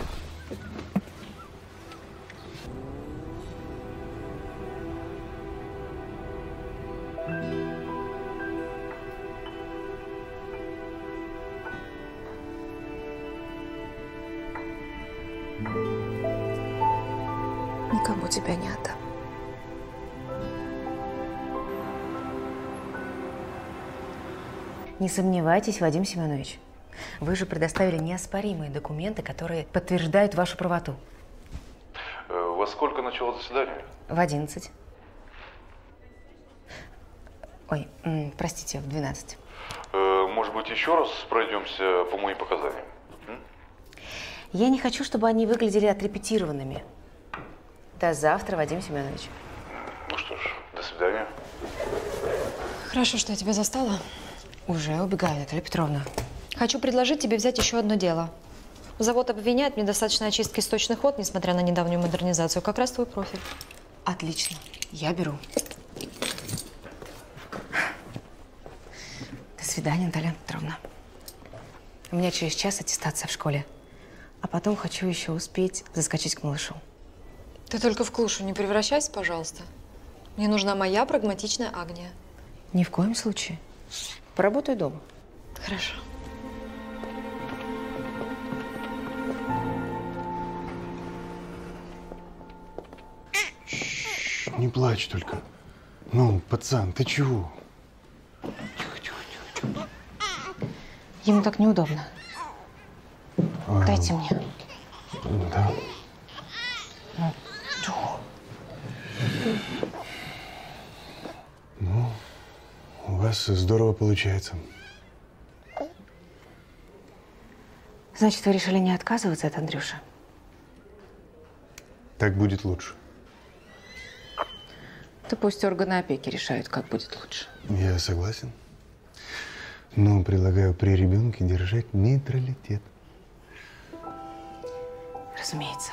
Speaker 5: Никому тебя не отдам.
Speaker 2: Не сомневайтесь, Вадим Семенович. Вы же предоставили неоспоримые документы, которые подтверждают вашу правоту.
Speaker 20: Во сколько начало заседание?
Speaker 2: В одиннадцать. Ой, м, простите, в двенадцать.
Speaker 20: Может быть, еще раз пройдемся по моим показаниям? М?
Speaker 2: Я не хочу, чтобы они выглядели отрепетированными. До завтра, Вадим Семенович.
Speaker 20: Ну что ж, до свидания.
Speaker 11: Хорошо, что я тебя застала.
Speaker 2: Уже убегаю, Наталья Петровна.
Speaker 11: Хочу предложить тебе взять еще одно дело. Завод обвиняет в недостаточной очистке сточных вод, несмотря на недавнюю модернизацию. Как раз твой профиль.
Speaker 2: Отлично. Я беру. До свидания, Наталья Петровна. У меня через час аттестация в школе. А потом хочу еще успеть заскочить к малышу.
Speaker 11: Ты только в клушу не превращайся, пожалуйста. Мне нужна моя прагматичная Агния.
Speaker 2: Ни в коем случае. Поработаю дома.
Speaker 11: Хорошо.
Speaker 13: Не плачь только. Ну, пацан, ты чего?
Speaker 2: Ему так неудобно.
Speaker 13: А,
Speaker 2: Дайте мне.
Speaker 13: Да. Ну, у вас здорово получается.
Speaker 2: Значит, вы решили не отказываться от Андрюши?
Speaker 13: Так будет лучше.
Speaker 2: То пусть органы опеки решают, как будет лучше.
Speaker 13: Я согласен. Но предлагаю при ребенке держать нейтралитет.
Speaker 2: Разумеется.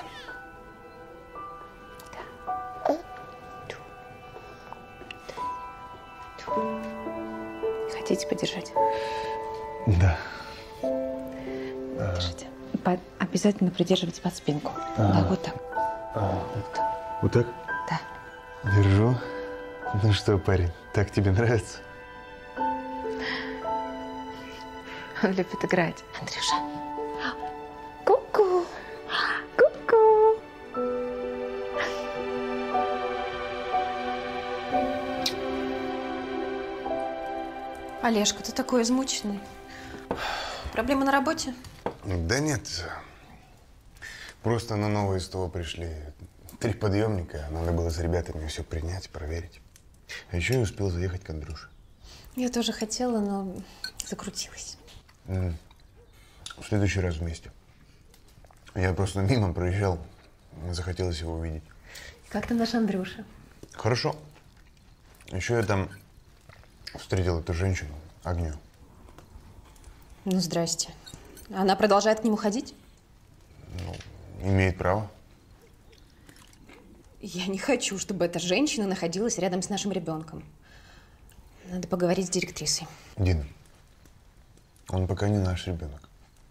Speaker 2: Хотите подержать?
Speaker 13: Да.
Speaker 2: Держите. По- обязательно придерживайте под спинку.
Speaker 13: А.
Speaker 2: Да, вот так.
Speaker 13: А, вот так?
Speaker 2: Да.
Speaker 13: Держу. Ну что, парень, так тебе нравится?
Speaker 2: Он любит играть. Андрюша. Ку-ку. Ку-ку.
Speaker 5: Олежка, ты такой измученный. Проблема на работе?
Speaker 13: Да нет. Просто на новое СТО пришли. Три подъемника. Надо было с ребятами все принять, проверить. А еще я успел заехать к Андрюше.
Speaker 5: Я тоже хотела, но закрутилась.
Speaker 13: М. В следующий раз вместе. Я просто мимо проезжал. Мне захотелось его увидеть.
Speaker 5: Как там наш Андрюша?
Speaker 13: Хорошо. Еще я там встретил эту женщину, Агнию.
Speaker 5: Ну, здрасте. Она продолжает к нему ходить?
Speaker 13: Имеет право.
Speaker 5: Я не хочу, чтобы эта женщина находилась рядом с нашим ребенком. Надо поговорить с директрисой.
Speaker 13: Дина, он пока не наш ребенок.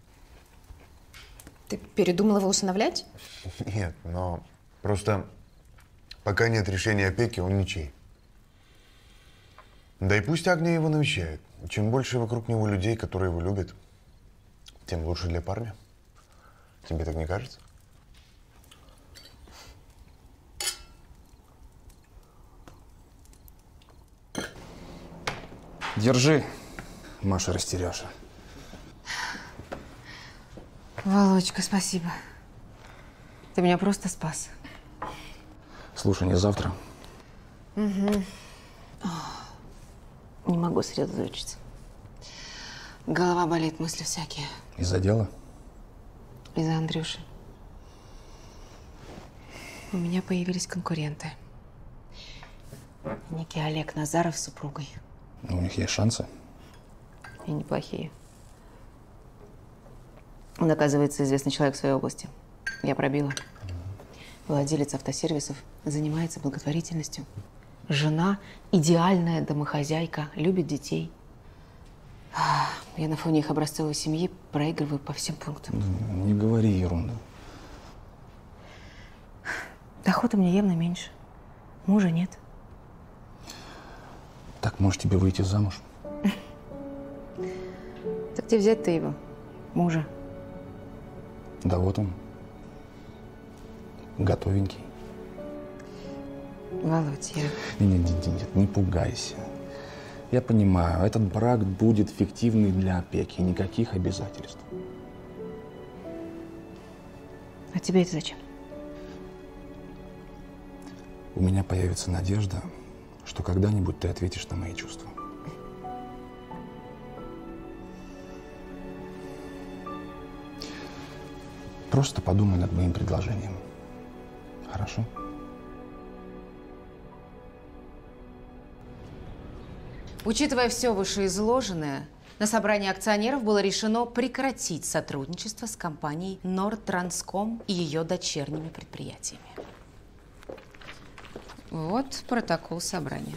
Speaker 5: Ты передумал его усыновлять?
Speaker 13: Нет, но просто пока нет решения опеки, он ничей. Да и пусть Агния его навещает. Чем больше вокруг него людей, которые его любят, тем лучше для парня. Тебе так не кажется?
Speaker 6: Держи, Маша растеряша.
Speaker 2: Володька, спасибо. Ты меня просто спас.
Speaker 6: Слушай, не завтра.
Speaker 2: Угу. Не могу сосредоточиться. Голова болит, мысли всякие.
Speaker 6: Из-за дела?
Speaker 2: Из-за Андрюши. У меня появились конкуренты. Некий Олег Назаров с супругой.
Speaker 6: У них есть шансы?
Speaker 2: И неплохие. Он, оказывается, известный человек в своей области. Я пробила. Владелец автосервисов, занимается благотворительностью. Жена идеальная домохозяйка, любит детей. Я на фоне их образцовой семьи проигрываю по всем пунктам.
Speaker 6: Не говори ерунду.
Speaker 2: Дохода мне явно меньше. Мужа нет.
Speaker 6: Так, может, тебе выйти замуж?
Speaker 2: Так где взять-то его, мужа?
Speaker 6: Да вот он. Готовенький.
Speaker 2: Володь, я…
Speaker 6: Нет, нет, нет, не пугайся. Я понимаю, этот брак будет фиктивный для опеки, никаких обязательств.
Speaker 2: А тебе это зачем?
Speaker 6: У меня появится надежда, что когда-нибудь ты ответишь на мои чувства. Просто подумай над моим предложением. Хорошо?
Speaker 2: Учитывая все вышеизложенное, на собрании акционеров было решено прекратить сотрудничество с компанией Нордтранском и ее дочерними предприятиями. Вот протокол собрания.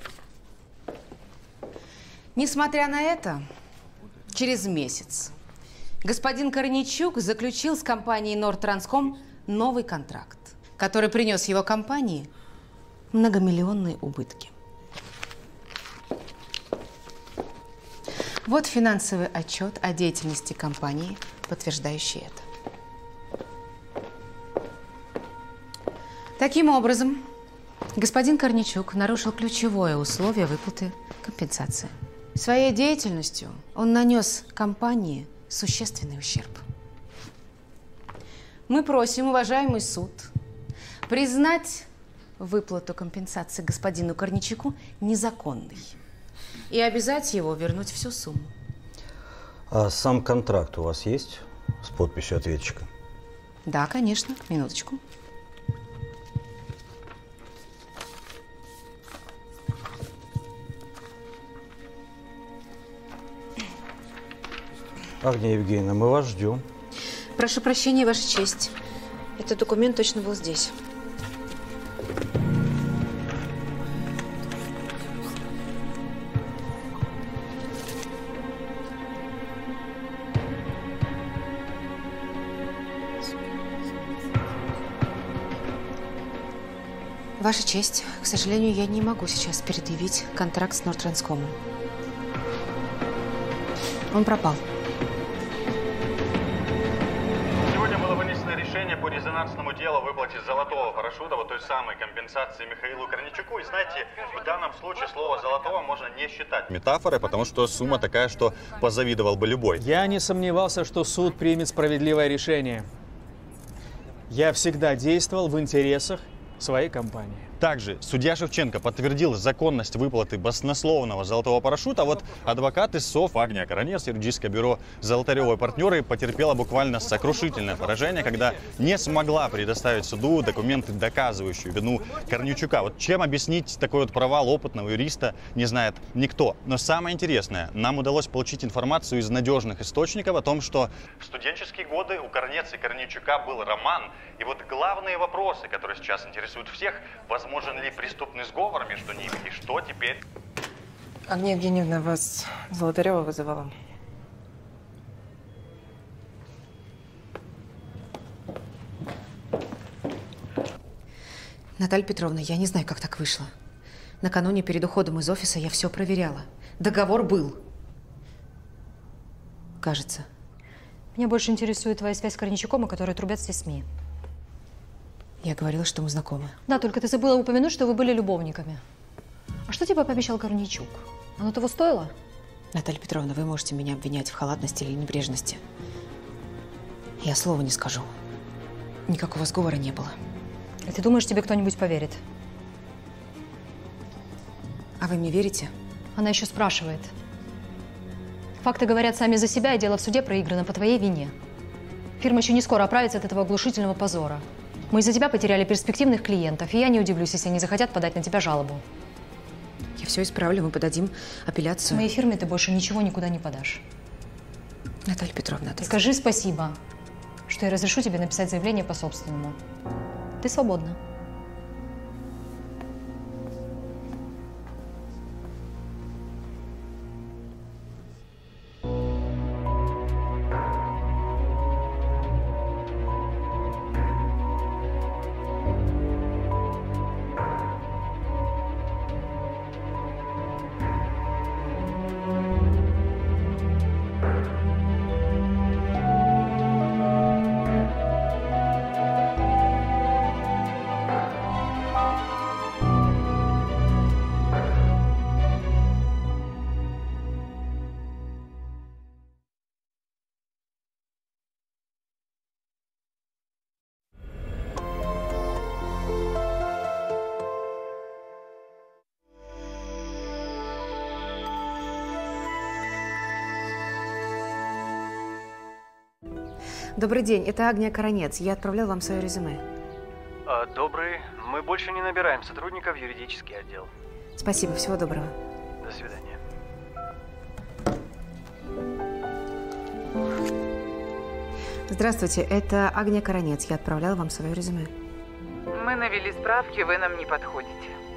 Speaker 2: Несмотря на это, через месяц господин Корничук заключил с компанией Нордтранском новый контракт, который принес его компании многомиллионные убытки. Вот финансовый отчет о деятельности компании, подтверждающий это. Таким образом, господин Корничук нарушил ключевое условие выплаты компенсации. Своей деятельностью он нанес компании существенный ущерб. Мы просим, уважаемый суд, признать выплату компенсации господину Корничуку незаконной и обязать его вернуть всю сумму.
Speaker 3: А сам контракт у вас есть с подписью ответчика?
Speaker 2: Да, конечно. Минуточку.
Speaker 3: Агния Евгеньевна, мы вас ждем.
Speaker 2: Прошу прощения, Ваша честь. Этот документ точно был здесь. Ваша честь, к сожалению, я не могу сейчас предъявить контракт с Нордтранскомом. Он пропал.
Speaker 16: Сегодня было вынесено решение по резонансному делу о выплате золотого парашюта, вот той самой компенсации Михаилу Корничуку. И знаете, в данном случае слово «золотого» можно не считать метафорой, потому что сумма такая, что позавидовал бы любой.
Speaker 4: Я не сомневался, что суд примет справедливое решение. Я всегда действовал в интересах своей компании.
Speaker 16: Также судья Шевченко подтвердил законность выплаты баснословного золотого парашюта. А вот адвокат из СОФ Агния Коронец, юридическое бюро «Золотарёвы и партнеры» потерпела буквально сокрушительное поражение, когда не смогла предоставить суду документы, доказывающие вину Корничука. Вот чем объяснить такой вот провал опытного юриста, не знает никто. Но самое интересное, нам удалось получить информацию из надежных источников о том, что в студенческие годы у Корнец и Корничука был роман. И вот главные вопросы, которые сейчас интересуют всех, возможен ли преступный сговор между ними и что теперь?
Speaker 9: Агния Евгеньевна, вас Золотарева вызывала.
Speaker 2: Наталья Петровна, я не знаю, как так вышло. Накануне перед уходом из офиса я все проверяла. Договор был. Кажется.
Speaker 11: Меня больше интересует твоя связь с Корничуком, о которой трубят все СМИ.
Speaker 2: Я говорила, что мы знакомы.
Speaker 11: Да, только ты забыла упомянуть, что вы были любовниками. А что тебе пообещал Корничук? Оно того стоило?
Speaker 2: Наталья Петровна, вы можете меня обвинять в халатности или небрежности. Я слова не скажу. Никакого сговора не было.
Speaker 11: И ты думаешь, тебе кто-нибудь поверит?
Speaker 2: А вы мне верите?
Speaker 11: Она еще спрашивает. Факты говорят сами за себя, и дело в суде проиграно по твоей вине. Фирма еще не скоро оправится от этого оглушительного позора. Мы из-за тебя потеряли перспективных клиентов, и я не удивлюсь, если они захотят подать на тебя жалобу.
Speaker 2: Я все исправлю, мы подадим апелляцию.
Speaker 11: В моей фирме ты больше ничего никуда не подашь.
Speaker 2: Наталья Петровна, ты...
Speaker 11: Скажи спасибо, что я разрешу тебе написать заявление по собственному. Ты свободна.
Speaker 2: Добрый день, это Агния Коронец. Я отправлял вам свое резюме.
Speaker 22: А, добрый. Мы больше не набираем сотрудников в юридический отдел.
Speaker 2: Спасибо, всего доброго.
Speaker 22: До свидания.
Speaker 2: Здравствуйте, это Агния Коронец. Я отправлял вам свое резюме.
Speaker 8: Мы навели справки, вы нам не подходите.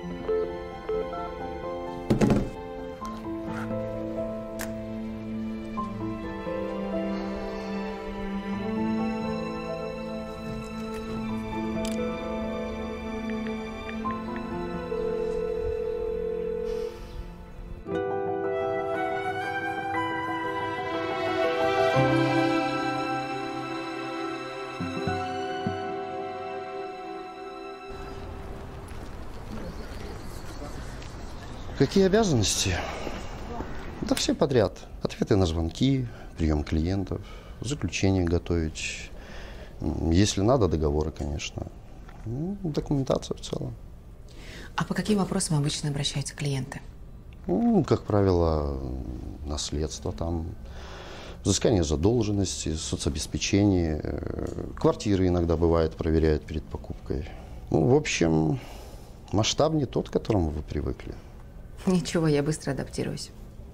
Speaker 19: Какие обязанности? Да все подряд. Ответы на звонки, прием клиентов, заключение готовить. Если надо, договоры, конечно. Ну, документация в целом.
Speaker 2: А по каким вопросам обычно обращаются клиенты?
Speaker 19: Ну, как правило, наследство, там, взыскание задолженности, соцобеспечение. Квартиры иногда бывает, проверяют перед покупкой. Ну, в общем, масштаб не тот, к которому вы привыкли.
Speaker 2: Ничего, я быстро адаптируюсь.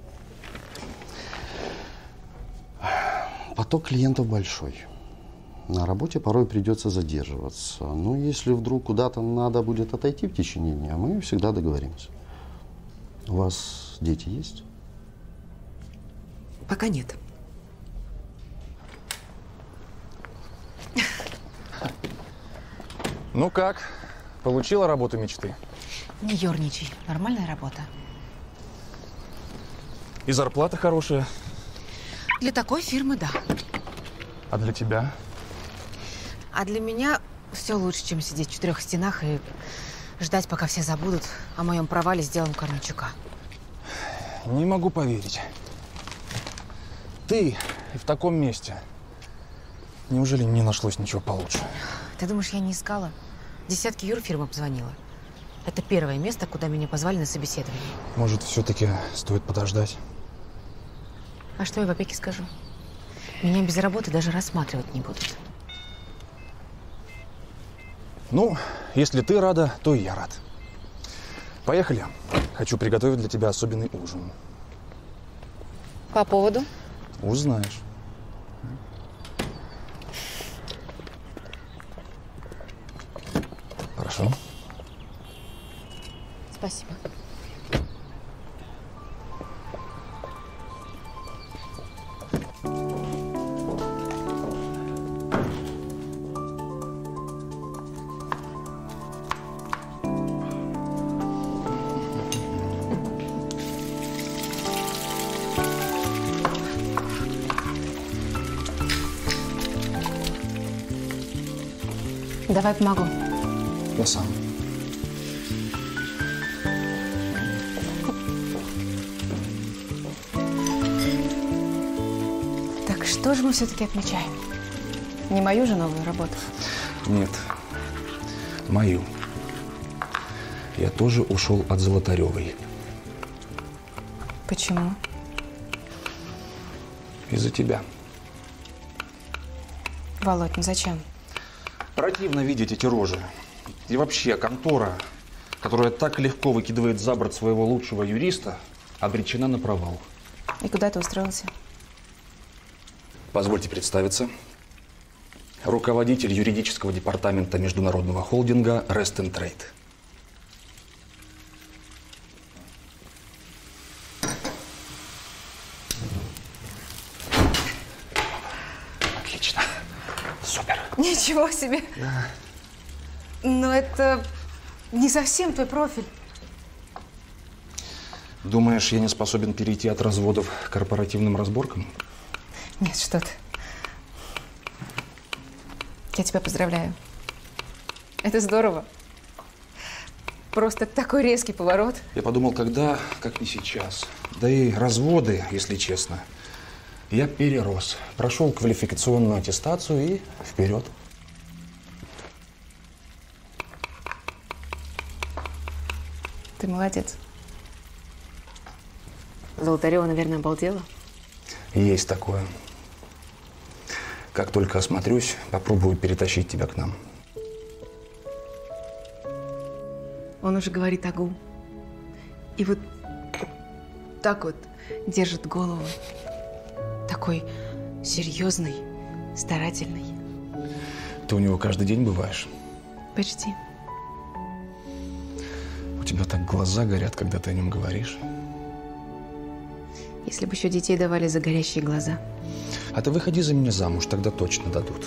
Speaker 19: Поток клиентов большой. На работе порой придется задерживаться. Но если вдруг куда-то надо будет отойти в течение дня, мы всегда договоримся. У вас дети есть?
Speaker 2: Пока нет.
Speaker 6: Ну как? Получила работу мечты?
Speaker 2: Не ерничай. Нормальная работа.
Speaker 6: И зарплата хорошая.
Speaker 2: Для такой фирмы, да.
Speaker 6: А для тебя?
Speaker 2: А для меня все лучше, чем сидеть в четырех стенах и ждать, пока все забудут о моем провале с делом Корничука.
Speaker 6: Не могу поверить. Ты в таком месте. Неужели не нашлось ничего получше?
Speaker 2: Ты думаешь, я не искала? Десятки юрфирм обзвонила. Это первое место, куда меня позвали на собеседование.
Speaker 6: Может, все-таки стоит подождать?
Speaker 2: А что я в опеке скажу? Меня без работы даже рассматривать не будут.
Speaker 6: Ну, если ты рада, то и я рад. Поехали. Хочу приготовить для тебя особенный ужин.
Speaker 2: По поводу?
Speaker 6: Узнаешь. Хорошо.
Speaker 2: Спасибо. Давай помогу.
Speaker 6: Я сам.
Speaker 2: Так что же мы все-таки отмечаем? Не мою же новую работу?
Speaker 6: Нет. Мою. Я тоже ушел от Золотаревой.
Speaker 2: Почему?
Speaker 6: Из-за тебя.
Speaker 2: Володь, ну зачем?
Speaker 6: Противно видеть эти рожи. И вообще, контора которая так легко выкидывает за борт своего лучшего юриста, обречена на провал.
Speaker 2: И куда ты устроился?
Speaker 6: Позвольте представиться. Руководитель юридического департамента международного холдинга Rest and Trade. Отлично. Супер.
Speaker 2: Ничего себе.
Speaker 6: Да.
Speaker 2: Но это не совсем твой профиль.
Speaker 6: Думаешь, я не способен перейти от разводов к корпоративным разборкам?
Speaker 2: Нет, что ты. Я тебя поздравляю. Это здорово. Просто такой резкий поворот.
Speaker 6: Я подумал, когда, как не сейчас. Да и разводы, если честно, я перерос. Прошел квалификационную аттестацию и вперед.
Speaker 2: Ты молодец. Золотарева, наверное, обалдела.
Speaker 6: Есть такое. Как только осмотрюсь, попробую перетащить тебя к нам.
Speaker 2: Он уже говорит агу. И вот так вот держит голову. Такой серьезный, старательный.
Speaker 6: Ты у него каждый день бываешь?
Speaker 2: Почти.
Speaker 6: У тебя так глаза горят, когда ты о нем говоришь.
Speaker 2: Если бы еще детей давали за горящие глаза.
Speaker 6: А ты выходи за меня замуж, тогда точно дадут.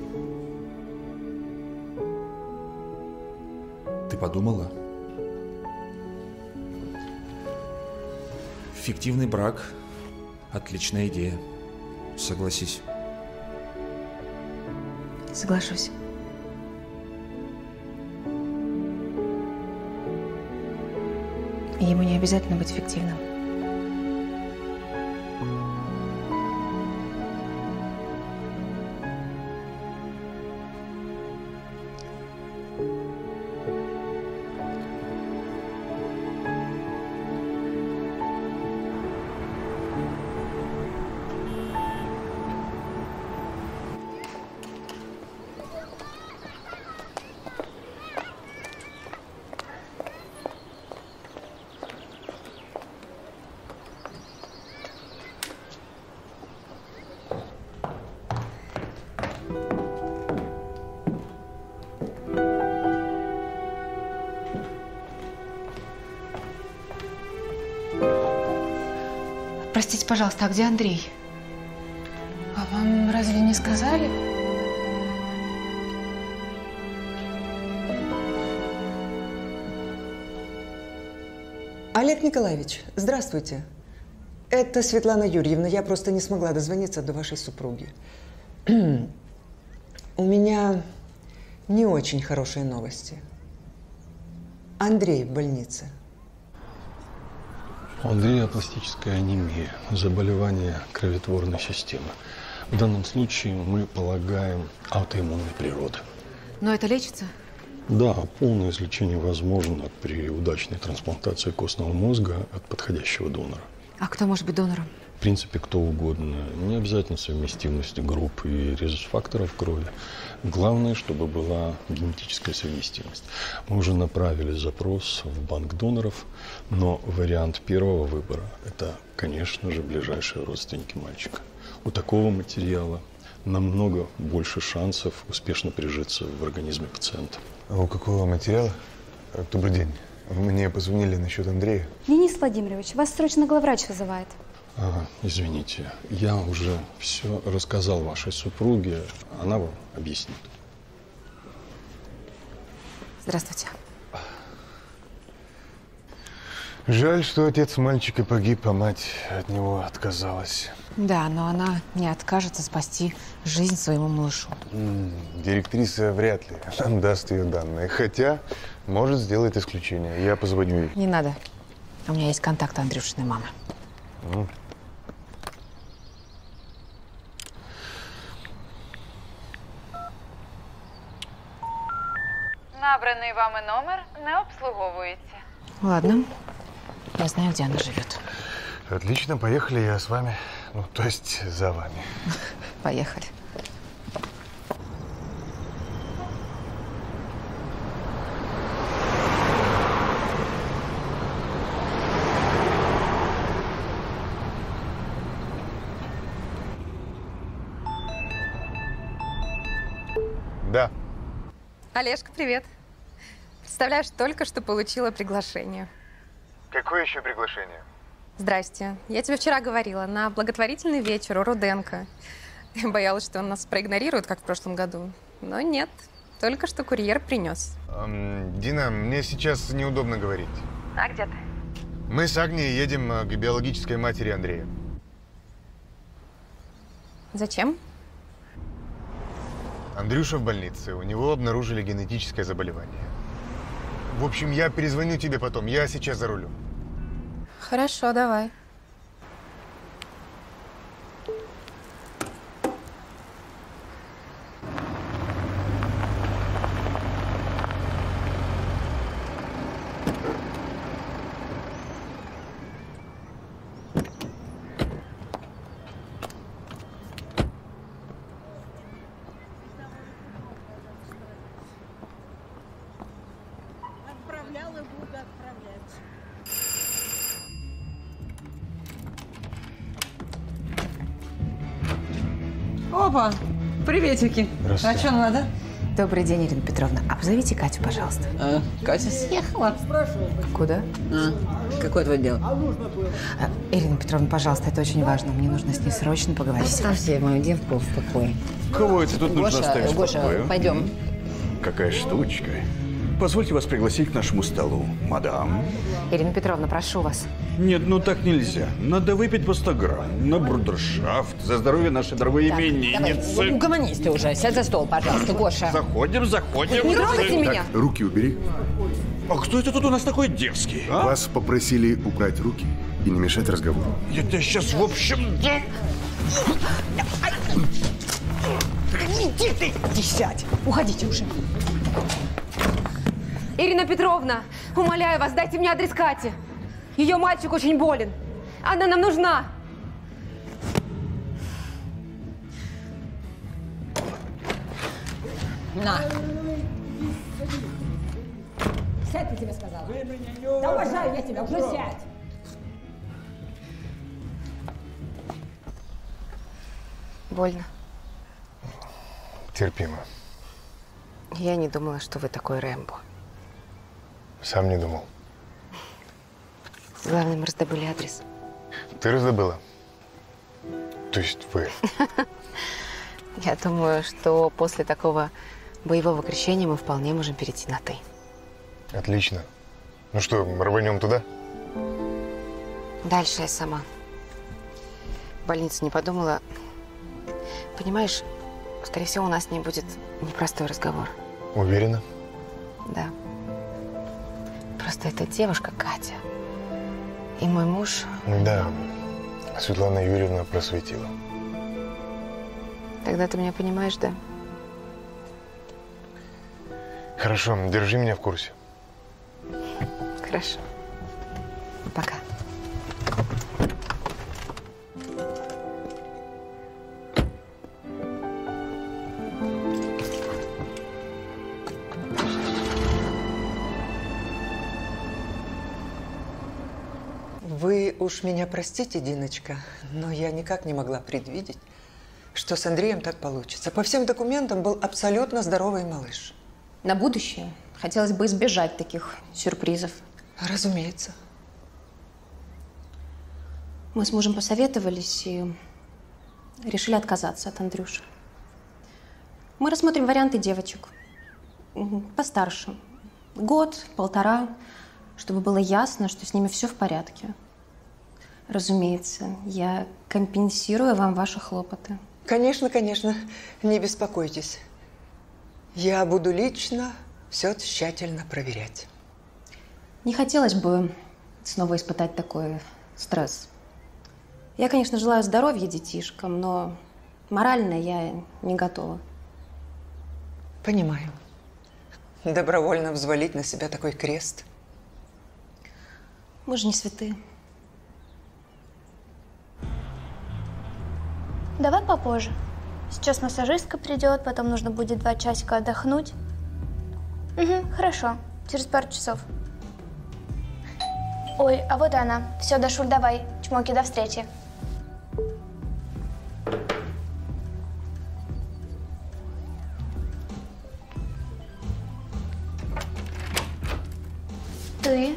Speaker 6: Ты подумала? Фиктивный брак – отличная идея. Согласись.
Speaker 2: Соглашусь. И ему не обязательно быть фиктивным. Простите, пожалуйста, а где Андрей? А вам разве не сказали?
Speaker 10: Олег Николаевич, здравствуйте. Это Светлана Юрьевна. Я просто не смогла дозвониться до вашей супруги. У меня не очень хорошие новости. Андрей в больнице.
Speaker 17: У Андрея пластическая анемия, заболевание кроветворной системы. В данном случае мы полагаем аутоиммунной природы.
Speaker 2: Но это лечится?
Speaker 17: Да, полное излечение возможно при удачной трансплантации костного мозга от подходящего донора.
Speaker 2: А кто может быть донором?
Speaker 17: В принципе, кто угодно. Не обязательно совместимость групп и резус-факторов крови. Главное, чтобы была генетическая совместимость. Мы уже направили запрос в банк доноров, но вариант первого выбора – это, конечно же, ближайшие родственники мальчика. У такого материала намного больше шансов успешно прижиться в организме пациента.
Speaker 13: А у какого материала? Добрый день. Мне позвонили насчет Андрея.
Speaker 21: Денис Владимирович, вас срочно главврач вызывает.
Speaker 17: А, извините, я уже все рассказал вашей супруге, она вам объяснит.
Speaker 2: Здравствуйте.
Speaker 13: Жаль, что отец мальчика погиб, а мать от него отказалась.
Speaker 2: Да, но она не откажется спасти жизнь своему малышу.
Speaker 13: М, Директриса вряд ли нам даст ее данные, хотя может сделать исключение. Я позвоню ей.
Speaker 2: Не надо. У меня есть контакт Андрюшиной мамы.
Speaker 13: М.
Speaker 7: Набраний вами номер не обслуговується.
Speaker 2: Ладно. Я знаю, где она живет.
Speaker 13: Отлично, поехали, я с вами. Ну, то есть за вами.
Speaker 2: Поехали.
Speaker 9: Олежка, привет. Представляешь, только что получила приглашение.
Speaker 13: Какое еще приглашение?
Speaker 9: Здрасте. Я тебе вчера говорила, на благотворительный вечер у Руденко. Я боялась, что он нас проигнорирует, как в прошлом году. Но нет, только что курьер принес.
Speaker 13: Эм, Дина, мне сейчас неудобно говорить.
Speaker 9: А где ты?
Speaker 13: Мы с Агнией едем к биологической матери Андрея.
Speaker 9: Зачем?
Speaker 13: Андрюша в больнице, у него обнаружили генетическое заболевание. В общем, я перезвоню тебе потом, я сейчас за рулем.
Speaker 9: Хорошо, давай.
Speaker 14: Опа! Приветики.
Speaker 2: Здравствуйте.
Speaker 14: А что надо?
Speaker 2: Добрый день, Ирина Петровна. А позовите Катю, пожалуйста.
Speaker 14: А, Катя съехала.
Speaker 2: Куда?
Speaker 14: А, какое твое дело?
Speaker 2: А, Ирина Петровна, пожалуйста, это очень важно. Мне нужно с ней срочно поговорить.
Speaker 14: Оставьте мою девку в покое.
Speaker 18: Кого это тут нужно
Speaker 14: Гоша,
Speaker 18: оставить в
Speaker 14: Гоша,
Speaker 18: покое?
Speaker 14: пойдем.
Speaker 18: Какая штучка. Позвольте вас пригласить к нашему столу, мадам.
Speaker 2: Ирина Петровна, прошу вас.
Speaker 18: Нет, ну так нельзя. Надо выпить по сто грамм. На брудершафт. За здоровье нашей дорогой
Speaker 14: Давай,
Speaker 18: именинницы.
Speaker 14: угомонись ты уже. Сядь за стол, пожалуйста, Гоша.
Speaker 18: Заходим, заходим.
Speaker 14: Не трогайте меня.
Speaker 13: Так, руки убери.
Speaker 18: А кто это тут у нас такой дерзкий, а?
Speaker 13: Вас попросили убрать руки и не мешать разговору.
Speaker 18: Я тебя сейчас, в общем, да...
Speaker 14: Иди ты, иди сядь. Уходите уже.
Speaker 5: Ирина Петровна, умоляю вас, дайте мне адрес Кати. Ее мальчик очень болен. Она нам нужна.
Speaker 14: На. Сядь, я тебе сказала. Да уважаю я тебя, уже сядь.
Speaker 2: Больно.
Speaker 13: Терпимо.
Speaker 2: Я не думала, что вы такой Рэмбо.
Speaker 13: Сам не думал.
Speaker 2: Главное, мы раздобыли адрес.
Speaker 13: Ты раздобыла? То есть вы?
Speaker 2: Я думаю, что после такого боевого крещения мы вполне можем перейти на «ты».
Speaker 13: Отлично. Ну что, рванем туда?
Speaker 2: Дальше я сама. В больнице не подумала. Понимаешь, скорее всего, у нас с ней будет непростой разговор.
Speaker 13: Уверена?
Speaker 2: Да. Просто эта девушка Катя. И мой муж...
Speaker 13: Да. Светлана Юрьевна просветила.
Speaker 2: Тогда ты меня понимаешь, да?
Speaker 13: Хорошо, держи меня в курсе.
Speaker 2: Хорошо. Пока.
Speaker 10: Вы уж меня простите, Диночка, но я никак не могла предвидеть, что с Андреем так получится. По всем документам был абсолютно здоровый малыш.
Speaker 11: На будущее хотелось бы избежать таких сюрпризов.
Speaker 10: Разумеется.
Speaker 11: Мы с мужем посоветовались и решили отказаться от Андрюши. Мы рассмотрим варианты девочек. Постарше. Год, полтора, чтобы было ясно, что с ними все в порядке. Разумеется, я компенсирую вам ваши хлопоты.
Speaker 10: Конечно, конечно, не беспокойтесь. Я буду лично все тщательно проверять.
Speaker 11: Не хотелось бы снова испытать такой стресс. Я, конечно, желаю здоровья детишкам, но морально я не готова.
Speaker 10: Понимаю. Добровольно взвалить на себя такой крест.
Speaker 11: Мы же не святые.
Speaker 12: Давай попозже. Сейчас массажистка придет, потом нужно будет два часика отдохнуть. Угу, хорошо. Через пару часов. Ой, а вот и она. Все, Дашуль, давай. Чмоки, до встречи. ты?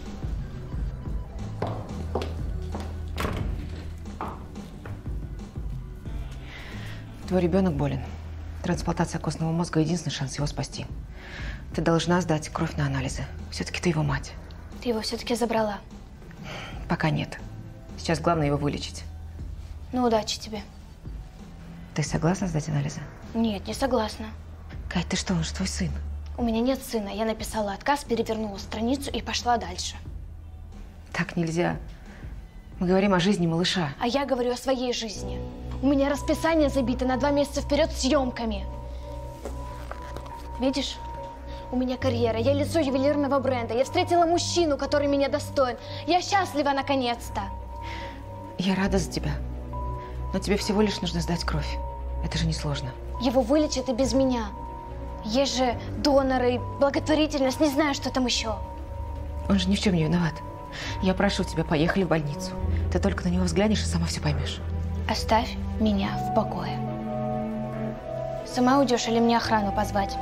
Speaker 2: Твой ребенок болен. Трансплантация костного мозга – единственный шанс его спасти. Ты должна сдать кровь на анализы. Все-таки ты его мать.
Speaker 12: Ты его все-таки забрала?
Speaker 2: Пока нет. Сейчас главное его вылечить.
Speaker 12: Ну, удачи тебе.
Speaker 2: Ты согласна сдать анализы?
Speaker 12: Нет, не согласна.
Speaker 2: Кать, ты что, он же твой сын.
Speaker 12: У меня нет сына. Я написала отказ, перевернула страницу и пошла дальше.
Speaker 2: Так нельзя. Мы говорим о жизни малыша.
Speaker 12: А я говорю о своей жизни. У меня расписание забито на два месяца вперед съемками. Видишь? У меня карьера, я лицо ювелирного бренда. Я встретила мужчину, который меня достоин. Я счастлива наконец-то.
Speaker 2: Я рада за тебя. Но тебе всего лишь нужно сдать кровь. Это же несложно.
Speaker 12: Его вылечат и без меня. Есть же доноры, благотворительность, не знаю, что там еще.
Speaker 2: Он же ни в чем не виноват. Я прошу тебя, поехали в больницу. Ты только на него взглянешь и сама все поймешь.
Speaker 12: Оставь меня в покое. Сама уйдешь или мне охрану позвать?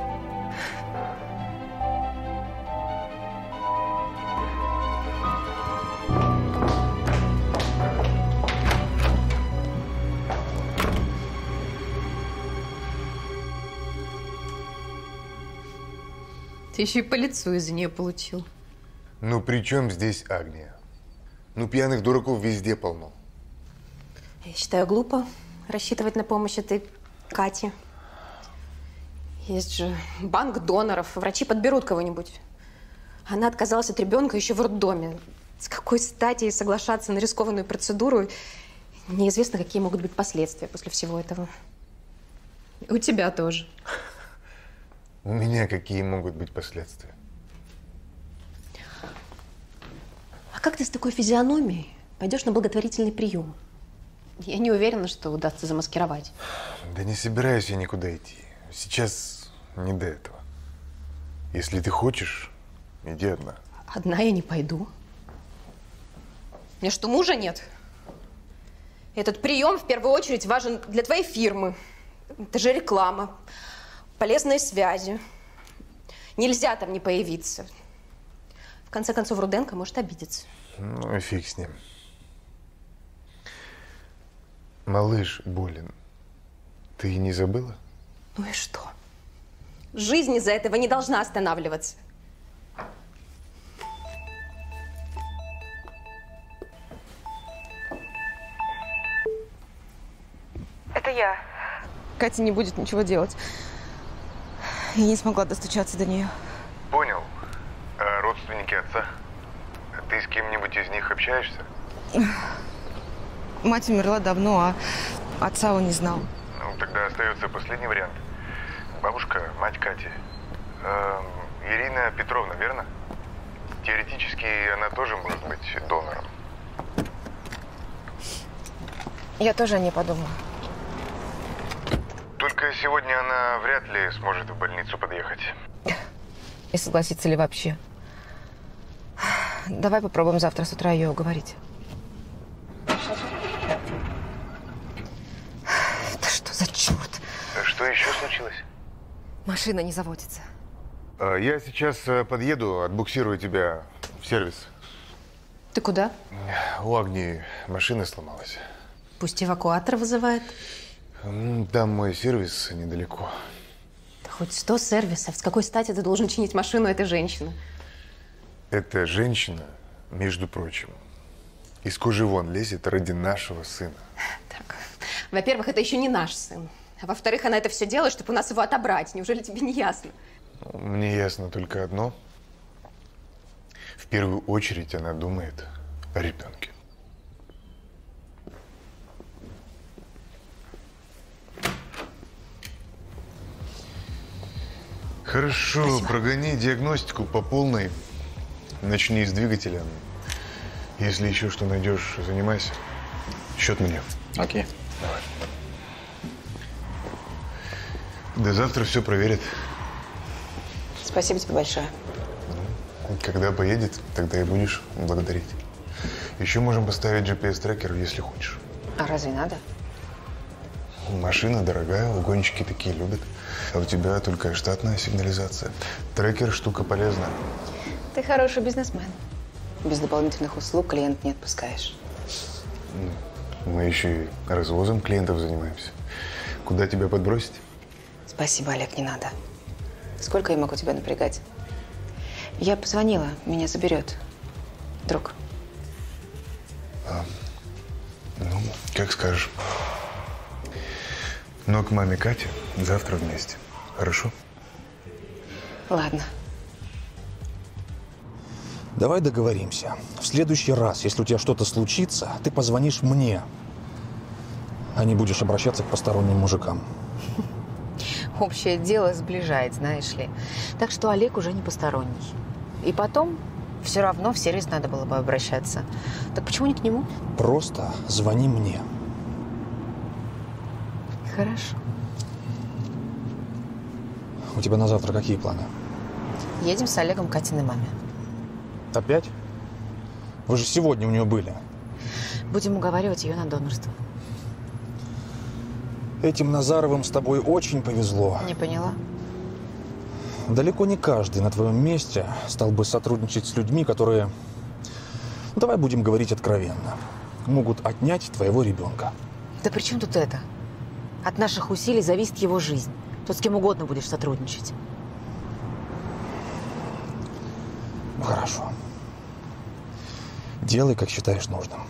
Speaker 9: Ты еще и по лицу из-за нее получил.
Speaker 13: Ну при чем здесь Агния? Ну пьяных дураков везде полно.
Speaker 9: Я считаю глупо рассчитывать на помощь этой Кати. Есть же банк доноров, врачи подберут кого-нибудь. Она отказалась от ребенка еще в роддоме. С какой стати ей соглашаться на рискованную процедуру? Неизвестно, какие могут быть последствия после всего этого. У тебя тоже.
Speaker 13: У меня какие могут быть последствия?
Speaker 9: А как ты с такой физиономией пойдешь на благотворительный прием? Я не уверена, что удастся замаскировать.
Speaker 13: Да не собираюсь я никуда идти. Сейчас не до этого. Если ты хочешь, иди одна.
Speaker 9: Одна я не пойду. У меня что, мужа нет? Этот прием в первую очередь важен для твоей фирмы. Это же реклама, полезные связи. Нельзя там не появиться. В конце концов, Руденко может обидеться.
Speaker 13: Ну и фиг с ним. Малыш болен. Ты не забыла?
Speaker 9: Ну и что? Жизнь из-за этого не должна останавливаться.
Speaker 7: Это я.
Speaker 2: Катя не будет ничего делать. Я не смогла достучаться до нее.
Speaker 13: Понял. А родственники отца? Ты с кем-нибудь из них общаешься?
Speaker 2: Мать умерла давно, а отца он не знал.
Speaker 13: Ну, тогда остается последний вариант. Бабушка, мать Кати. Э, Ирина Петровна, верно? Теоретически она тоже может быть донором.
Speaker 2: Я тоже о ней подумала.
Speaker 13: Только сегодня она вряд ли сможет в больницу подъехать.
Speaker 2: И согласится ли вообще? Давай попробуем завтра с утра ее уговорить. Это что за черт?
Speaker 13: Что еще случилось?
Speaker 2: Машина не заводится.
Speaker 13: Я сейчас подъеду, отбуксирую тебя в сервис.
Speaker 9: Ты куда?
Speaker 13: У Агнии машина сломалась.
Speaker 9: Пусть эвакуатор вызывает.
Speaker 13: Там мой сервис недалеко.
Speaker 9: Да хоть сто сервисов. С какой стати ты должен чинить машину этой женщины?
Speaker 13: Эта женщина, между прочим, из кожи вон лезет ради нашего сына.
Speaker 9: Так, во-первых, это еще не наш сын. А во-вторых, она это все делает, чтобы у нас его отобрать. Неужели тебе не ясно?
Speaker 13: Мне ясно только одно. В первую очередь она думает о ребенке. Хорошо, спасибо. Прогони диагностику по полной. Начни с двигателя. Если еще что найдешь, занимайся. Счет мне.
Speaker 6: Окей.
Speaker 13: Давай. До завтра все проверят.
Speaker 9: Спасибо тебе большое.
Speaker 13: Когда поедет, тогда и будешь благодарить. Еще можем поставить джи пи эс-трекер, если хочешь.
Speaker 9: А разве надо?
Speaker 13: Машина дорогая, угонщики такие любят. А у тебя только штатная сигнализация. Трекер – штука полезная.
Speaker 2: Ты хороший бизнесмен. Без дополнительных услуг клиент не отпускаешь.
Speaker 13: Мы еще и развозом клиентов занимаемся. Куда тебя подбросить?
Speaker 2: Спасибо, Олег, не надо. Сколько я могу тебя напрягать? Я позвонила, меня заберет друг.
Speaker 13: А, ну, как скажешь. Но к маме Кате завтра вместе. Хорошо?
Speaker 2: Ладно.
Speaker 6: Давай договоримся. В следующий раз, если у тебя что-то случится, ты позвонишь мне, а не будешь обращаться к посторонним мужикам.
Speaker 2: Общее дело сближает, знаешь ли. Так что Олег уже не посторонний. И потом, все равно в сервис надо было бы обращаться. Так почему не к нему?
Speaker 6: Просто звони мне.
Speaker 2: Хорошо.
Speaker 6: У тебя на завтра какие планы?
Speaker 2: Едем с Олегом к Катиной маме.
Speaker 6: Опять? Вы же сегодня у нее были.
Speaker 2: Будем уговаривать ее на донорство.
Speaker 6: Этим Назаровым с тобой очень повезло.
Speaker 2: Не поняла.
Speaker 6: Далеко не каждый на твоем месте стал бы сотрудничать с людьми, которые, ну, давай будем говорить откровенно, могут отнять твоего ребенка.
Speaker 2: Да при чем тут это? От наших усилий зависит его жизнь. Тут с кем угодно будешь сотрудничать.
Speaker 6: Ну, хорошо. Делай, как считаешь нужным.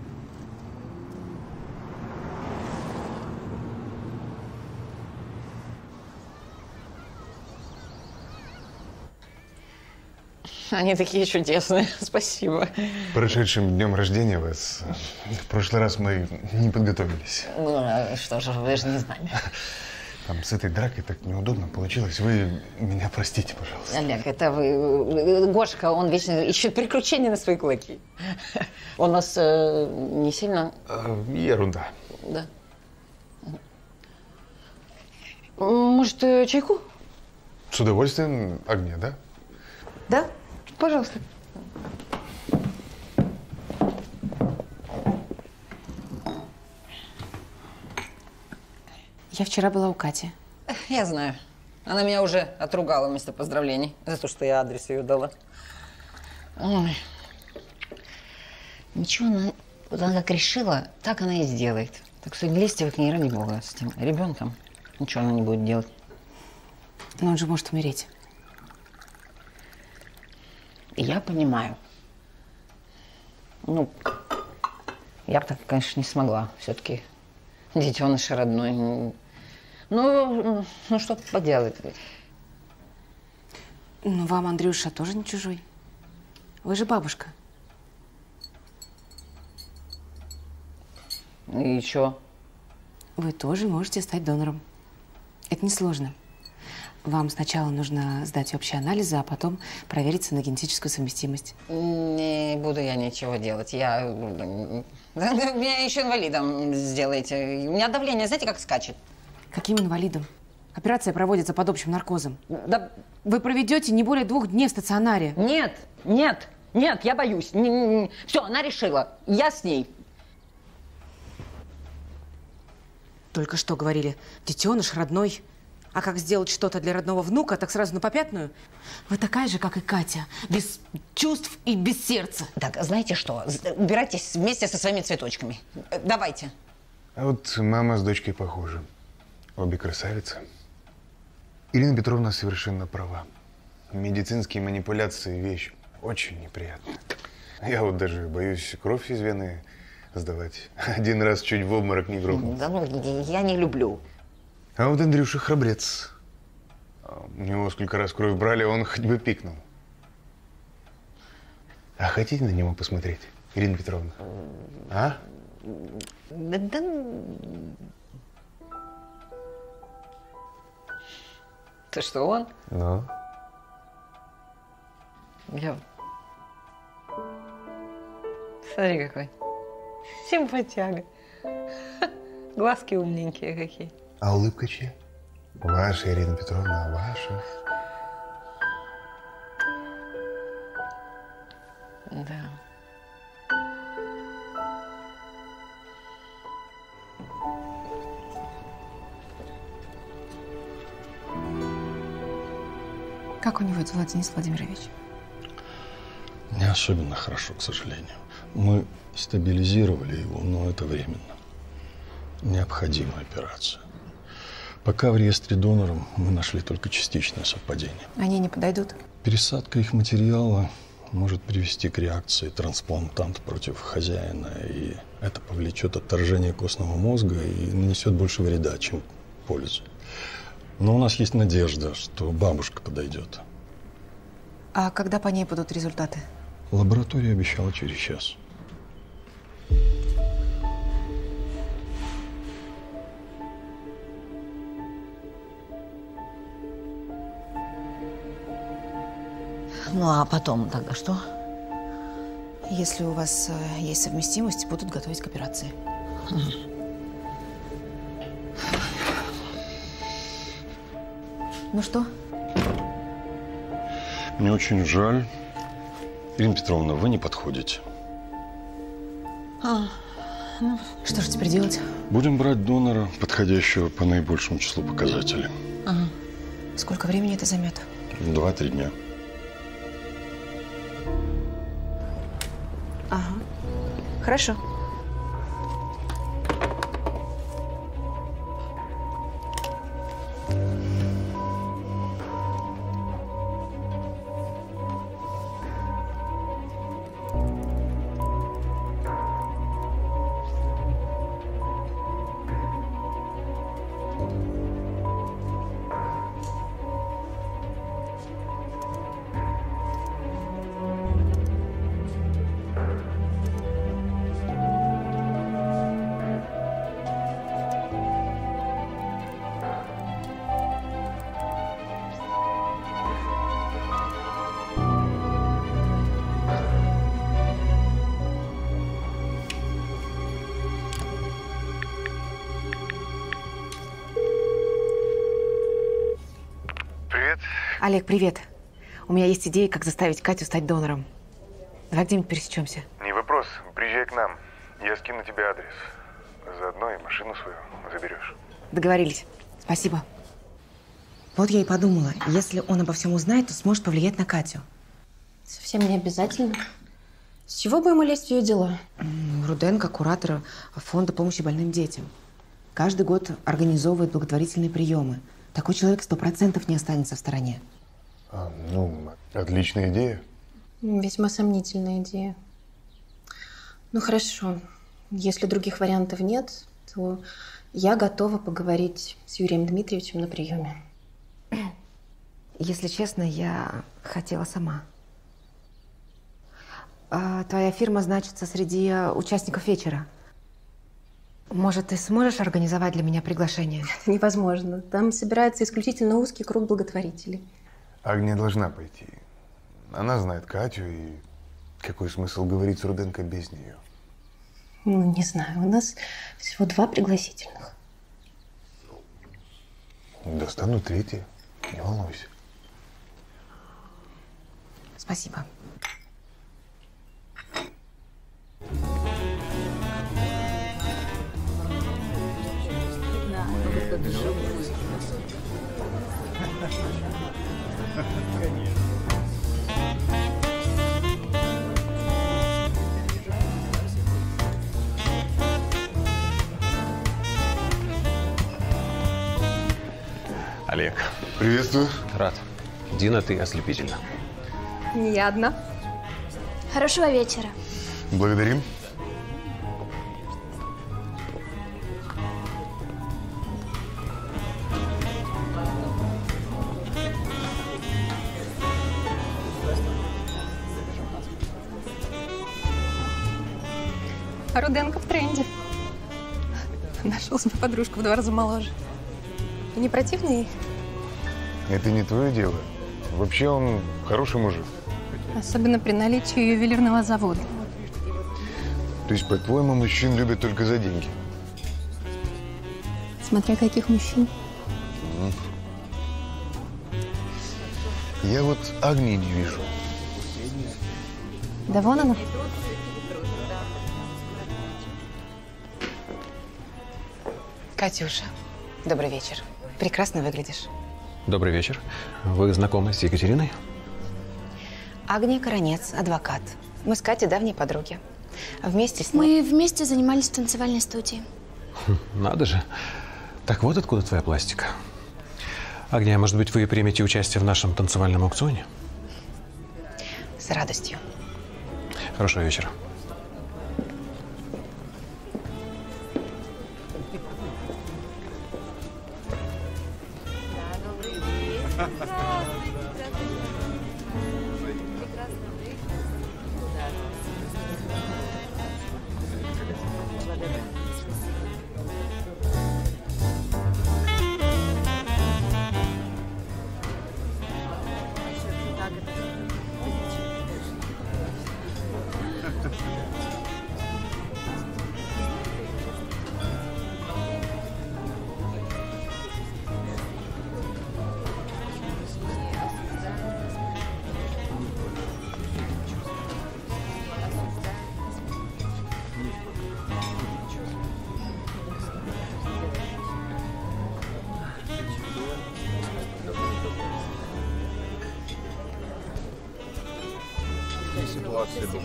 Speaker 2: Они такие чудесные. Спасибо.
Speaker 13: Прошедшим днем рождения вас. В прошлый раз мы не подготовились.
Speaker 2: Ну, что же, вы же не знали.
Speaker 13: Там с этой дракой так неудобно получилось. Вы меня простите, пожалуйста.
Speaker 2: Олег, это вы... Гошка, он вечно ищет приключения на свои кулаки. Он нас э, не сильно...
Speaker 13: А, ерунда.
Speaker 2: Да. Может, чайку?
Speaker 13: С удовольствием. Огня, да?
Speaker 2: Да? Пожалуйста. Я вчера была у Кати.
Speaker 1: Я знаю. Она меня уже отругала вместо поздравлений за то, что я адрес ее дала.
Speaker 2: Ой. Ничего, она, вот она как решила, так она и сделает. Так что не лезьте вы к ней, ради бога, с тем ребенком. Ничего она не будет делать. Но он же может умереть. Я понимаю. Ну, я бы так, конечно, не смогла. Все-таки детеныш родной. Ну, ну, что поделать. Ну, вам, Андрюша, тоже не чужой. Вы же бабушка. И чё? Вы тоже можете стать донором. Это несложно. Вам сначала нужно сдать общие анализы, а потом провериться на генетическую совместимость. Не буду я ничего делать. Я... Меня еще инвалидом сделаете. У меня давление, знаете, как скачет? Каким инвалидом? Операция проводится под общим наркозом. Да... Вы проведете не более двух дней в стационаре. Нет, нет, нет, я боюсь. Все, она решила. Я с ней. Только что говорили, детеныш родной. А как сделать что-то для родного внука, так сразу на попятную? Вы такая же, как и Катя, без чувств и без сердца. Так, знаете что, убирайтесь вместе со своими цветочками. Давайте.
Speaker 13: А вот мама с дочкой похожи. Обе красавицы. Ирина Петровна совершенно права. Медицинские манипуляции – вещь очень неприятная. Я вот даже боюсь кровь из вены сдавать. Один раз чуть в обморок не грохнулся.
Speaker 2: Да ну, я не люблю.
Speaker 13: А вот Андрюша храбрец. У него сколько раз кровь брали, он хоть бы пикнул. А хотите на него посмотреть, Ирина Петровна? А?
Speaker 2: Да, да... Ты что, он?
Speaker 13: Ну?
Speaker 2: Я... Смотри, какой. Симпатяга. Глазки умненькие какие.
Speaker 13: А улыбка чья? Ваша, Ирина Петровна, ваша.
Speaker 2: Да.
Speaker 5: Как у него дела, Денис Владимирович?
Speaker 17: особенно хорошо, к сожалению. Мы стабилизировали его, но это временно. Необходимая операция. Пока в реестре доноров мы нашли только частичное совпадение.
Speaker 2: Они не подойдут?
Speaker 17: Пересадка их материала может привести к реакции трансплантанта против хозяина, и это повлечет отторжение костного мозга и нанесет больше вреда, чем пользы. Но у нас есть надежда, что бабушка подойдет.
Speaker 2: А когда по ней будут результаты?
Speaker 17: Лаборатория обещала через час.
Speaker 1: Ну, а потом тогда что?
Speaker 2: Если у вас э, есть совместимость, будут готовить к операции. Ну что?
Speaker 17: Мне очень жаль. Ирина Петровна, вы не подходите.
Speaker 2: А, ну, что же теперь делать?
Speaker 17: Будем брать донора, подходящего по наибольшему числу показателей.
Speaker 2: Ага. Сколько времени это займет?
Speaker 17: Два-три дня.
Speaker 2: Ага. Хорошо. Олег, привет. У меня есть идея, как заставить Катю стать донором. Давай где-нибудь пересечемся.
Speaker 13: Не вопрос. Приезжай к нам. Я скину тебе адрес. Заодно и машину свою заберешь.
Speaker 2: Договорились. Спасибо. Вот я и подумала, если он обо всем узнает, то сможет повлиять на Катю.
Speaker 9: Совсем не обязательно. С чего бы ему лезть в ее дела?
Speaker 2: Руденко – куратор фонда помощи больным детям. Каждый год организовывает благотворительные приемы. Такой человек сто процентов не останется в стороне.
Speaker 13: А, ну, отличная идея.
Speaker 9: Весьма сомнительная идея. Ну хорошо, если других вариантов нет, то я готова поговорить с Юрием Дмитриевичем на приеме.
Speaker 2: Если честно, я хотела сама. А твоя фирма значится среди участников вечера. Может, ты сможешь организовать для меня приглашение?
Speaker 9: Невозможно. Там собирается исключительно узкий круг благотворителей.
Speaker 13: Агния должна пойти. Она знает Катю, и какой смысл говорить с Руденко без нее?
Speaker 9: Ну, не знаю. У нас всего два пригласительных.
Speaker 13: Достану третье. Не волнуйся.
Speaker 2: Спасибо.
Speaker 15: Олег.
Speaker 13: Приветствую.
Speaker 15: Рад. Дина, ты ослепительна.
Speaker 9: Не я одна.
Speaker 12: Хорошего вечера.
Speaker 13: Благодарим.
Speaker 9: А Руденко в тренде. Нашел себе подружку в два раза моложе. И не противно ей?
Speaker 13: Это не твое дело. Вообще он хороший мужик.
Speaker 9: Особенно при наличии ювелирного завода.
Speaker 13: То есть, по-твоему, мужчин любят только за деньги?
Speaker 9: Смотря каких мужчин.
Speaker 13: Я вот Агнии не вижу.
Speaker 9: Да вон она.
Speaker 2: Катюша, добрый вечер. Прекрасно выглядишь.
Speaker 15: Добрый вечер. Вы знакомы с Екатериной?
Speaker 2: Агния Коронец, адвокат. Мы с Катей давние подруги. Вместе с
Speaker 12: Мы
Speaker 2: ней...
Speaker 12: вместе занимались в танцевальной студии.
Speaker 15: Надо же. Так вот откуда твоя пластика. Агния, может быть, вы примете участие в нашем танцевальном аукционе?
Speaker 2: С радостью.
Speaker 15: Хорошего вечера.
Speaker 18: Ситуация дома.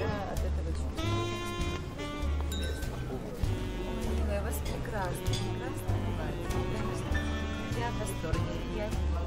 Speaker 3: У вас прекрасно, прекрасно бывает. Я в восторге. Я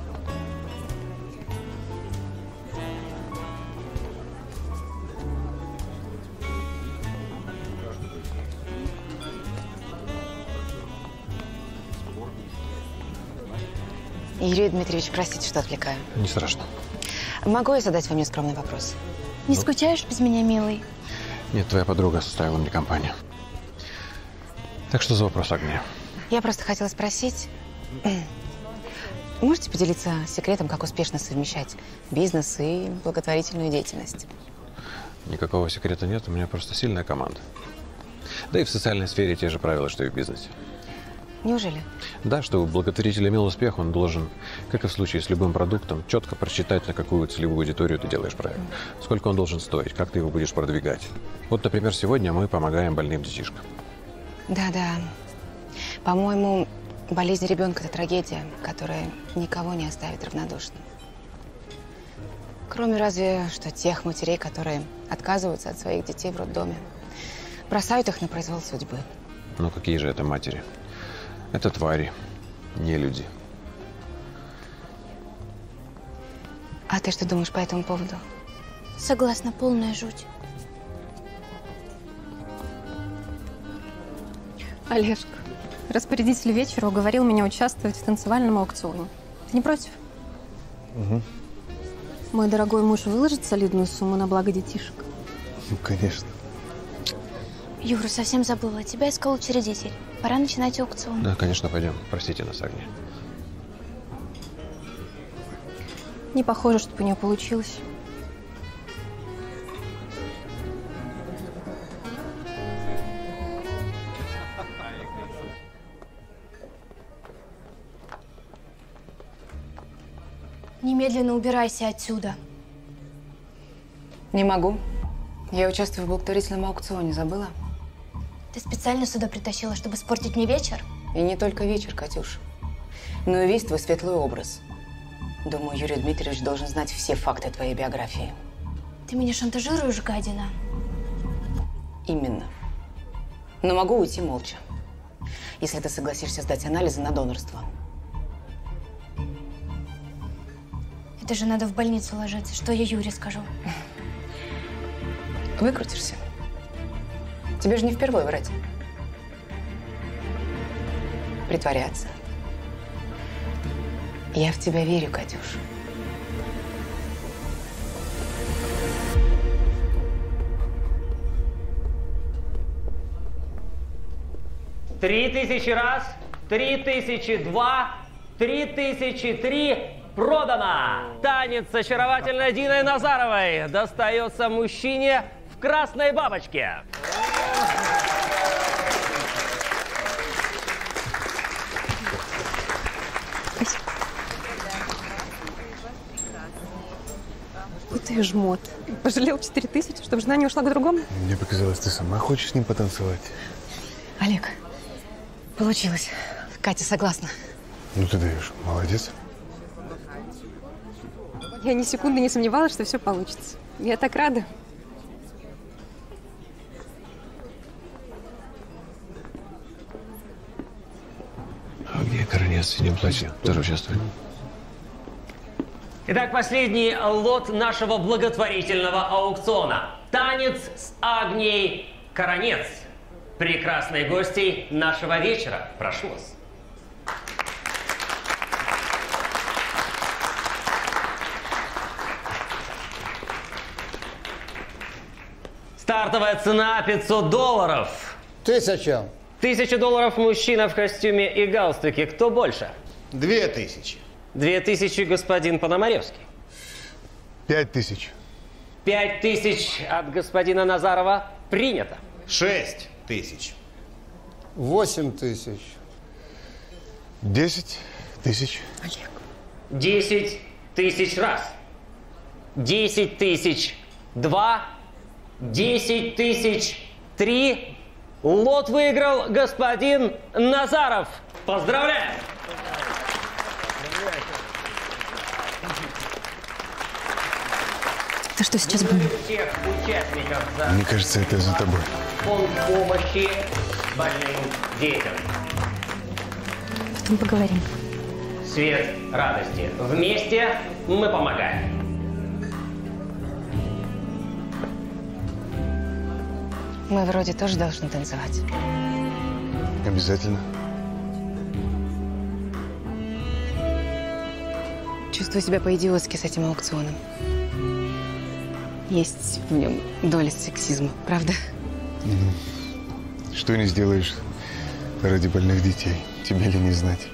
Speaker 2: Юрий Дмитриевич, простите, что отвлекаю.
Speaker 15: Не страшно.
Speaker 2: Могу я задать вам нескромный вопрос?
Speaker 12: Не скучаешь без меня, милый?
Speaker 15: Нет, твоя подруга составила мне компанию. Так что за вопрос, Агния?
Speaker 2: Я просто хотела спросить, можете поделиться секретом, как успешно совмещать бизнес и благотворительную деятельность?
Speaker 15: Никакого секрета нет, у меня просто сильная команда. Да и в социальной сфере те же правила, что и в бизнесе.
Speaker 2: Неужели?
Speaker 15: Да, чтобы благотворитель имел успех, он должен, как и в случае с любым продуктом, четко просчитать, на какую целевую аудиторию ты делаешь проект. Сколько он должен стоить, как ты его будешь продвигать. Вот, например, сегодня мы помогаем больным детишкам.
Speaker 2: Да-да. По-моему, болезнь ребенка – это трагедия, которая никого не оставит равнодушным. Кроме разве что тех матерей, которые отказываются от своих детей в роддоме. Бросают их на произвол судьбы.
Speaker 15: Ну какие же это матери? Это твари, не люди.
Speaker 2: А ты что думаешь по этому поводу?
Speaker 12: Согласна, полная жуть.
Speaker 9: Олежка, распорядитель вечера уговорил меня участвовать в танцевальном аукционе. Ты не против?
Speaker 13: Угу.
Speaker 9: Мой дорогой муж выложит солидную сумму на благо детишек?
Speaker 13: Ну, конечно.
Speaker 12: Юра, совсем забыла. Тебя искал учредитель. Пора начинать аукцион.
Speaker 15: Да, конечно, пойдем. Простите нас, Агния.
Speaker 9: Не похоже, чтобы у нее получилось.
Speaker 12: Немедленно убирайся отсюда.
Speaker 2: Не могу. Я участвую в благотворительном аукционе, забыла?
Speaker 12: Ты специально сюда притащила, чтобы испортить мне вечер?
Speaker 2: И не только вечер, Катюш, но и весь твой светлый образ. Думаю, Юрий Дмитриевич должен знать все факты твоей биографии.
Speaker 12: Ты меня шантажируешь, гадина?
Speaker 2: Именно. Но могу уйти молча, если ты согласишься сдать анализы на донорство.
Speaker 12: Это же надо в больницу ложиться. Что я Юре скажу?
Speaker 2: Выкрутишься. Тебе же не впервые врать. Притворяться. Я в тебя верю, Катюш.
Speaker 20: Три тысячи раз, три тысячи два, три тысячи три. Продано! Танец с очаровательной Диной Назаровой достается мужчине в красной бабочке.
Speaker 9: Вот ты жмот. Пожалел четыре тысячи, чтобы жена не ушла к другому?
Speaker 13: Мне показалось, ты сама хочешь с ним потанцевать.
Speaker 2: Олег, получилось. Катя согласна.
Speaker 13: Ну ты даешь. Молодец.
Speaker 9: Я ни секунды не сомневалась, что все получится. Я так рада.
Speaker 15: А где Коронец в синем платье? Тоже участвует.
Speaker 20: Итак, последний лот нашего благотворительного аукциона. Танец с Агнией Коронец. Прекрасные гости нашего вечера. Прошу вас. Стартовая цена пятьсот долларов.
Speaker 4: Тысяча.
Speaker 20: Тысяча долларов мужчина в костюме и галстуке. Кто больше?
Speaker 4: Две тысячи.
Speaker 20: Две тысячи господин Пономаревский.
Speaker 13: Пять тысяч.
Speaker 20: Пять тысяч от господина Назарова принято.
Speaker 4: Шесть тысяч. Восемь тысяч.
Speaker 13: Десять тысяч.
Speaker 20: Олег. Десять тысяч раз. Десять тысяч два. Десять тысяч три. Лот выиграл господин Назаров. Поздравляем!
Speaker 5: Это что сейчас было?
Speaker 20: Всех участников за
Speaker 13: Мне кажется, это за тобой.
Speaker 20: фонд помощи больным детям.
Speaker 5: Потом поговорим.
Speaker 20: Свет радости. Вместе мы помогаем.
Speaker 5: Мы вроде тоже должны танцевать.
Speaker 13: Обязательно.
Speaker 5: Чувствую себя по-идиотски с этим аукционом. Есть в нем доля сексизма, правда?
Speaker 13: Ну, что не сделаешь ради больных детей, тебе ли не знать.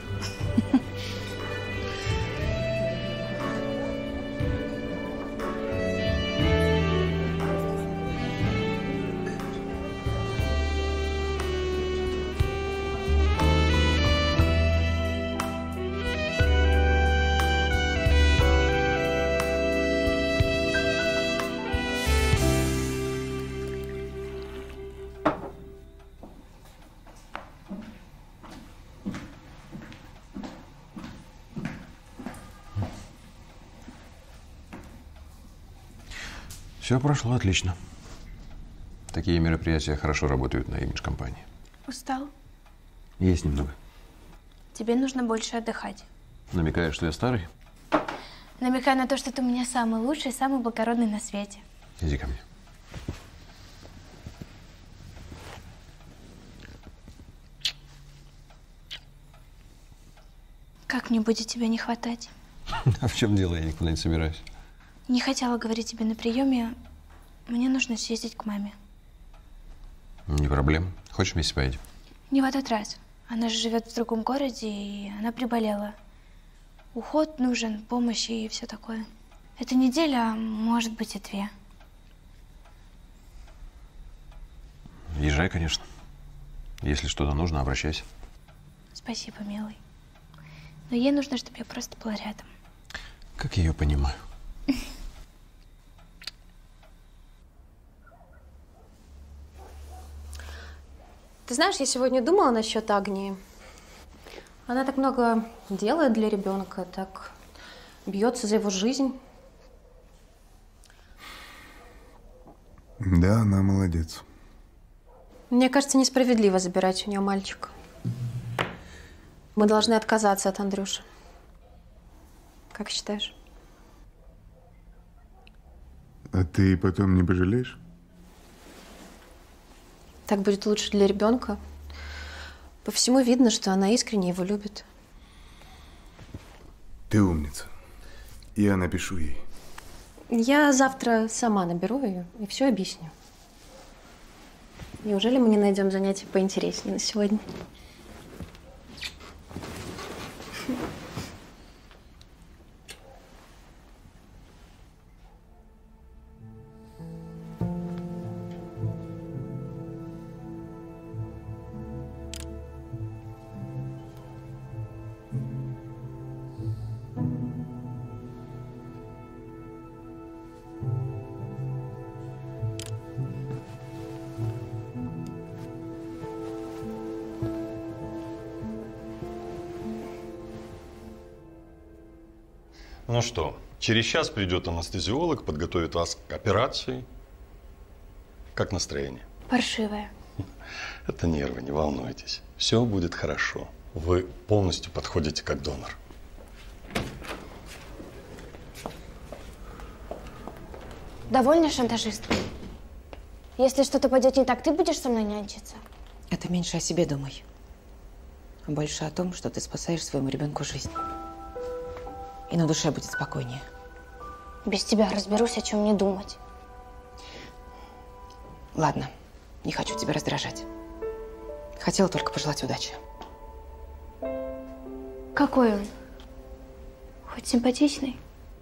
Speaker 15: Все прошло отлично. Такие мероприятия хорошо работают на имидж компании.
Speaker 12: Устал?
Speaker 15: Есть немного.
Speaker 12: Тебе нужно больше отдыхать.
Speaker 15: Намекаешь, что я старый?
Speaker 12: Намекаю на то, что ты у меня самый лучший, самый благородный на свете.
Speaker 15: Иди ко мне.
Speaker 12: Как мне будет тебя не хватать?
Speaker 15: А в чем дело? Я никуда не собираюсь.
Speaker 12: Не хотела говорить тебе на приеме. Мне нужно съездить к маме.
Speaker 15: Не проблема. Хочешь, вместе поедем?
Speaker 12: Не в этот раз. Она же живет в другом городе, и она приболела. Уход нужен, помощь и все такое. Эта неделя, а может быть, и две.
Speaker 15: Езжай, конечно. Если что-то нужно, обращайся.
Speaker 12: Спасибо, милый. Но ей нужно, чтобы я просто была рядом.
Speaker 15: Как я ее понимаю?
Speaker 9: Ты знаешь, я сегодня думала насчет Агнии. Она так много делает для ребенка, так бьется за его жизнь.
Speaker 13: Да, она молодец.
Speaker 9: Мне кажется, несправедливо забирать у нее мальчика. Мы должны отказаться от Андрюши. Как считаешь?
Speaker 13: А ты потом не пожалеешь?
Speaker 9: Так будет лучше для ребенка. По всему видно, что она искренне его любит.
Speaker 13: Ты умница. Я напишу ей.
Speaker 9: Я завтра сама наберу ее и все объясню. Неужели мы не найдем занятие поинтереснее на сегодня?
Speaker 16: Ну что,
Speaker 17: Через час придет анестезиолог, подготовит вас к операции. Как настроение?
Speaker 12: Паршивая.
Speaker 17: Это нервы, не волнуйтесь. Все будет хорошо. Вы полностью подходите как донор.
Speaker 12: Довольно, шантажист? Если что-то пойдет не так, ты будешь со мной нянчиться?
Speaker 2: Это меньше о себе думай, а больше о том, что ты спасаешь своему ребенку жизнь. И на душе будет спокойнее.
Speaker 12: Без тебя разберусь, о чем мне думать.
Speaker 2: Ладно, не хочу тебя раздражать. Хотела только пожелать удачи.
Speaker 12: Какой он? Хоть симпатичный?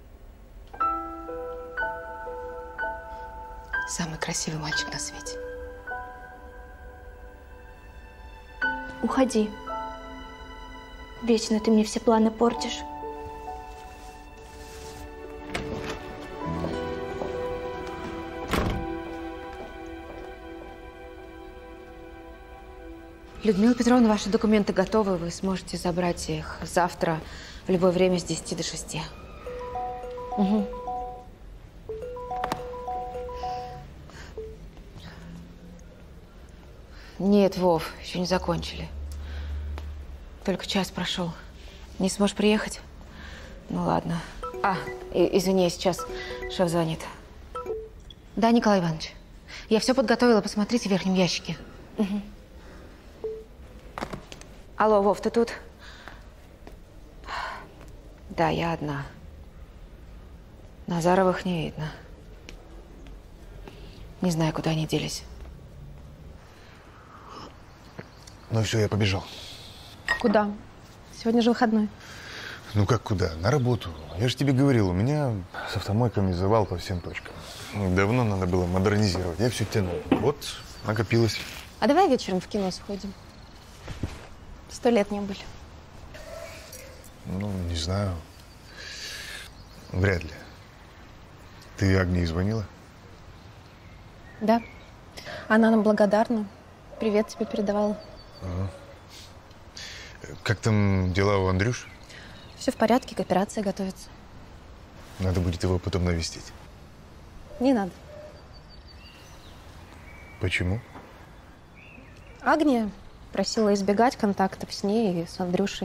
Speaker 2: Самый красивый мальчик на свете.
Speaker 12: Уходи. Вечно ты мне все планы портишь.
Speaker 2: Людмила Петровна, ваши документы готовы. Вы сможете забрать их завтра в любое время с десяти до шести. Угу. Нет, Вов, еще не закончили. Только час прошел. Не сможешь приехать? Ну ладно. А, и, извини, сейчас шеф звонит. Да, Николай Иванович. Я все подготовила, посмотрите в верхнем ящике. Угу. Алло, Вов, ты тут? Да, я одна. Назаровых не видно. Не знаю, куда они делись.
Speaker 13: Ну все, я побежал.
Speaker 9: Куда? Сегодня же выходной.
Speaker 13: Ну как куда? На работу. Я же тебе говорил, у меня с автомойками завал по всем точкам. Давно надо было модернизировать. Я все тянул. Вот, накопилось.
Speaker 9: А давай вечером в кино сходим. Сто лет не были.
Speaker 13: Ну, не знаю. Вряд ли. Ты Агнии звонила?
Speaker 9: Да. Она нам благодарна. Привет тебе передавала.
Speaker 13: Ага. Как там дела у Андрюши?
Speaker 9: Все в порядке, к операции готовится.
Speaker 13: Надо будет его потом навестить.
Speaker 9: Не надо.
Speaker 13: Почему?
Speaker 9: Агния просила избегать контактов с ней и с Андрюшей.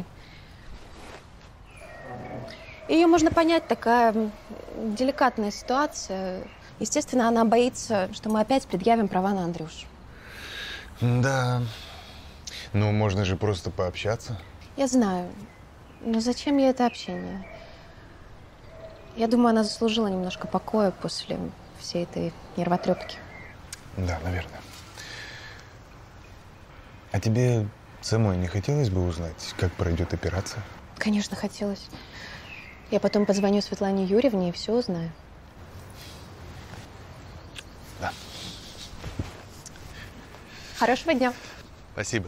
Speaker 9: Ее можно понять, такая деликатная ситуация. Естественно, она боится, что мы опять предъявим права на Андрюшу.
Speaker 13: Да. Ну, можно же просто пообщаться.
Speaker 9: Я знаю. Но зачем ей это общение? Я думаю, она заслужила немножко покоя после всей этой нервотрепки.
Speaker 13: Да, наверное. А тебе самой не хотелось бы узнать, как пройдет операция?
Speaker 9: Конечно, хотелось. Я потом позвоню Светлане Юрьевне и все узнаю.
Speaker 13: Да.
Speaker 9: Хорошего дня.
Speaker 13: Спасибо.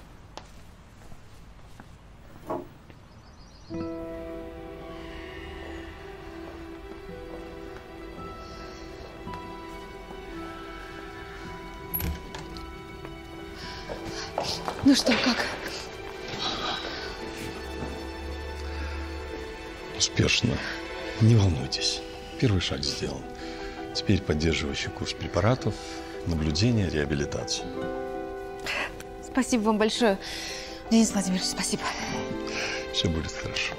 Speaker 2: Ну что, как?
Speaker 17: Успешно. Не волнуйтесь. Первый шаг сделан. Теперь поддерживающий курс препаратов, наблюдение, реабилитацию.
Speaker 2: Спасибо вам большое, Денис Владимирович, спасибо.
Speaker 17: Все будет хорошо.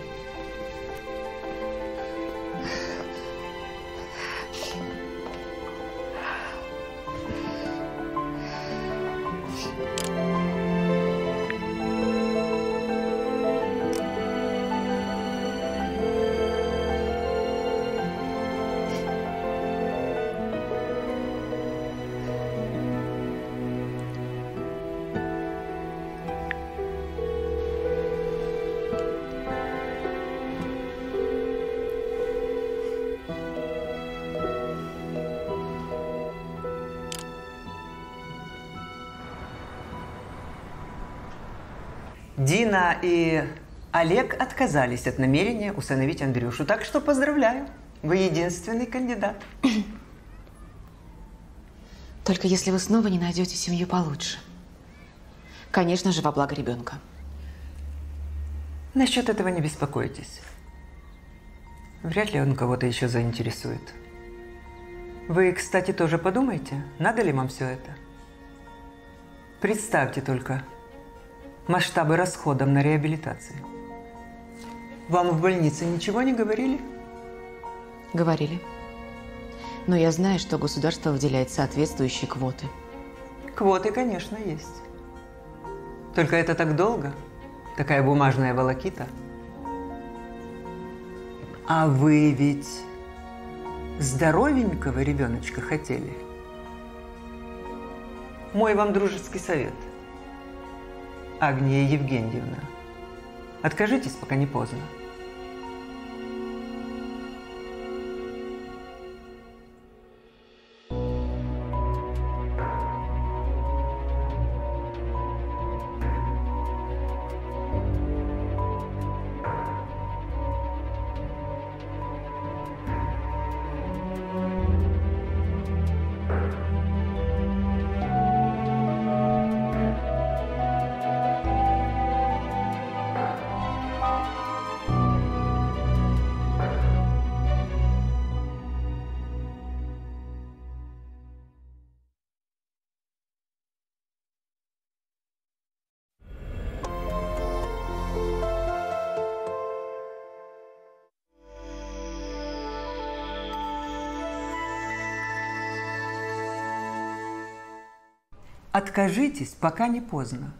Speaker 10: Дина и Олег отказались от намерения усыновить Андрюшу, так что поздравляю, вы единственный кандидат.
Speaker 2: Только если вы снова не найдете семью получше. Конечно же, во благо ребенка.
Speaker 10: Насчет этого не беспокойтесь. Вряд ли он кого-то еще заинтересует. Вы, кстати, тоже подумайте, надо ли вам все это? Представьте только масштабы расходов на реабилитацию. Вам в больнице ничего не говорили?
Speaker 2: Говорили. Но я знаю, что государство выделяет соответствующие квоты.
Speaker 10: Квоты, конечно, есть. Только это так долго. Такая бумажная волокита. А вы ведь здоровенького ребеночка хотели? Мой вам дружеский совет. Агния Евгеньевна, откажитесь, пока не поздно. Откажитесь, пока не поздно.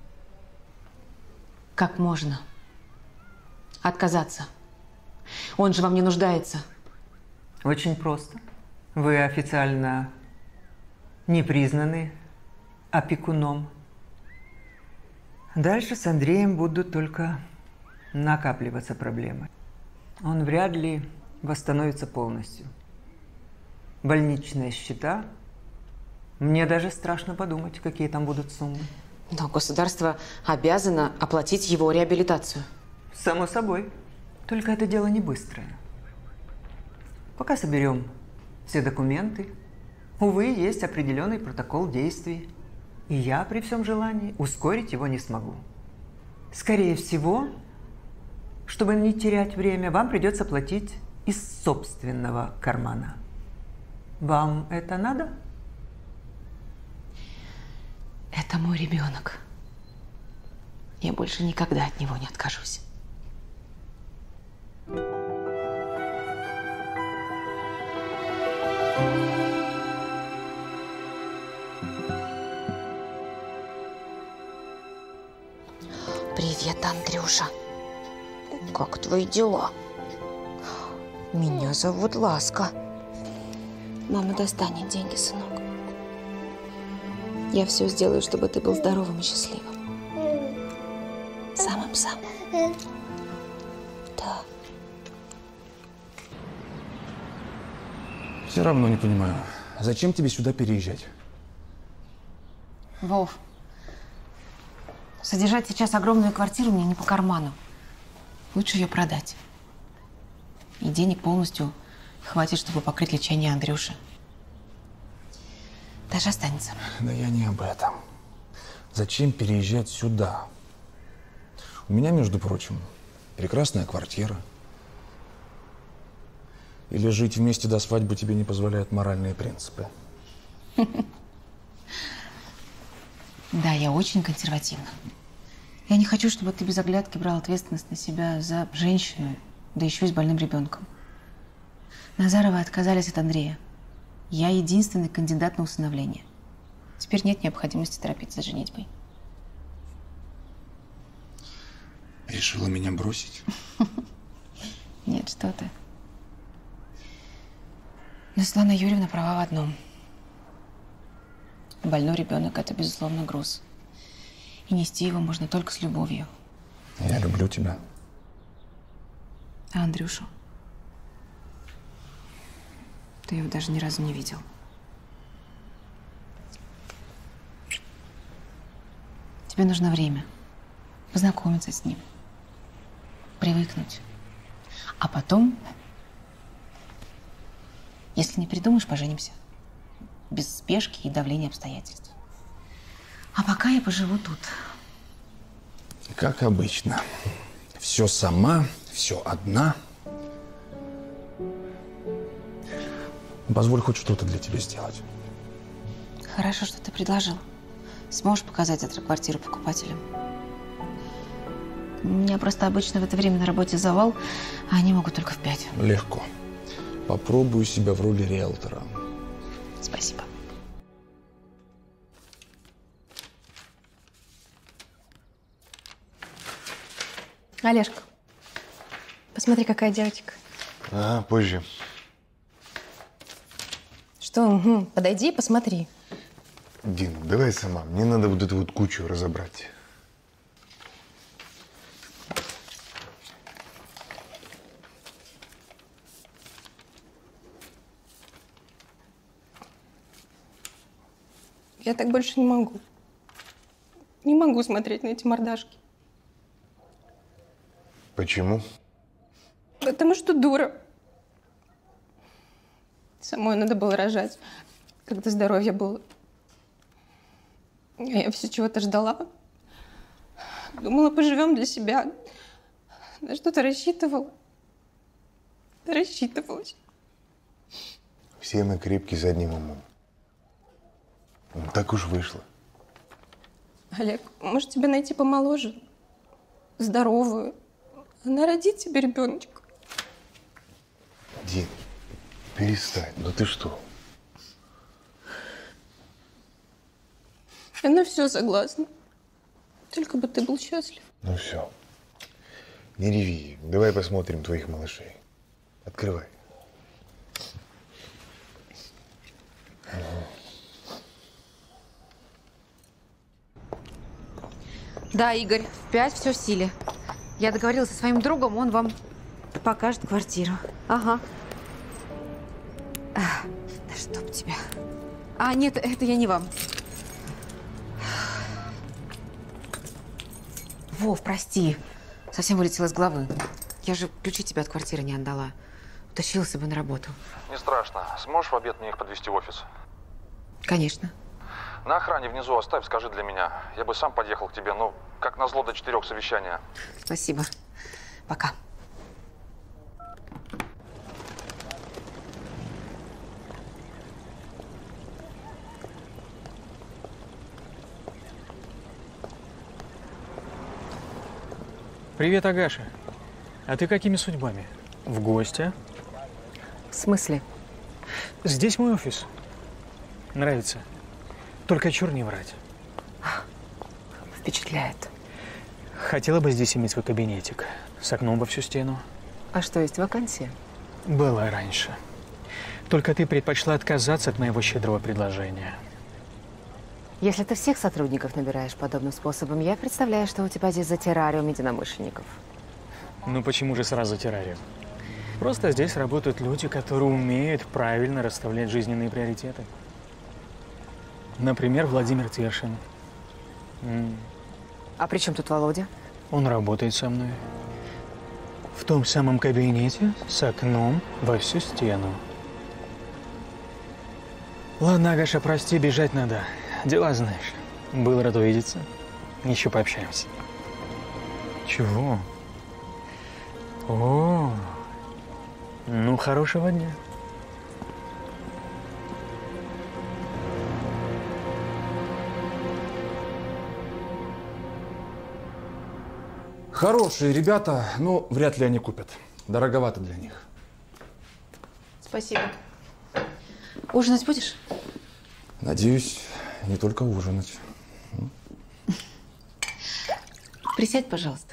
Speaker 2: Как можно отказаться? Он же вам не нуждается.
Speaker 10: Очень просто. Вы официально не признаны опекуном. Дальше с Андреем будут только накапливаться проблемы. Он вряд ли восстановится полностью. Больничные счета. Мне даже страшно подумать, какие там будут суммы.
Speaker 2: Но государство обязано оплатить его реабилитацию.
Speaker 10: Само собой. Только это дело не быстрое. Пока соберем все документы, увы, есть определенный протокол действий. И я при всем желании ускорить его не смогу. Скорее всего, чтобы не терять время, вам придется платить из собственного кармана. Вам это надо?
Speaker 2: Это мой ребенок. Я больше никогда от него не откажусь.
Speaker 16: Привет, Андрюша. Как твои дела? Меня зовут Ласка. Мама достанет деньги, сынок. Я все сделаю, чтобы ты был здоровым и счастливым. Самым-самым. Да.
Speaker 6: Все равно не понимаю, зачем тебе сюда переезжать?
Speaker 2: Вов, содержать сейчас огромную квартиру мне не по карману. Лучше ее продать. И денег полностью хватит, чтобы покрыть лечение Андрюши. Даже останется.
Speaker 6: Да я не об этом. Зачем переезжать сюда? У меня, между прочим, прекрасная квартира. Или жить вместе до свадьбы тебе не позволяют моральные принципы?
Speaker 2: Да, я очень консервативна. Я не хочу, чтобы ты без оглядки брал ответственность на себя за женщину, да еще и с больным ребенком. Назаровы отказались от Андрея. Я единственный кандидат на усыновление. Теперь нет необходимости торопиться с женитьбой.
Speaker 6: Решила меня бросить?
Speaker 2: Нет, что ты. Но Светлана Юрьевна права в одном. Больной ребенок – это, безусловно, груз. И нести его можно только с любовью.
Speaker 6: Я люблю тебя.
Speaker 2: А Андрюшу? Ты его даже ни разу не видел. Тебе нужно время познакомиться с ним, привыкнуть. А потом, если не придумаешь, поженимся. Без спешки и давления обстоятельств. А пока я поживу тут.
Speaker 6: Как обычно. Все сама, все одна. Позволь хоть что-то для тебя сделать.
Speaker 2: Хорошо, что ты предложил. Сможешь показать эту квартиру покупателям? У меня просто обычно в это время на работе завал, а они могут только в пять.
Speaker 6: Легко. Попробую себя в роли риэлтора.
Speaker 2: Спасибо.
Speaker 9: Олежка, посмотри, какая девочка.
Speaker 13: А, позже.
Speaker 9: Что? Угу. Подойди и посмотри.
Speaker 13: Дин, давай сама. Мне надо вот эту вот кучу разобрать.
Speaker 9: Я так больше не могу. Не могу смотреть на эти мордашки.
Speaker 13: Почему?
Speaker 9: Потому что дура. Самой надо было рожать, когда здоровье было. А я все чего-то ждала. Думала, поживем для себя. На что-то рассчитывала. Рассчитывалась.
Speaker 13: Все мы крепкие задним умом. Ну, так уж вышло.
Speaker 9: Олег, может тебе найти помоложе? Здоровую. Она родит тебе ребеночка.
Speaker 13: Дин, перестань. Ну ты что?
Speaker 9: Я на все согласна. Только бы ты был счастлив.
Speaker 13: Ну все. Не реви. Давай посмотрим твоих малышей. Открывай.
Speaker 2: Да, Игорь, в пять все в силе. Я договорилась со своим другом, он вам покажет квартиру. Ага. А, да чтоб тебя. А, нет, это я не вам. Вов, прости. Совсем вылетела из головы. Я же ключи тебе от квартиры не отдала. Утащился бы на работу.
Speaker 6: Не страшно. Сможешь в обед мне их подвезти в офис?
Speaker 2: Конечно.
Speaker 6: На охране внизу оставь, скажи для меня. Я бы сам подъехал к тебе, но как назло до четырех совещания.
Speaker 2: Спасибо. Пока.
Speaker 8: Привет, Агаша. А ты какими судьбами? В гости?
Speaker 2: В смысле?
Speaker 8: Здесь мой офис. Нравится? Только чур не врать.
Speaker 2: Впечатляет.
Speaker 8: Хотела бы здесь иметь свой кабинетик с окном во всю стену.
Speaker 2: А что, есть вакансия?
Speaker 8: Была раньше. Только ты предпочла отказаться от моего щедрого предложения.
Speaker 2: Если ты всех сотрудников набираешь подобным способом, я представляю, что у тебя здесь за террариум единомышленников.
Speaker 8: Ну почему же сразу террариум? Просто здесь работают люди, которые умеют правильно расставлять жизненные приоритеты. Например, Владимир Тершин. М.
Speaker 2: А при чем тут Володя?
Speaker 8: Он работает со мной. В том самом кабинете с окном во всю стену. Ладно, Агаша, прости, бежать надо. Дела знаешь. Был рад увидеться. Еще пообщаемся. Чего? О, ну, хорошего дня.
Speaker 6: Хорошие ребята, но вряд ли они купят. Дороговато для них.
Speaker 2: Спасибо. Ужинать будешь?
Speaker 6: Надеюсь, не только ужинать.
Speaker 2: Присядь, пожалуйста.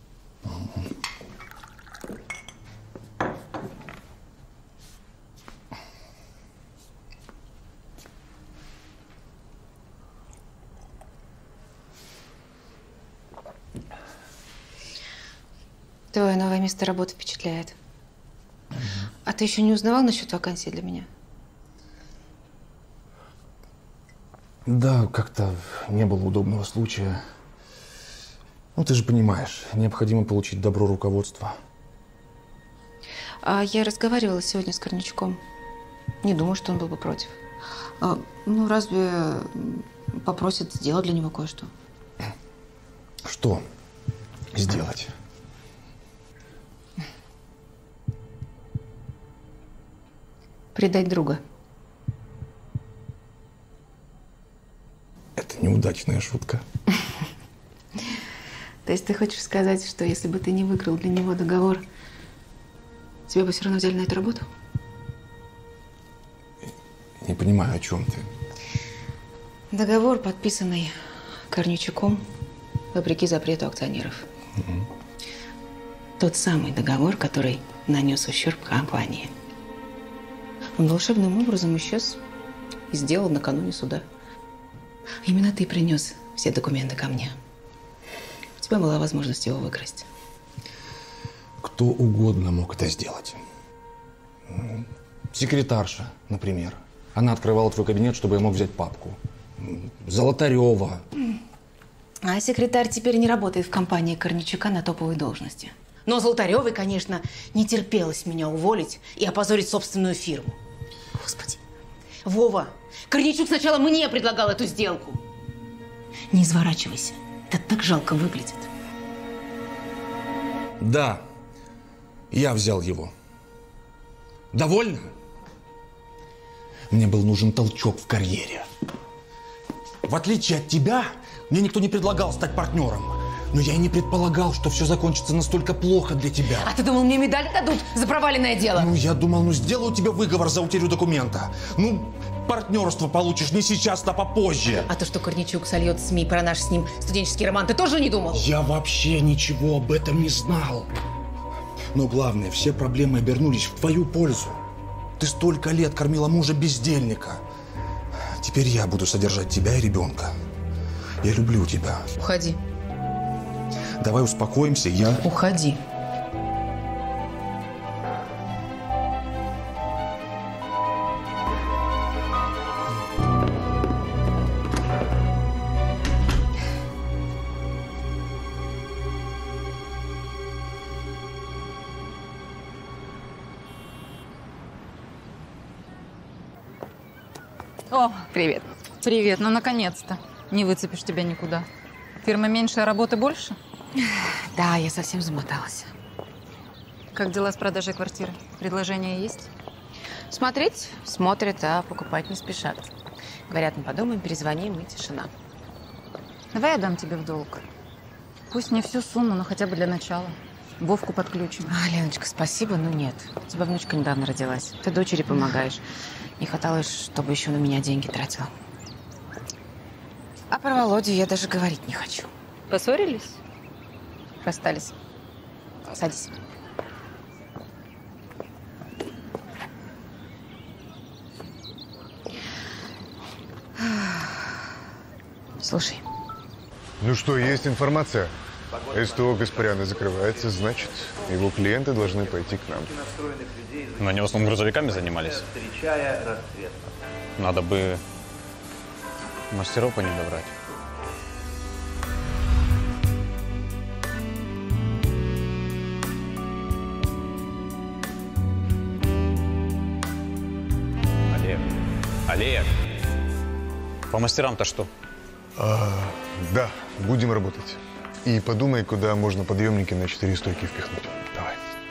Speaker 2: Твое новое место работы впечатляет. А ты еще не узнавал насчет вакансии для меня?
Speaker 6: Да, как-то не было удобного случая. Ну, ты же понимаешь, необходимо получить добро руководства.
Speaker 2: А я разговаривала сегодня с Корничуком. Не думаю, что он был бы против. А, ну, разве попросит сделать для него кое-что?
Speaker 6: Что сделать?
Speaker 2: Предать друга.
Speaker 6: Это неудачная шутка.
Speaker 2: То есть ты хочешь сказать, что если бы ты не выиграл для него договор, тебя бы все равно взяли на эту работу?
Speaker 6: Не понимаю, о чем ты.
Speaker 2: Договор, подписанный Корничуком, вопреки запрету акционеров.
Speaker 6: Угу.
Speaker 2: Тот самый договор, который нанес ущерб компании. Он волшебным образом исчез и сделал накануне суда. Именно ты принес все документы ко мне. У тебя была возможность его выкрасть.
Speaker 6: Кто угодно мог это сделать. Секретарша, например. Она открывала твой кабинет, чтобы я мог взять папку. Золотарева.
Speaker 2: А секретарь теперь не работает в компании Корничука на топовой должности. Но Золотаревой, конечно, не терпелось меня уволить и опозорить собственную фирму. Господи. Вова, Корничук сначала мне предлагал эту сделку. Не изворачивайся. Это так жалко выглядит.
Speaker 6: Да, я взял его. Довольно? Мне был нужен толчок в карьере. В отличие от тебя, мне никто не предлагал стать партнером. Но я и не предполагал, что все закончится настолько плохо для тебя.
Speaker 2: А ты думал, мне медаль дадут за проваленное дело?
Speaker 6: Ну, я думал, ну, сделаю тебе выговор за утерю документа. Ну, партнерство получишь не сейчас, а попозже.
Speaker 2: А то, что Корничук сольет в СМИ про наш с ним студенческий роман, ты тоже не думал?
Speaker 6: Я вообще ничего об этом не знал. Но главное, все проблемы обернулись в твою пользу. Ты столько лет кормила мужа-бездельника. Теперь я буду содержать тебя и ребенка. Я люблю тебя.
Speaker 2: Уходи.
Speaker 6: Давай успокоимся, я...
Speaker 2: Уходи.
Speaker 1: О, привет. Привет, ну наконец-то. Не выцепишь тебя никуда. Фирма меньше, а работы больше?
Speaker 2: Да, я совсем замоталась.
Speaker 1: Как дела с продажей квартиры? Предложения есть?
Speaker 2: Смотреть смотрят, а покупать не спешат. Говорят, мы подумаем, перезвоним, и тишина.
Speaker 1: Давай я дам тебе в долг. Пусть не всю сумму, но хотя бы для начала. Вовку подключим.
Speaker 2: А, Леночка, спасибо, но нет. У тебя внучка недавно родилась. Ты дочери помогаешь. Не хватало, чтобы еще на меня деньги тратила. А про Володю я даже говорить не хочу.
Speaker 1: Поссорились?
Speaker 2: Расстались. Садись. Слушай.
Speaker 13: Ну что, есть информация? СТО Гаспаряна закрывается, значит, его клиенты должны пойти к нам.
Speaker 19: Но они в основном грузовиками занимались. Надо бы мастеров по ним добрать. Олег, Олег, по мастерам-то что?
Speaker 13: А, да, будем работать. И подумай, куда можно подъемники на четыре стойки впихнуть. Давай.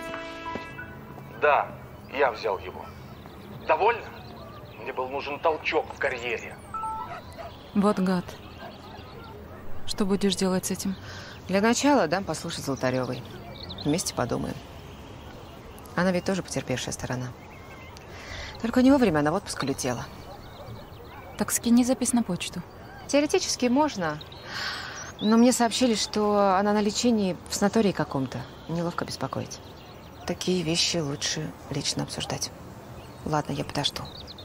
Speaker 6: Да, я взял его. Довольно? Мне был нужен толчок в карьере.
Speaker 1: Вот гад. Что будешь делать с этим?
Speaker 2: Для начала дам послушать Золотаревой. Вместе подумаем. Она ведь тоже потерпевшая сторона. Только не вовремя она в отпуск улетела.
Speaker 1: Так скини запись на почту.
Speaker 2: Теоретически можно. Но мне сообщили, что она на лечении в санатории каком-то. Неловко беспокоить. Такие вещи лучше лично обсуждать. Ладно, я подожду.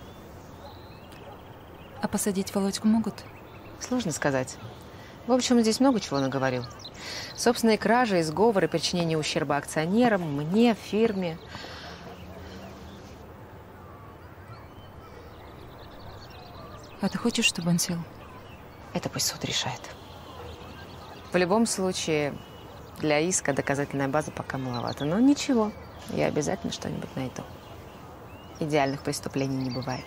Speaker 1: А посадить Володьку могут?
Speaker 2: Сложно сказать. В общем, здесь много чего наговорил. Собственные кражи, изговоры, причинение ущерба акционерам, мне, фирме.
Speaker 1: А ты хочешь, чтобы он сел?
Speaker 2: Это пусть суд решает. В любом случае, для иска доказательная база пока маловато. Но ничего, я обязательно что-нибудь найду. Идеальных преступлений не бывает.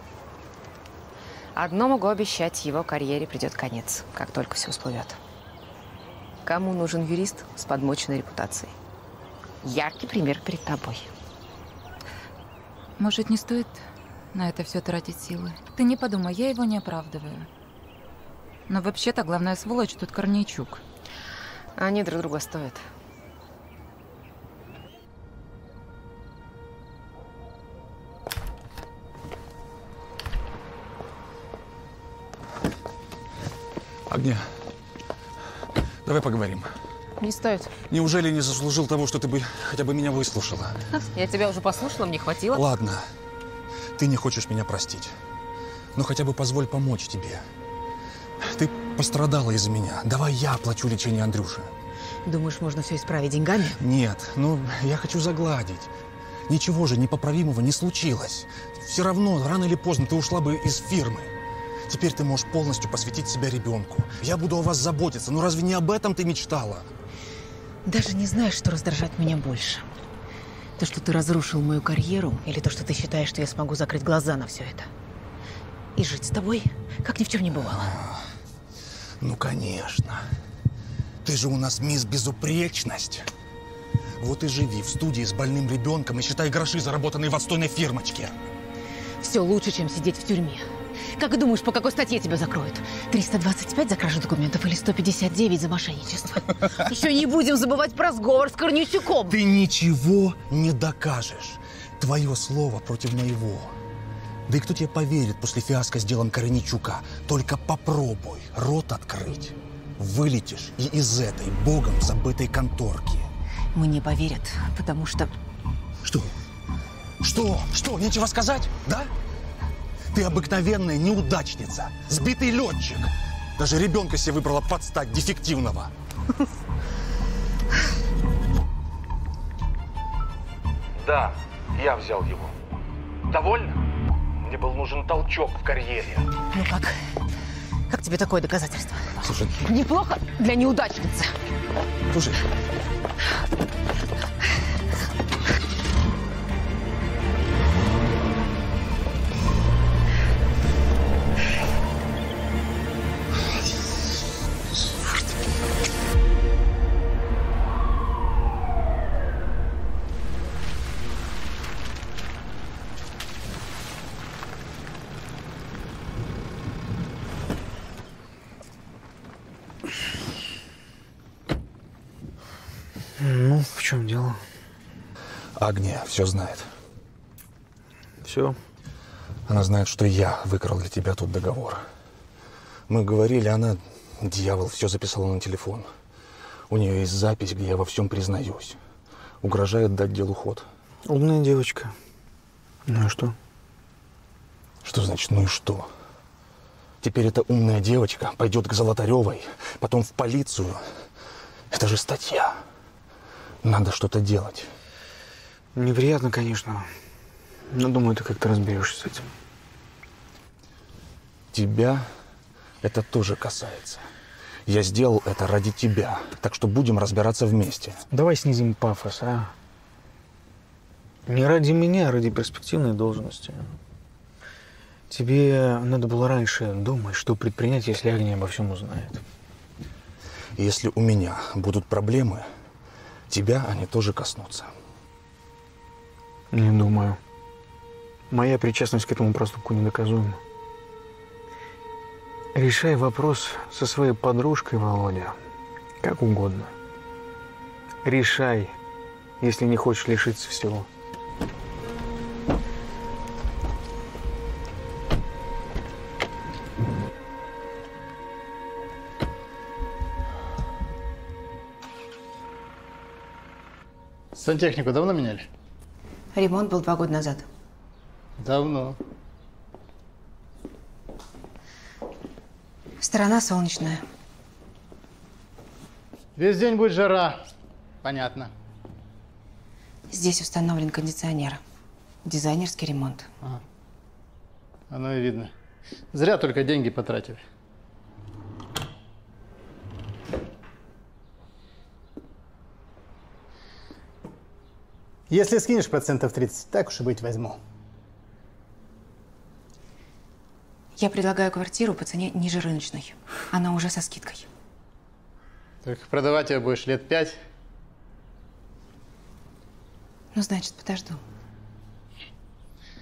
Speaker 2: Одно могу обещать, его карьере придет конец, как только все всплывет. Кому нужен юрист с подмоченной репутацией? Яркий пример перед тобой.
Speaker 1: Может, не стоит на это все тратить силы? Ты не подумай, я его не оправдываю. Но вообще-то главная сволочь тут Корнейчук.
Speaker 2: Они друг друга стоят.
Speaker 6: Агния, давай поговорим.
Speaker 2: Не стоит.
Speaker 6: Неужели не заслужил того, что ты бы хотя бы меня выслушала?
Speaker 2: Я тебя уже послушала, мне хватило.
Speaker 6: Ладно, ты не хочешь меня простить, но хотя бы позволь помочь тебе. Ты пострадала из-за меня. Давай я оплачу лечение Андрюши.
Speaker 2: Думаешь, можно все исправить деньгами?
Speaker 6: Нет, ну я хочу загладить. Ничего же непоправимого не случилось. Все равно, рано или поздно ты ушла бы из фирмы. Теперь ты можешь полностью посвятить себя ребенку. Я буду о вас заботиться. Ну разве не об этом ты мечтала?
Speaker 2: Даже не знаешь, что раздражает меня больше. То, что ты разрушил мою карьеру, или то, что ты считаешь, что я смогу закрыть глаза на все это. И жить с тобой, как ни в чем не бывало.
Speaker 6: Ну, конечно. Ты же у нас мисс Безупречность. Вот и живи в студии с больным ребенком и считай гроши, заработанные в отстойной фирмочке.
Speaker 2: Все лучше, чем сидеть в тюрьме. Как думаешь, по какой статье тебя закроют? триста двадцать пять за кражу документов или сто пятьдесят девять за мошенничество? Еще не будем забывать про сговор с Корнейчуком.
Speaker 6: Ты ничего не докажешь. Твое слово против моего. Да и кто тебе поверит после фиаско с делом Корнейчука? Только попробуй рот открыть. Вылетишь и из этой богом забытой конторки.
Speaker 2: Мне поверят, потому что…
Speaker 6: Что? Что? Что? Нечего сказать? Да? Ты обыкновенная неудачница, сбитый летчик. Даже ребенка себе выбрала под стать дефективного. Да, я взял его. Довольно? Мне был нужен толчок в карьере.
Speaker 2: Ну как? Как тебе такое доказательство?
Speaker 6: Слушай,
Speaker 2: неплохо для неудачницы.
Speaker 6: Слушай.
Speaker 8: Ну, в чем дело?
Speaker 6: Агния все знает.
Speaker 8: Все?
Speaker 6: Она знает, что я выкрал для тебя тот договор. Мы говорили, она, дьявол, все записала на телефон. У нее есть запись, где я во всем признаюсь. Угрожает дать делу ход.
Speaker 8: Умная девочка. Ну и что?
Speaker 6: Что значит «ну и что»? Теперь эта умная девочка пойдет к Золотаревой, потом в полицию. Это же статья. Надо что-то делать.
Speaker 8: Неприятно, конечно. Но думаю, ты как-то разберешься с этим.
Speaker 6: Тебя это тоже касается. Я сделал это ради тебя. Так что будем разбираться вместе.
Speaker 8: Давай снизим пафос, а? Не ради меня, а ради перспективной должности. Тебе надо было раньше думать, что предпринять, если Агния обо всем узнает.
Speaker 6: Если у меня будут проблемы, тебя они тоже коснутся.
Speaker 8: Не думаю. Моя причастность к этому проступку недоказуема. Решай вопрос со своей подружкой, Володя, как угодно. Решай, если не хочешь лишиться всего.
Speaker 21: Сантехнику давно меняли?
Speaker 2: Ремонт был два года назад.
Speaker 21: Давно.
Speaker 2: Сторона солнечная.
Speaker 21: Весь день будет жара. Понятно.
Speaker 2: Здесь установлен кондиционер. Дизайнерский ремонт.
Speaker 21: А. Оно и видно. Зря только деньги потратили. Если скинешь процентов тридцать, так уж и быть, возьму.
Speaker 2: Я предлагаю квартиру по цене ниже рыночной. Она уже со скидкой.
Speaker 21: Только продавать ее будешь лет пять.
Speaker 2: Ну, значит, подожду.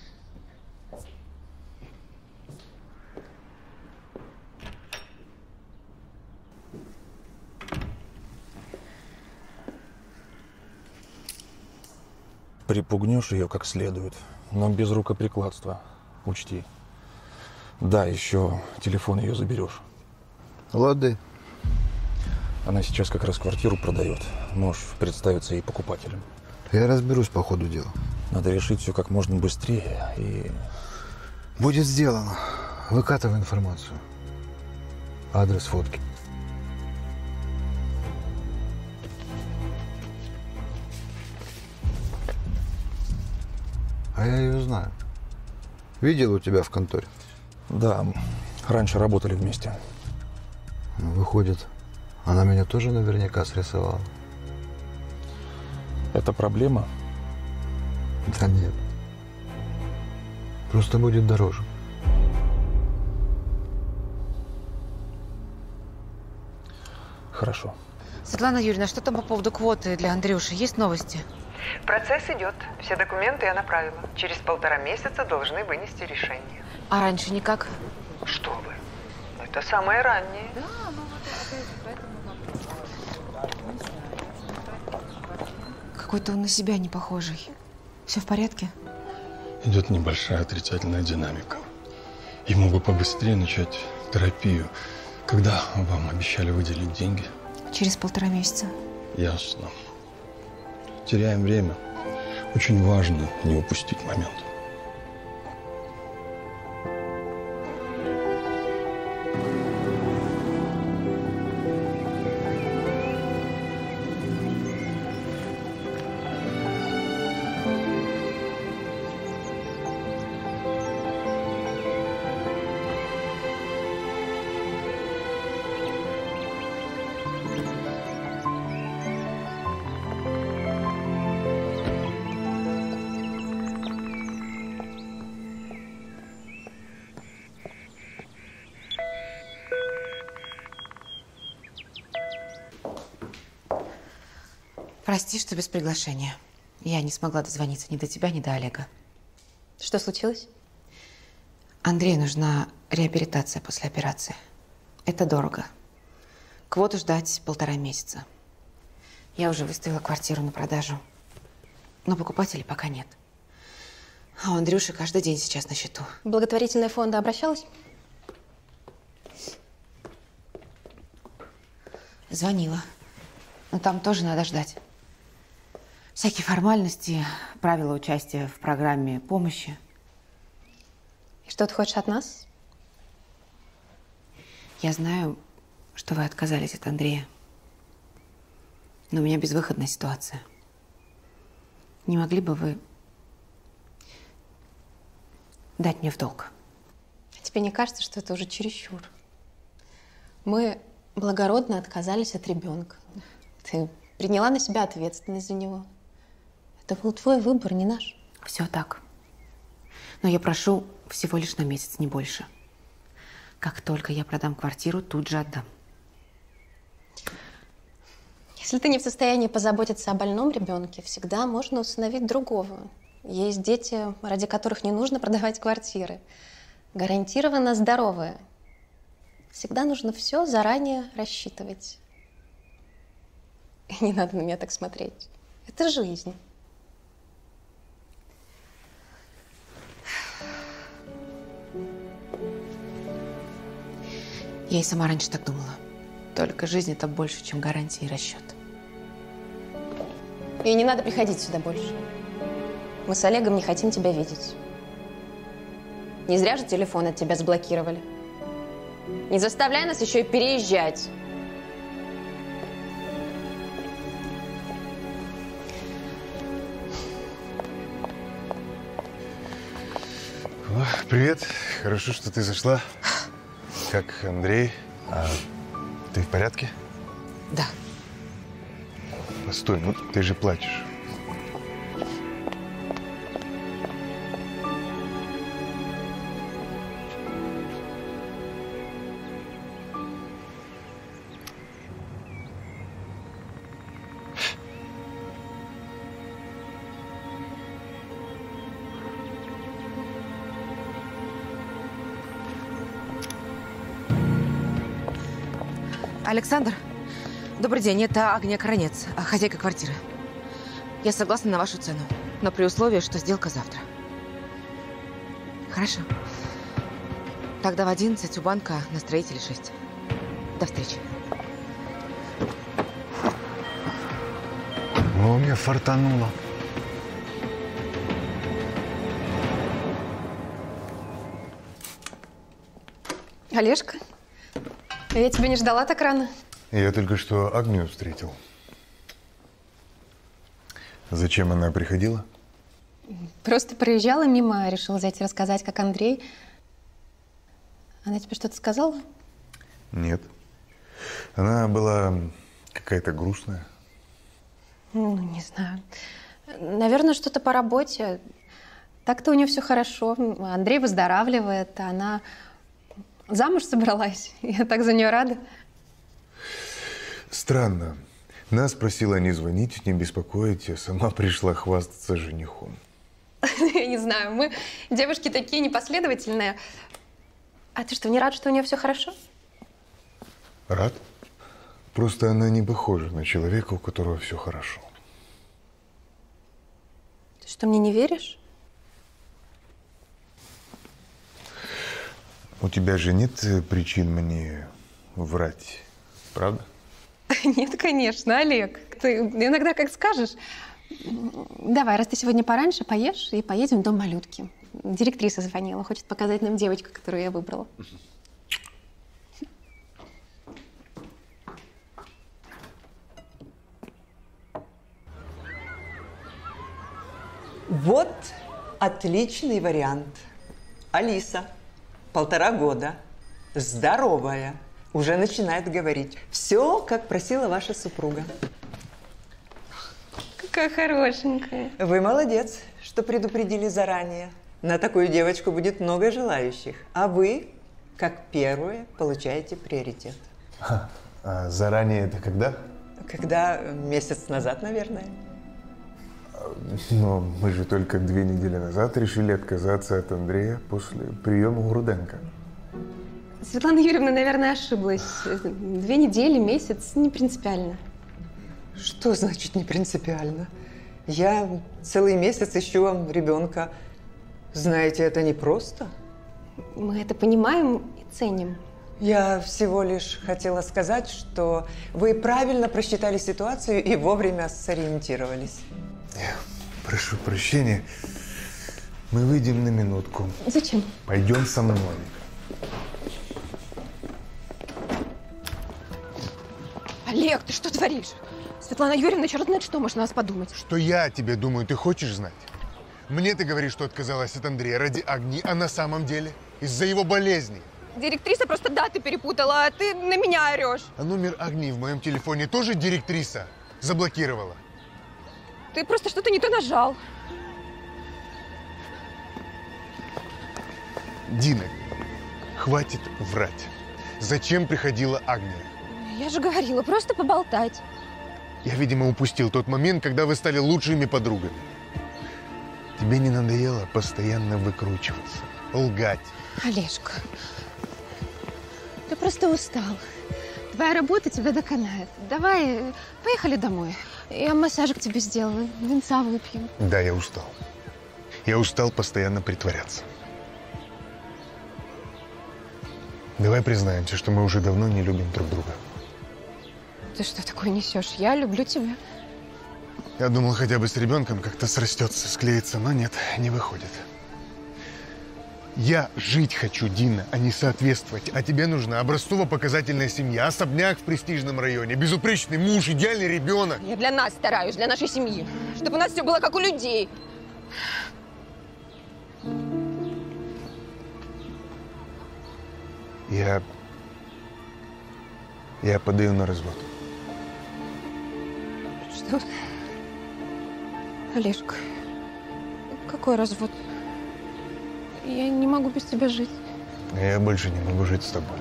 Speaker 6: Припугнешь ее как следует, но без рукоприкладства. Учти. Да, еще телефон ее заберешь.
Speaker 13: Лады.
Speaker 6: Она сейчас как раз квартиру продает. Можешь представиться ей покупателем.
Speaker 13: Я разберусь по ходу дела.
Speaker 6: Надо решить все как можно быстрее и...
Speaker 13: Будет сделано. Выкатывай информацию. Адрес, фотки. А я ее знаю. Видел у тебя в конторе?
Speaker 6: Да, раньше работали вместе.
Speaker 13: Выходит, она меня тоже наверняка срисовала.
Speaker 6: Это проблема?
Speaker 13: Да нет. Просто будет дороже.
Speaker 6: Хорошо.
Speaker 2: Светлана Юрьевна, что там по поводу квоты для Андрюши? Есть новости?
Speaker 10: Процесс идет. Все документы я направила. Через полтора месяца должны вынести решение.
Speaker 2: А раньше никак?
Speaker 10: Что вы? Это самое раннее.
Speaker 2: Какой-то он на себя не похожий. Все в порядке?
Speaker 17: Идет небольшая отрицательная динамика. Ему бы побыстрее начать терапию. Когда вам обещали выделить деньги?
Speaker 2: Через полтора месяца.
Speaker 17: Ясно. Теряем время. Очень важно не упустить момент.
Speaker 2: Прости, что без приглашения. Я не смогла дозвониться ни до тебя, ни до Олега.
Speaker 9: Что случилось?
Speaker 2: Андрею нужна реабилитация после операции. Это дорого. Квоту ждать полтора месяца. Я уже выставила квартиру на продажу. Но покупателей пока нет. А у Андрюши каждый день сейчас на счету.
Speaker 9: В благотворительные фонды обращалась?
Speaker 2: Звонила. Но там тоже надо ждать. Всякие формальности, правила участия в программе помощи.
Speaker 9: И что ты хочешь от нас?
Speaker 2: Я знаю, что вы отказались от Андрея. Но у меня безвыходная ситуация. Не могли бы вы дать мне в долг?
Speaker 9: Тебе не кажется, что это уже чересчур? Мы благородно отказались от ребенка. Ты приняла на себя ответственность за него. Это был твой выбор, не наш.
Speaker 2: Все так. Но я прошу всего лишь на месяц, не больше. Как только я продам квартиру, тут же отдам.
Speaker 9: Если ты не в состоянии позаботиться о больном ребенке, всегда можно усыновить другого. Есть дети, ради которых не нужно продавать квартиры. Гарантированно здоровые. Всегда нужно все заранее рассчитывать. И не надо на меня так смотреть. Это жизнь.
Speaker 2: Я и сама раньше так думала. Только жизнь – это больше, чем гарантия и расчет.
Speaker 9: И не надо приходить сюда больше. Мы с Олегом не хотим тебя видеть. Не зря же телефон от тебя заблокировали. Не заставляй нас еще и переезжать.
Speaker 13: О, привет. Хорошо, что ты зашла. Как Андрей? А ты в порядке?
Speaker 2: Да.
Speaker 13: Постой, ну ты же плачешь.
Speaker 2: Александр, добрый день. Это Агния Коронец, хозяйка квартиры. Я согласна на вашу цену.
Speaker 16: но при условии, что сделка завтра. Хорошо. Тогда в одиннадцать у банка на Строителей шесть. До встречи.
Speaker 13: Ну, мне фартануло.
Speaker 9: Олежка, я тебя не ждала так рано.
Speaker 13: Я только что Агнию встретил. Зачем она приходила?
Speaker 9: Просто проезжала мимо, решила зайти рассказать, как Андрей. Она тебе что-то сказала?
Speaker 13: Нет. Она была какая-то грустная.
Speaker 9: Ну, не знаю. Наверное, что-то по работе. Так-то у нее все хорошо. Андрей выздоравливает, а она замуж собралась. Я так за нее рада.
Speaker 13: Странно. Нас просила не звонить, не беспокоить, а сама пришла хвастаться женихом.
Speaker 9: Я не знаю, мы девушки такие непоследовательные. А ты что, не рад, что у нее все хорошо?
Speaker 13: Рад. Просто она не похожа на человека, у которого все хорошо.
Speaker 9: Ты что, мне не веришь?
Speaker 13: У тебя же нет причин мне врать, правда?
Speaker 9: Нет, конечно, Олег. Ты иногда как скажешь. Давай, раз ты сегодня пораньше, поешь и поедем в дом малютки. Директриса звонила, хочет показать нам девочку, которую я выбрала.
Speaker 10: Вот отличный вариант. Алиса, полтора года, здоровая, уже начинает говорить. Все, как просила ваша супруга.
Speaker 9: Какая хорошенькая.
Speaker 10: Вы молодец, что предупредили заранее. На такую девочку будет много желающих. А вы, как первые, получаете приоритет.
Speaker 13: А, а заранее это когда?
Speaker 10: Когда? Месяц назад, наверное.
Speaker 13: Но мы же только две недели назад решили отказаться от Андрея после приема у Руденко.
Speaker 9: Светлана Юрьевна, наверное, ошиблась. Две недели, месяц, не принципиально.
Speaker 10: Что значит не принципиально? Я целый месяц ищу вам ребенка. Знаете, это непросто.
Speaker 9: Мы это понимаем и ценим.
Speaker 10: Я всего лишь хотела сказать, что вы правильно просчитали ситуацию и вовремя сориентировались.
Speaker 13: Прошу прощения, мы выйдем на минутку.
Speaker 9: Зачем?
Speaker 13: Пойдем со мной.
Speaker 9: Олег, ты что творишь? Светлана Юрьевна, черт знает, что может о нас подумать.
Speaker 13: Что я о тебе думаю, ты хочешь знать? Мне ты говоришь, что отказалась от Андрея ради Агни, а на самом деле из-за его болезни.
Speaker 9: Директриса просто даты перепутала, а ты на меня орешь.
Speaker 13: А номер Агни в моем телефоне тоже директриса заблокировала.
Speaker 9: Ты просто что-то не то нажал.
Speaker 13: Дина, хватит врать. Зачем приходила Агния?
Speaker 9: Я же говорила, просто поболтать.
Speaker 13: Я, видимо, упустил тот момент, когда вы стали лучшими подругами. Тебе не надоело постоянно выкручиваться, лгать?
Speaker 9: Олежка, ты просто устал. Твоя работа тебя доконает. Давай, поехали домой. Я массажик тебе сделаю, винца выпьем.
Speaker 13: Да, я устал. Я устал постоянно притворяться. Давай признаемся, что мы уже давно не любим друг друга.
Speaker 9: Ты что такое несешь? Я люблю тебя.
Speaker 13: Я думал, хотя бы с ребенком как-то срастется, склеится, но нет, не выходит. Я жить хочу, Дина, а не соответствовать. А тебе нужна образцово-показательная семья, особняк в престижном районе, безупречный муж, идеальный ребенок.
Speaker 9: Я для нас стараюсь, для нашей семьи. Чтобы у нас все было как у людей.
Speaker 13: Я... Я подаю на развод.
Speaker 9: Что? Олежка, какой развод? Я не могу без тебя жить.
Speaker 13: Я больше не могу жить с тобой.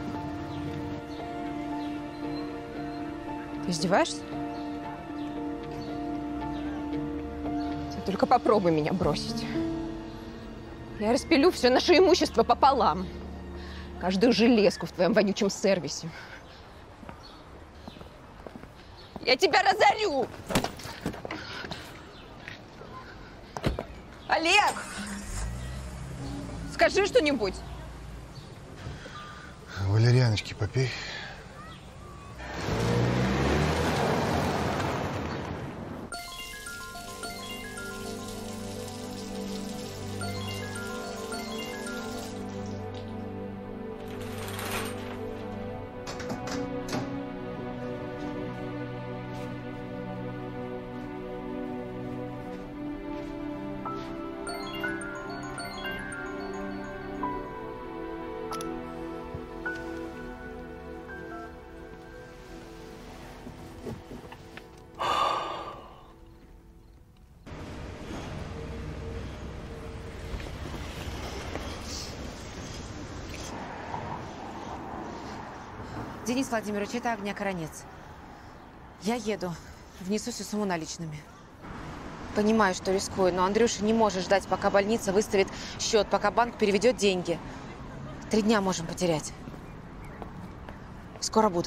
Speaker 9: Ты издеваешься? Ты только попробуй меня бросить. Я распилю все наше имущество пополам. Каждую железку в твоем вонючем сервисе. Я тебя разорю! Олег! Скажи что-нибудь.
Speaker 13: Валерьяночки попей.
Speaker 16: Денис Владимирович, это Огня Коронец. Я еду. Внесу всю сумму наличными. Понимаю, что рискую, но Андрюша не может ждать, пока больница выставит счет, пока банк переведет деньги. Три дня можем потерять. Скоро буду.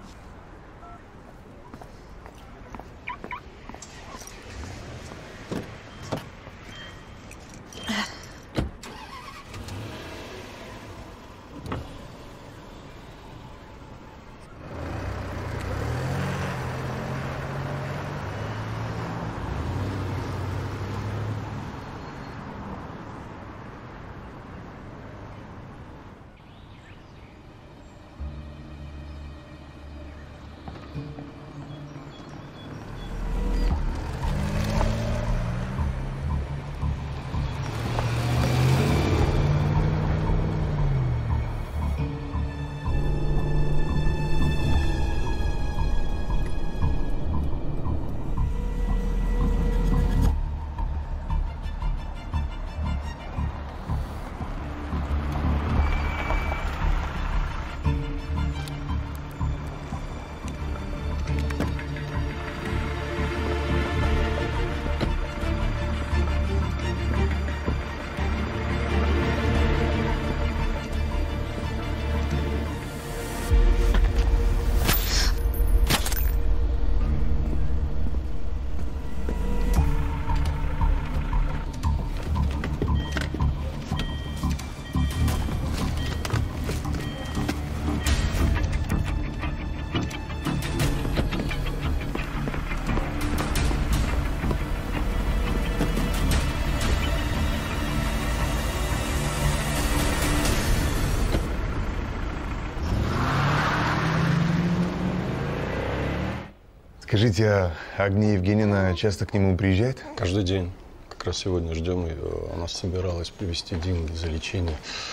Speaker 13: Скажите, а Агния Евгеньевна часто к нему приезжает?
Speaker 17: Каждый день. Как раз сегодня ждем ее. Она собиралась привезти деньги за лечение.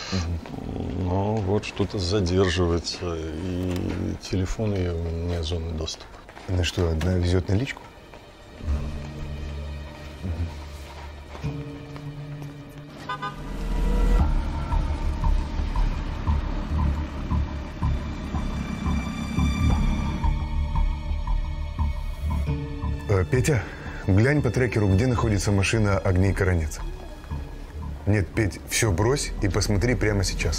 Speaker 17: Угу. Но вот что-то задерживается. И телефон ее не зоны доступа.
Speaker 13: Она что, одна везет наличку? Петя, глянь по трекеру, где находится машина Огней Коронец. Нет, Петь, все брось и посмотри прямо сейчас.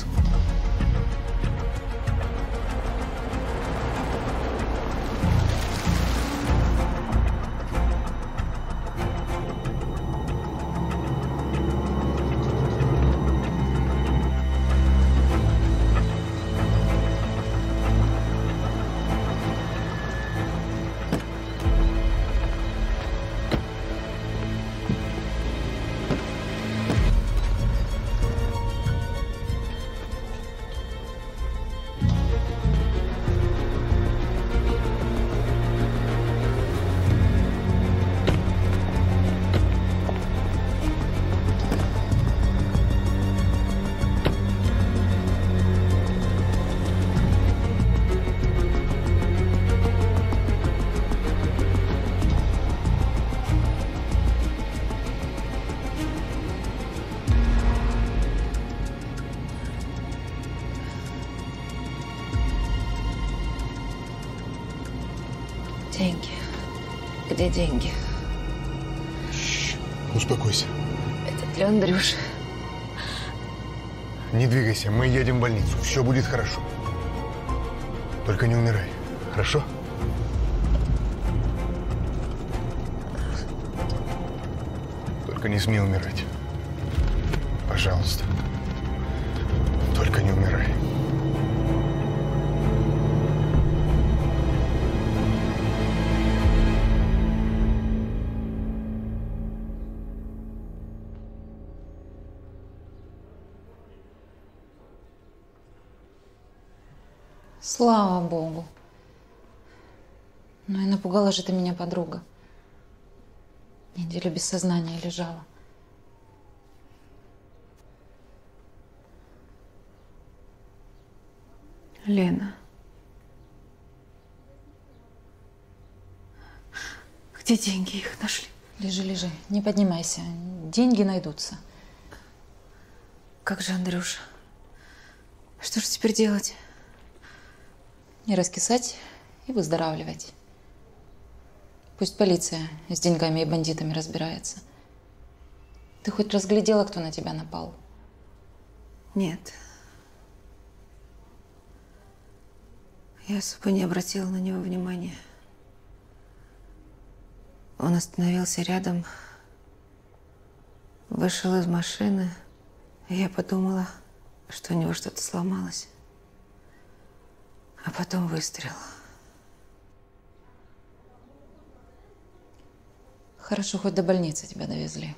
Speaker 16: Деньги. Где деньги?
Speaker 13: Шш, успокойся.
Speaker 16: Это для Андрюши.
Speaker 13: Не двигайся, мы едем в больницу. Все будет хорошо. Только не умирай, хорошо? Только не смей умирать. Пожалуйста. Только не умирай.
Speaker 1: Слава богу. Ну и напугала же ты меня, подруга. Неделю без сознания лежала.
Speaker 5: Лена. Где деньги? Их нашли?
Speaker 1: Лежи, лежи. Не поднимайся. Деньги найдутся.
Speaker 5: Как же, Андрюша? Что же теперь делать?
Speaker 1: Не раскисать и выздоравливать. Пусть полиция с деньгами и бандитами разбирается. Ты хоть разглядела, кто на тебя напал?
Speaker 5: Нет. Я особо не обратила на него внимания. Он остановился рядом, вышел из машины, и я подумала, что у него что-то сломалось. А потом выстрел.
Speaker 1: Хорошо, хоть до больницы тебя довезли.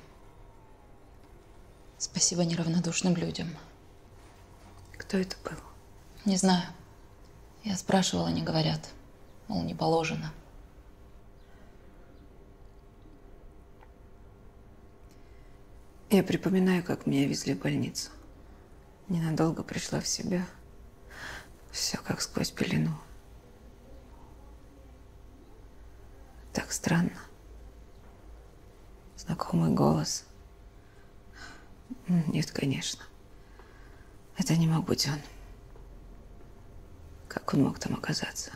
Speaker 1: Спасибо неравнодушным людям.
Speaker 5: Кто это был?
Speaker 1: Не знаю. Я спрашивала, не говорят. Мол, не положено.
Speaker 5: Я припоминаю, как меня везли в больницу. Ненадолго пришла в себя. Все как сквозь пелену. Так странно. Знакомый голос. Нет, конечно. Это не мог быть он. Как он мог там оказаться?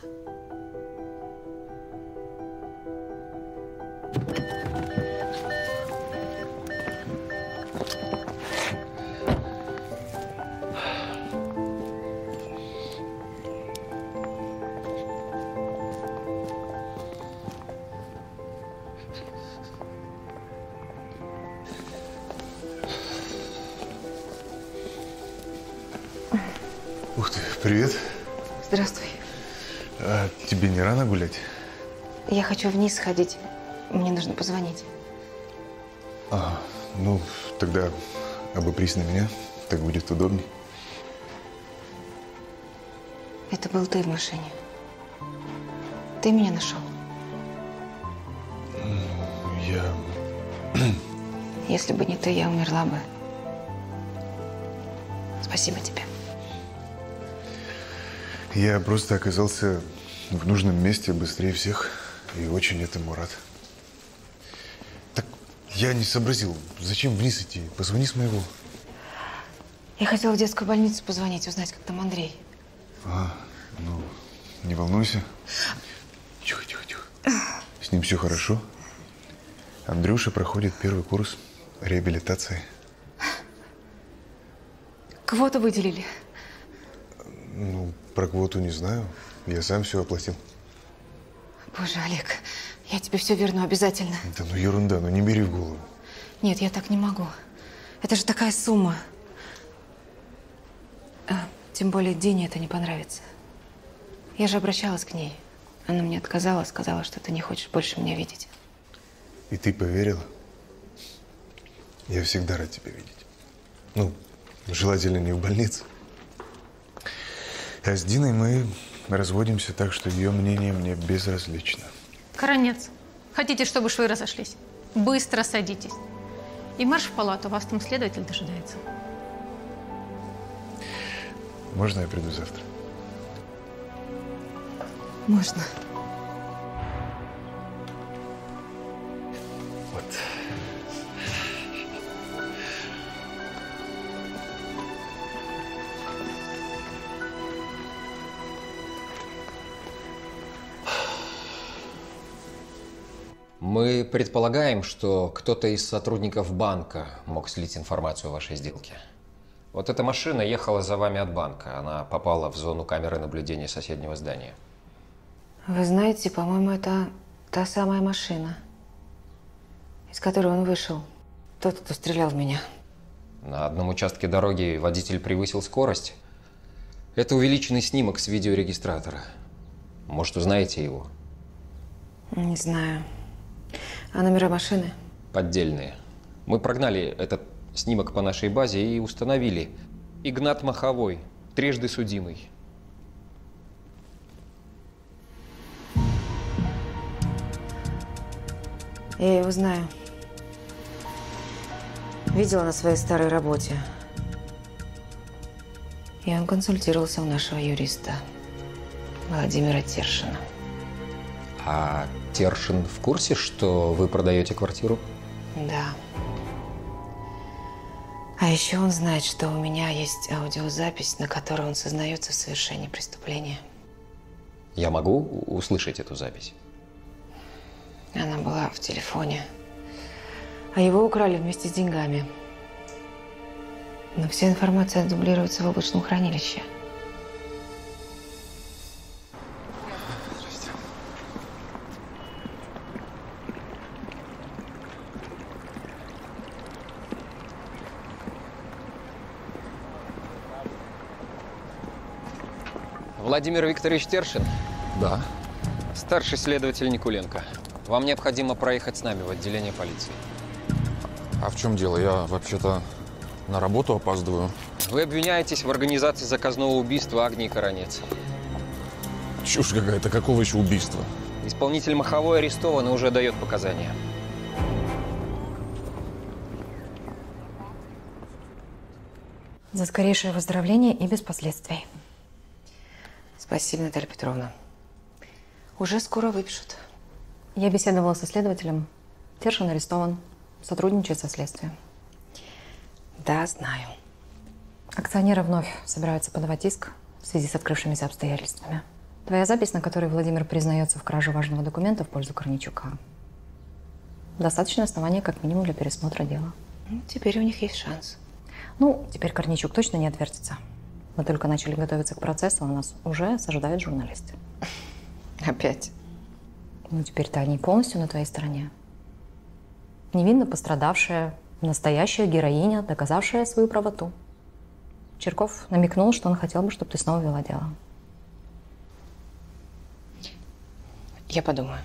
Speaker 13: Ух ты, привет.
Speaker 5: Здравствуй.
Speaker 13: А тебе не рано гулять?
Speaker 5: Я хочу вниз сходить. Мне нужно позвонить.
Speaker 13: А, ну, тогда обопрись на меня, так будет удобней.
Speaker 5: Это был ты в машине. Ты меня нашел.
Speaker 13: Ну, я...
Speaker 5: Если бы не ты, я умерла бы. Спасибо тебе.
Speaker 13: Я просто оказался в нужном месте быстрее всех и очень этому рад. Так я не сообразил, зачем вниз идти? Позвони с моего.
Speaker 5: Я хотела в детскую больницу позвонить, узнать, как там Андрей.
Speaker 13: А, ну, не волнуйся. Тихо, тихо, тихо. С ним все хорошо. Андрюша проходит первый курс реабилитации.
Speaker 5: Кого-то выделили.
Speaker 13: Ну, про квоту не знаю. Я сам все оплатил.
Speaker 5: Боже, Олег, я тебе все верну обязательно.
Speaker 13: Да ну ерунда, ну не бери в голову.
Speaker 5: Нет, я так не могу. Это же такая сумма. А, тем более Дине это не понравится. Я же обращалась к ней. Она мне отказала, сказала, что ты не хочешь больше меня видеть.
Speaker 13: И ты поверила? Я всегда рад тебя видеть. Ну, желательно не в больнице. А с Диной мы разводимся так, что ее мнение мне безразлично.
Speaker 14: Коронец, хотите, чтобы швы разошлись? Быстро садитесь. И марш в палату, вас там следователь дожидается.
Speaker 13: Можно я приду завтра?
Speaker 5: Можно.
Speaker 13: Вот.
Speaker 22: Мы предполагаем, что кто-то из сотрудников банка мог слить информацию о вашей сделке. Вот эта машина ехала за вами от банка. Она попала в зону камеры наблюдения соседнего здания.
Speaker 5: Вы знаете, по-моему, это та самая машина, из которой он вышел. Тот, кто стрелял в меня.
Speaker 22: На одном участке дороги водитель превысил скорость. Это увеличенный снимок с видеорегистратора. Может, узнаете его?
Speaker 16: Не знаю. А номера машины?
Speaker 22: Поддельные. Мы прогнали этот снимок по нашей базе и установили. Игнат Маховой, трижды судимый.
Speaker 16: Я его знаю. Видела на своей старой работе. И он консультировался у нашего юриста Владимира Тершина.
Speaker 22: А Тершин в курсе, что вы продаете квартиру?
Speaker 16: Да. А еще он знает, что у меня есть аудиозапись, на которой он сознается в совершении преступления.
Speaker 22: Я могу услышать эту запись?
Speaker 16: Она была в телефоне. А его украли вместе с деньгами. Но вся информация дублируется в облачном хранилище.
Speaker 22: Владимир Викторович Тершин?
Speaker 6: Да.
Speaker 22: Старший следователь Никуленко. Вам необходимо проехать с нами в отделение полиции.
Speaker 6: А в чем дело? Я вообще-то на работу опаздываю.
Speaker 22: Вы обвиняетесь в организации заказного убийства Агнии Коронец.
Speaker 6: Чушь какая-то. Какого еще убийства?
Speaker 22: Исполнитель Маховой арестован и уже дает показания.
Speaker 16: За скорейшее выздоровление и без последствий. Спасибо, Наталья Петровна. Уже скоро выпишут.
Speaker 1: Я беседовала со следователем. Тершин арестован. Сотрудничает со следствием.
Speaker 16: Да, знаю.
Speaker 1: Акционеры вновь собираются подавать иск в связи с открывшимися обстоятельствами. Твоя запись, на которой Владимир признается в краже важного документа в пользу Корнейчука. Достаточное основание, как минимум, для пересмотра дела.
Speaker 16: Ну, теперь у них есть шанс.
Speaker 1: Ну, теперь Корнейчук точно не отвертится. Мы только начали готовиться к процессу, а нас уже осаждают журналисты.
Speaker 16: Опять?
Speaker 1: Ну, теперь-то они полностью на твоей стороне. Невинно пострадавшая, настоящая героиня, доказавшая свою правоту. Черков намекнул, что он хотел бы, чтобы ты снова вела дело.
Speaker 16: Я подумаю.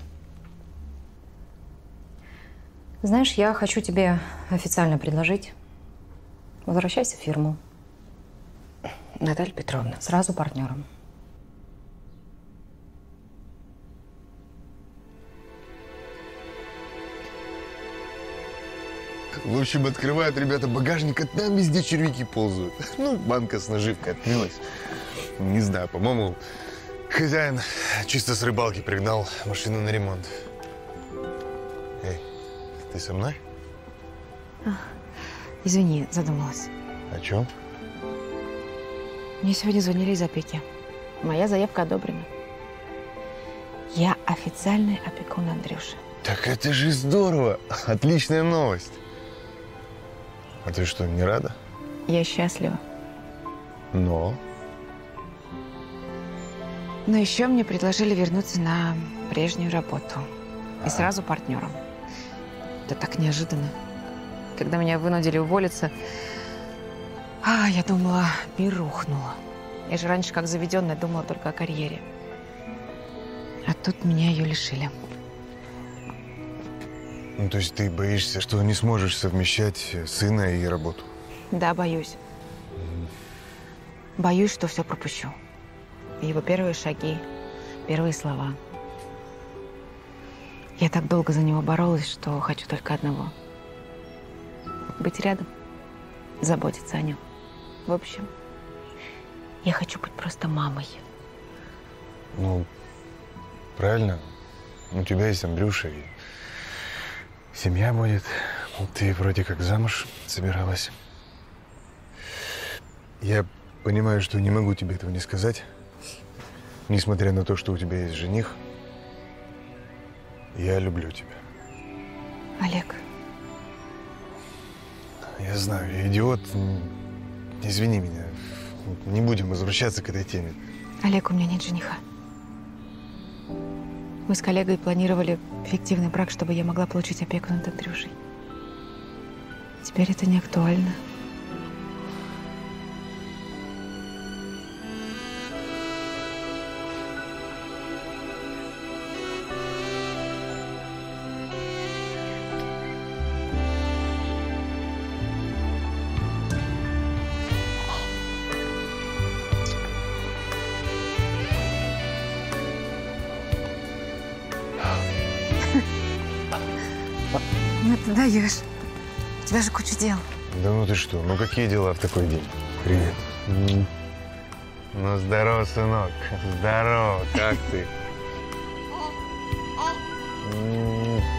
Speaker 1: Знаешь, я хочу тебе официально предложить. Возвращайся в фирму.
Speaker 16: Наталья Петровна.
Speaker 1: Сразу партнером.
Speaker 13: В общем, открывают ребята багажник, а там везде червяки ползают. Ну, банка с наживкой отмылась. Не знаю, по-моему, хозяин чисто с рыбалки пригнал машину на ремонт. Эй, ты со мной?
Speaker 16: А, извини, задумалась.
Speaker 13: О чем?
Speaker 16: Мне сегодня звонили из опеки. Моя заявка одобрена. Я официальный опекун Андрюши.
Speaker 13: Так это же здорово! Отличная новость. А ты что, не рада?
Speaker 16: Я счастлива.
Speaker 13: Но?
Speaker 16: Но еще мне предложили вернуться на прежнюю работу. И сразу партнером. Это так неожиданно. Когда меня вынудили уволиться, а, я думала, мир рухнул. Я же раньше, как заведенная, думала только о карьере. А тут меня ее лишили.
Speaker 13: Ну, то есть ты боишься, что не сможешь совмещать сына и работу?
Speaker 16: Да, боюсь. Боюсь, что все пропущу. Его первые шаги, первые слова. Я так долго за него боролась, что хочу только одного. Быть рядом, заботиться о нем. В общем, я хочу быть просто мамой.
Speaker 13: Ну, правильно. У тебя есть Андрюша, и семья будет. Ты вроде как замуж собиралась. Я понимаю, что не могу тебе этого не сказать. Несмотря на то, что у тебя есть жених, я люблю тебя.
Speaker 16: Олег.
Speaker 13: Я знаю, я идиот. Извини меня. Не будем возвращаться к этой теме.
Speaker 16: Олег, у меня нет жениха. Мы с коллегой планировали фиктивный брак, чтобы я могла получить опеку над Андрюшей. Теперь это не актуально.
Speaker 5: Даешь. У тебя же куча дел.
Speaker 13: Да ну ты что, ну какие дела в такой день? Привет. М. Ну здорово, сынок. Здорово, как ты? М.